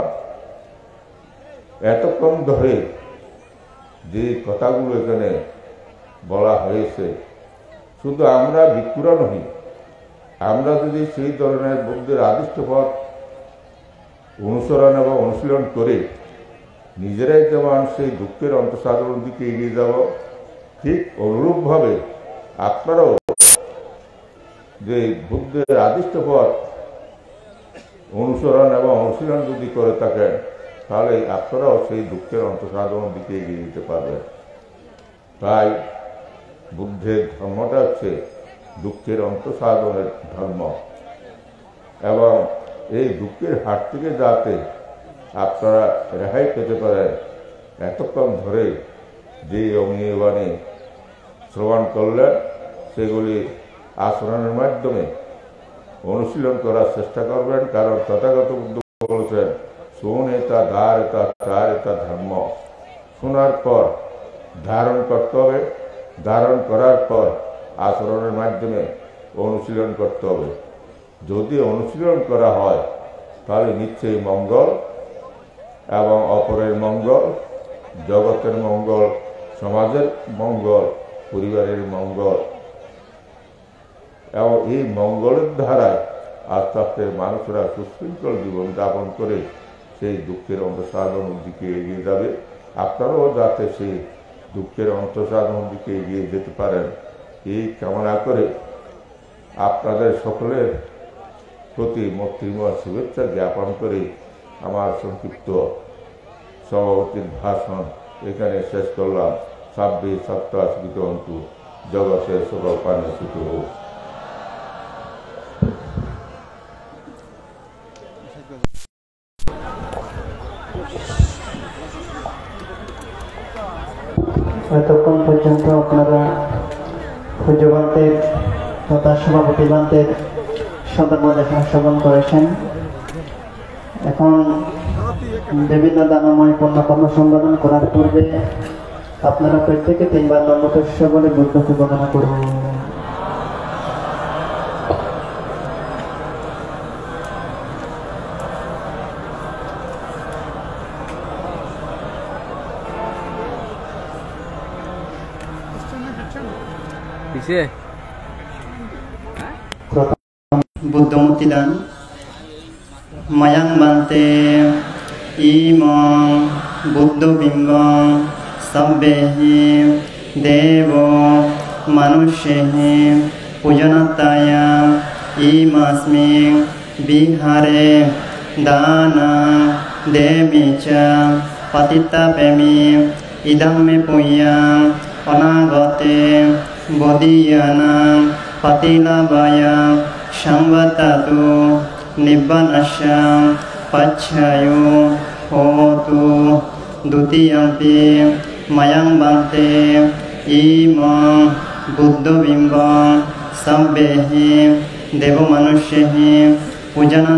এতক্ষণ ধরে যে কথাগুলো এখানে বলা হয়েছে, শুধু আমরা ভিক্ষুরা নহি, আমরা যদি সেই ধরনের বুদ্ধের আদিষ্ট পথ অনুসরণ এবং অনুশীলন করে নিজেরাই যেমন সেই দুঃখের অন্তঃসাধনের দিকে এগিয়ে যাব, ঠিক অনুরূপভাবে আপনারাও যে বুদ্ধের আদিষ্ট পথ অনুসরণ এবং অনুশীলন যদি করে থাকেন, তাহলে আপনারাও সেই দুঃখের অন্তঃসাধনের দিকে এগিয়ে যেতে পারবেন। তাই বুদ্ধের ধর্মটা হচ্ছে দুঃখের অন্তঃসাধনের ধর্ম এবং এই দুঃখের হাত থেকে যাতে আপনারা রেহাই পেতে পারেন, এতক্ষণ ধরে যে অমীয় বাণী শ্রবণ করলেন সেগুলি আচরণের মাধ্যমে অনুশীলন করার চেষ্টা করবেন। কারণ তথাগত বুদ্ধ বলেছেন, শোন এটা ধার এটা চার এটা ধর্ম। শোনার পর ধারণ করতে হবে, ধারণ করার পর আচরণের মাধ্যমে অনুশীলন করতে হবে। যদি অনুশীলন করা হয় তাহলে নিশ্চয়ই মঙ্গল এবং অপরের মঙ্গল, জগতের মঙ্গল, সমাজের মঙ্গল, পরিবারের মঙ্গল এবং এই মঙ্গলের ধারায় আস্তে আস্তে মানুষরা সুশৃঙ্খল জীবন যাপন করে সেই দুঃখের অন্তঃসাধনের দিকে এগিয়ে যাবে। আপনারাও যাতে সেই দুঃখের অন্তঃসাধনের দিকে এগিয়ে যেতে পারেন, এই কামনা করে আপনাদের সকলের প্রতি মৈত্রীময় শুভেচ্ছা জ্ঞাপন করে আমার সংক্ষিপ্ত সভাপতির ভাষণ এখানে শেষ করলাম। ছাব্বিশ সপ্তাহ অন্তু জগতের সকল পানে সুখ হোক। এতক্ষণ পর্যন্ত আপনারা পূজ্যবান্তের তথা সভাপতি বান্তের সদর্মদেশন শ্রবণ করেছেন। এখন বিভিন্ন দানময় পণ্যকর্ম সম্পাদন করার পূর্বে আপনারা প্রত্যেকে তিনবার নমস্য বলে বুদ্ধকে বন্দনা করুন। বুদ্ধমূর্তি দান মায়াং বান্তে ইমং বুদ্ধবিম্বং সব্বেহি দেব মনুষ্যেহি পূজনাত্তায় ইমাস্মিং বিহারে দানং দেমি চ পতিতাপেমি ইদং মে পুণ্যং অনাগতে বদীয়ানাং পতিলাভায় সংবতাতু নিব্বানস্যাং পচ্ছায়ো হোতু দ্বিতীয়ম্পি ময়ং বান্তে ইমং বুদ্ধবিম্বং সব্বেহি দেবমনুষ্যেহি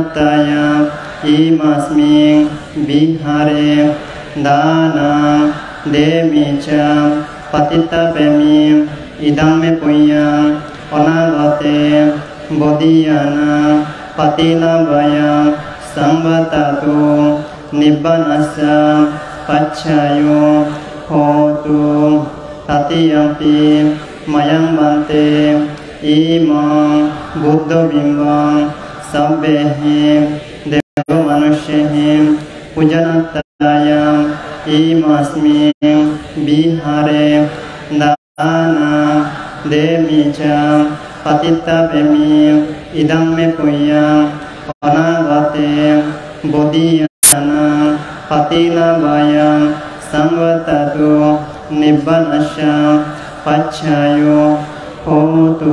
পূজনাত্তায় ইমাস্মিং বিহারে দানং देमि च पतितपेमि इदं मे पुण्यं अनागते बोधियाना पतिलाभया संवततो निब्बानस्य पच्छायो होतु ततियम्पि मयं वन्ते इमं बुद्धबिम्बं सभ्यैः देवमनुष्यैः पूजनार्थाय इमस्मिन् विहारे दाना देमि च पतितपेमि इदं मे पुण्यं अनागते बोधियाना पतिलाभय संवततो निब्बानस्य पच्छायो होतु।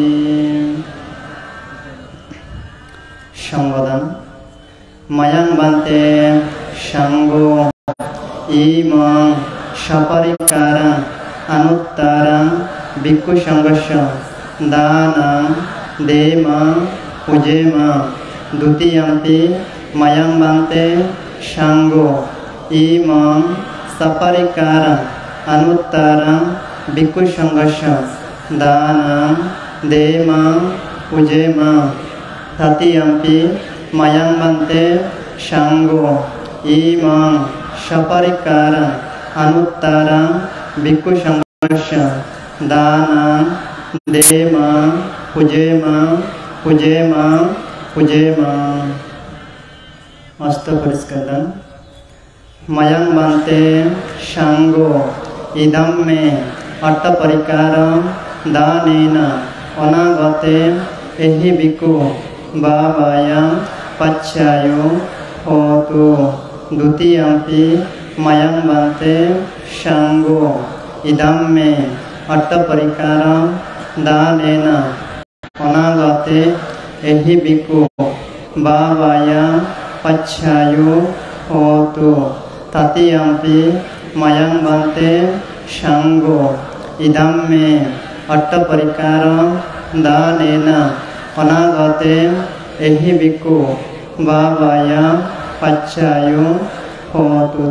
संवदन मयं वन्ते संगो इमं सपरिक्कारं अनुत्तरं भिक्खु संघस्य दानं देमं पूजेमं द्वितीयम्पि मयं वन्ते संगो इमं सपरिक्कारं अनुत्तरं भिक्खु संघस्य दानं देमं पूजेमं तृतीयम्पि मयं वन्ते संगो इमं सपरिक्कारं अनुत्तरं भिक्खु संघस्य दानं देमं पूजेमं पूजेमं पूजेमं। अस्तु परिष्कृतं मयं वन्ते संगो इदं मे अट्टपरिक्कारं दानेन अनागते एहि भिक्खु भावायां पच्छायो होतु। द्वितीयम्पि मयं वन्ते संगो इदं मे अट्टपरिक्कारं दानेन अनागते एहि भिक्खु भावायां पच्छायो होतु। तृतीयम्पि मयं वन्ते संगो इदं मे अट्टपरिक्कारं दानेन अनागते एहि भिक्खु भावायां पच्छायो होतु।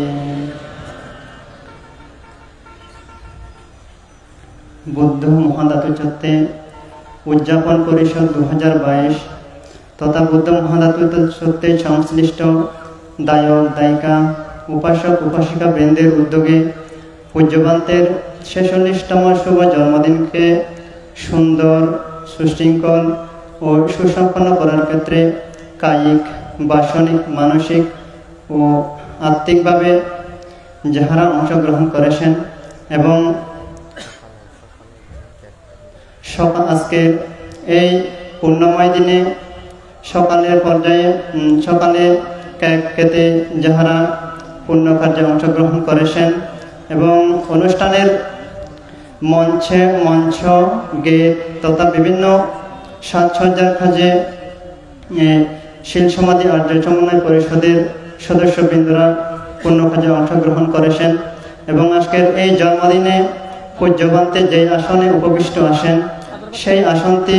बुद्ध महाधातुचत्ते उद्यापन परिषद दो हज़ार बाईस तथा बुद्ध महाधातुचत्ते संश्लिष्ट दायक दायिका उपासक उपासिका बृंदेर उद्योगे पूज्यवंतेर ছেচল্লিশতম शुभ जन्मदिन के सुंदर सुशृंखल और सुसम्पन्न करार क्षेत्रे कायिक बासनिक मानसिक और आत्मिक भावे যাহারা অংশগ্রহণ করেছেন এবং আজকে এই পূর্ণময় দিনে সকালের পর্যায়ে সকালে কেক কেটে যাহারা পূর্ণ কার্যে অংশগ্রহণ করেছেন এবং অনুষ্ঠানের মঞ্চে মঞ্চ গেট তথা বিভিন্ন সাজসজ্জার কাজে শিল সমাধি আর্য সমন্বয় পরিষদের সদস্যবৃন্দরা পূর্ণ কাজে অংশগ্রহণ করেছেন এবং আজকের এই জন্মদিনে পূজ্যবন্তে যে আসনে উপবিষ্ট আছেন সেই আসনটি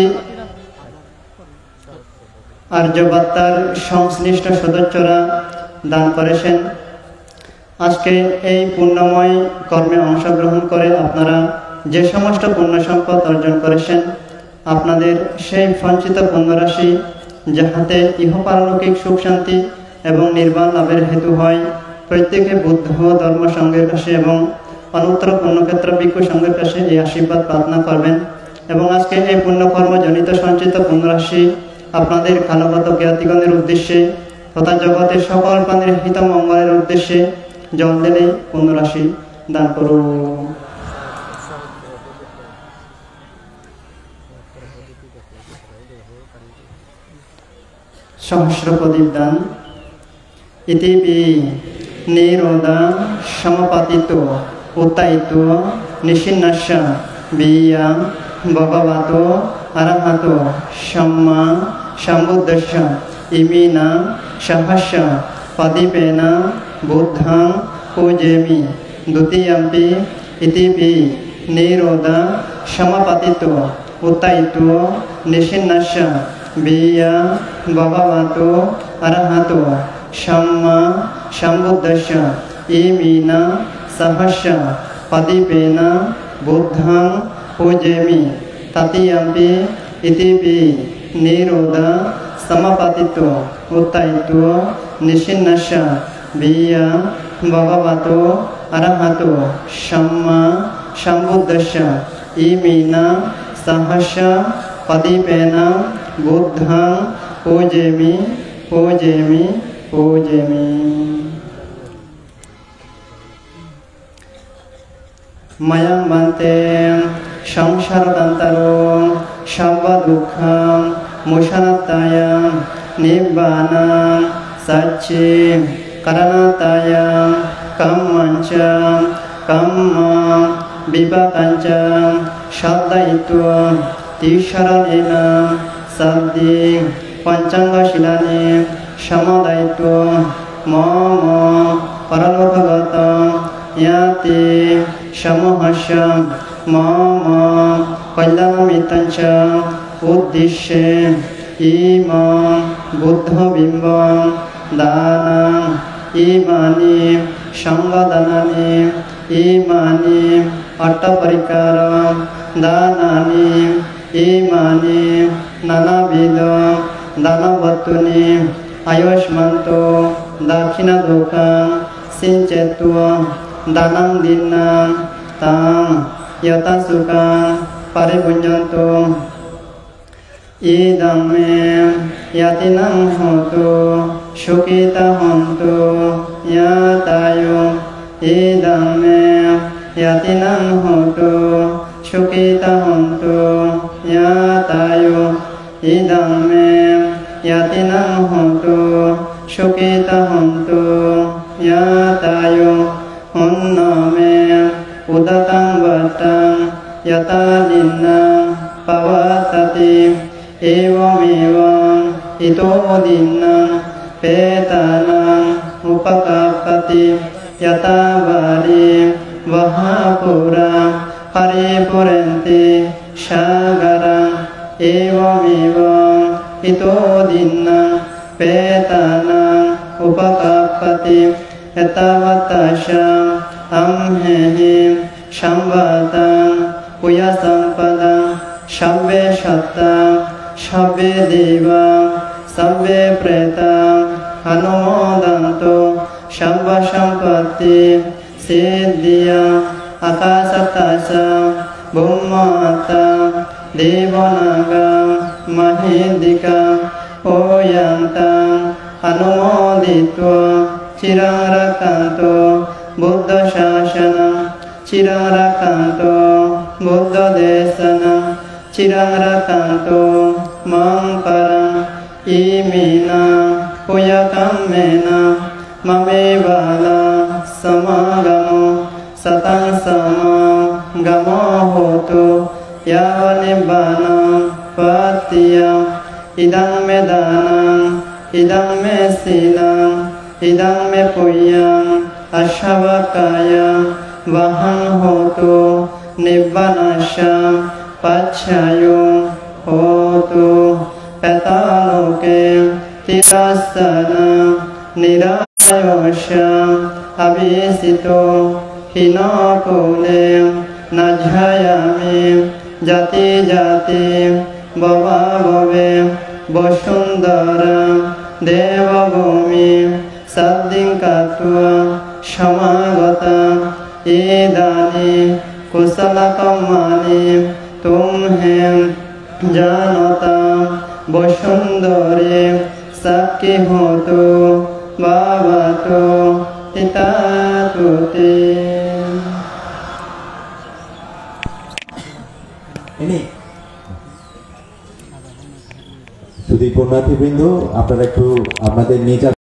আর্যবার্তার সংশ্লিষ্ট সদস্যরা দান করেছেন। আজকে এই পুণ্যময় কর্মে অংশগ্রহণ করে আপনারা যে সমস্ত পুণ্য সম্পদ অর্জন করেছেন আপনাদের সেই সঞ্চিত পুণ্যরাশি যাহাতে ইহপারলৌকিক সুখ শান্তি এবং নির্বাণ লাভের হেতু হয় প্রত্যেকে বুদ্ধ ধর্ম সংঘের কাছে এবং অনুত্তর পুণ্যক্ষেত্র ভিক্ষু সংঘের কাছে এই আশীর্বাদ প্রার্থনা করবেন এবং আজকে এই পুণ্যকর্মজনিত সঞ্চিত পুণ্যরাশি আপনাদের কালগত জ্ঞাতিগণের উদ্দেশ্যে তথা জগতের সকল প্রাণীর হিত মঙ্গলের উদ্দেশ্যে জল দিলে পুণ্যরাশি দান করুন। সহস্র প্রদীপ দান ইতিপি নিরোধা সমপাতিত উত্তায়িত নিশিন্নাস্য বিয়া ভগবত অরহত সম্মা সম্বুদ্ধস্য ইমিনা সহস্য প্রদীপেন বুদ্ধং পূজেমি। দ্বিতীয়ম্পি ইতিপি নিরোধা সমপাতিত উত্তায়িত নিশিন্নাস্য বিয়া ভগবত অরহত সম্মা সম্বুদ্ধস্য ইমিনা सहस्य पदीपेन बुद्धं पूजयामि ततीयम्पि इतिपि निरोध समपतितो उत्तयितो निशिन्नस्य विया भगवतो अरहतो सम्मा सम्बुद्धस्य इमिना सहस्य पदीपेन बुद्धं पूजयामि पूजयामि पूजयामि। मयं बन्ते संसारदन्तरो सर्वदुःखं मोचनाय निब्बानं सच्चि करणाय कम्मञ्च कम्म विपाकञ्च शब्दयित्वा तीशरणेन सद्दि पञ्चाङ्गशीलानि समदयित्वा मम परलोकगतं याति समूहस्य मम कल्याणमितञ्च उद्दिश्य इमं बुद्धबिम्बं दानं इमानि संगदानानि इमानि अट्टपरिकारं दानानि इमानि नानाविध दानवस्तूनि आयुष्मन्तो दक्षिणलोकं सिञ्चयित्वा दानं दीनां तां यथासुखं परिभुञ्जन्तु। इदं मे यातिनं होतु सुखिता हन्तु यातायो इदं मे यातिनं होतु सुखिता हन्तु यातायो इदं मे यातिनं होतु सुखिता हन्तु यातायो हुन्न मे उदकं वटं यथा दीनं पवतति एवमेवं इतो दीनं पेतानां उपकापति यथा वारि वहापुरा परिपुरन्ति सागरं एवमेवं इतो दीनं पेतानां उपकापति यथावत्तशं अम्हेहि संवतं पुयसम्पदं शब्बे शतं शब्बे देवं शब्बे प्रेतं अनुमोदन्तु शब्बसम्पत्ति सिद्धियम् आकाशतः भूमतं देवनागं महीदिकं पूयन्तं अनुमोदित्वा चिरं रक्षन्तु बुद्धशासनं चिरं रक्षन्तु बुद्धदेशनं चिरं रक्षन्तु मम परं इमिनं पुयकम्मेन ममेवाला समागमो सतं समागमो होतु यावनिब्बानं पत्यम् इदं मे दानं इदं मे शीलं इदं मे पुण्यम् अश्वकाय वहं होतु निब्बानशं पच्छायो होतु पतालोके तिरस्सनं निरायोषम् अभिसितो हिनकुले न ध्यायामि जाति जाति भवा भवे वसुन्धरं देवभूमि सद्दिं कृत्वा समागतम् इदानीं कुशलकर्माणि तुम्हें जानतां वसुन्धरे सखी होतु भवतु पितातु ते। ini সুধী পুণ্যার্থীবৃন্দ আপনারা একটু আপনাদের নিজ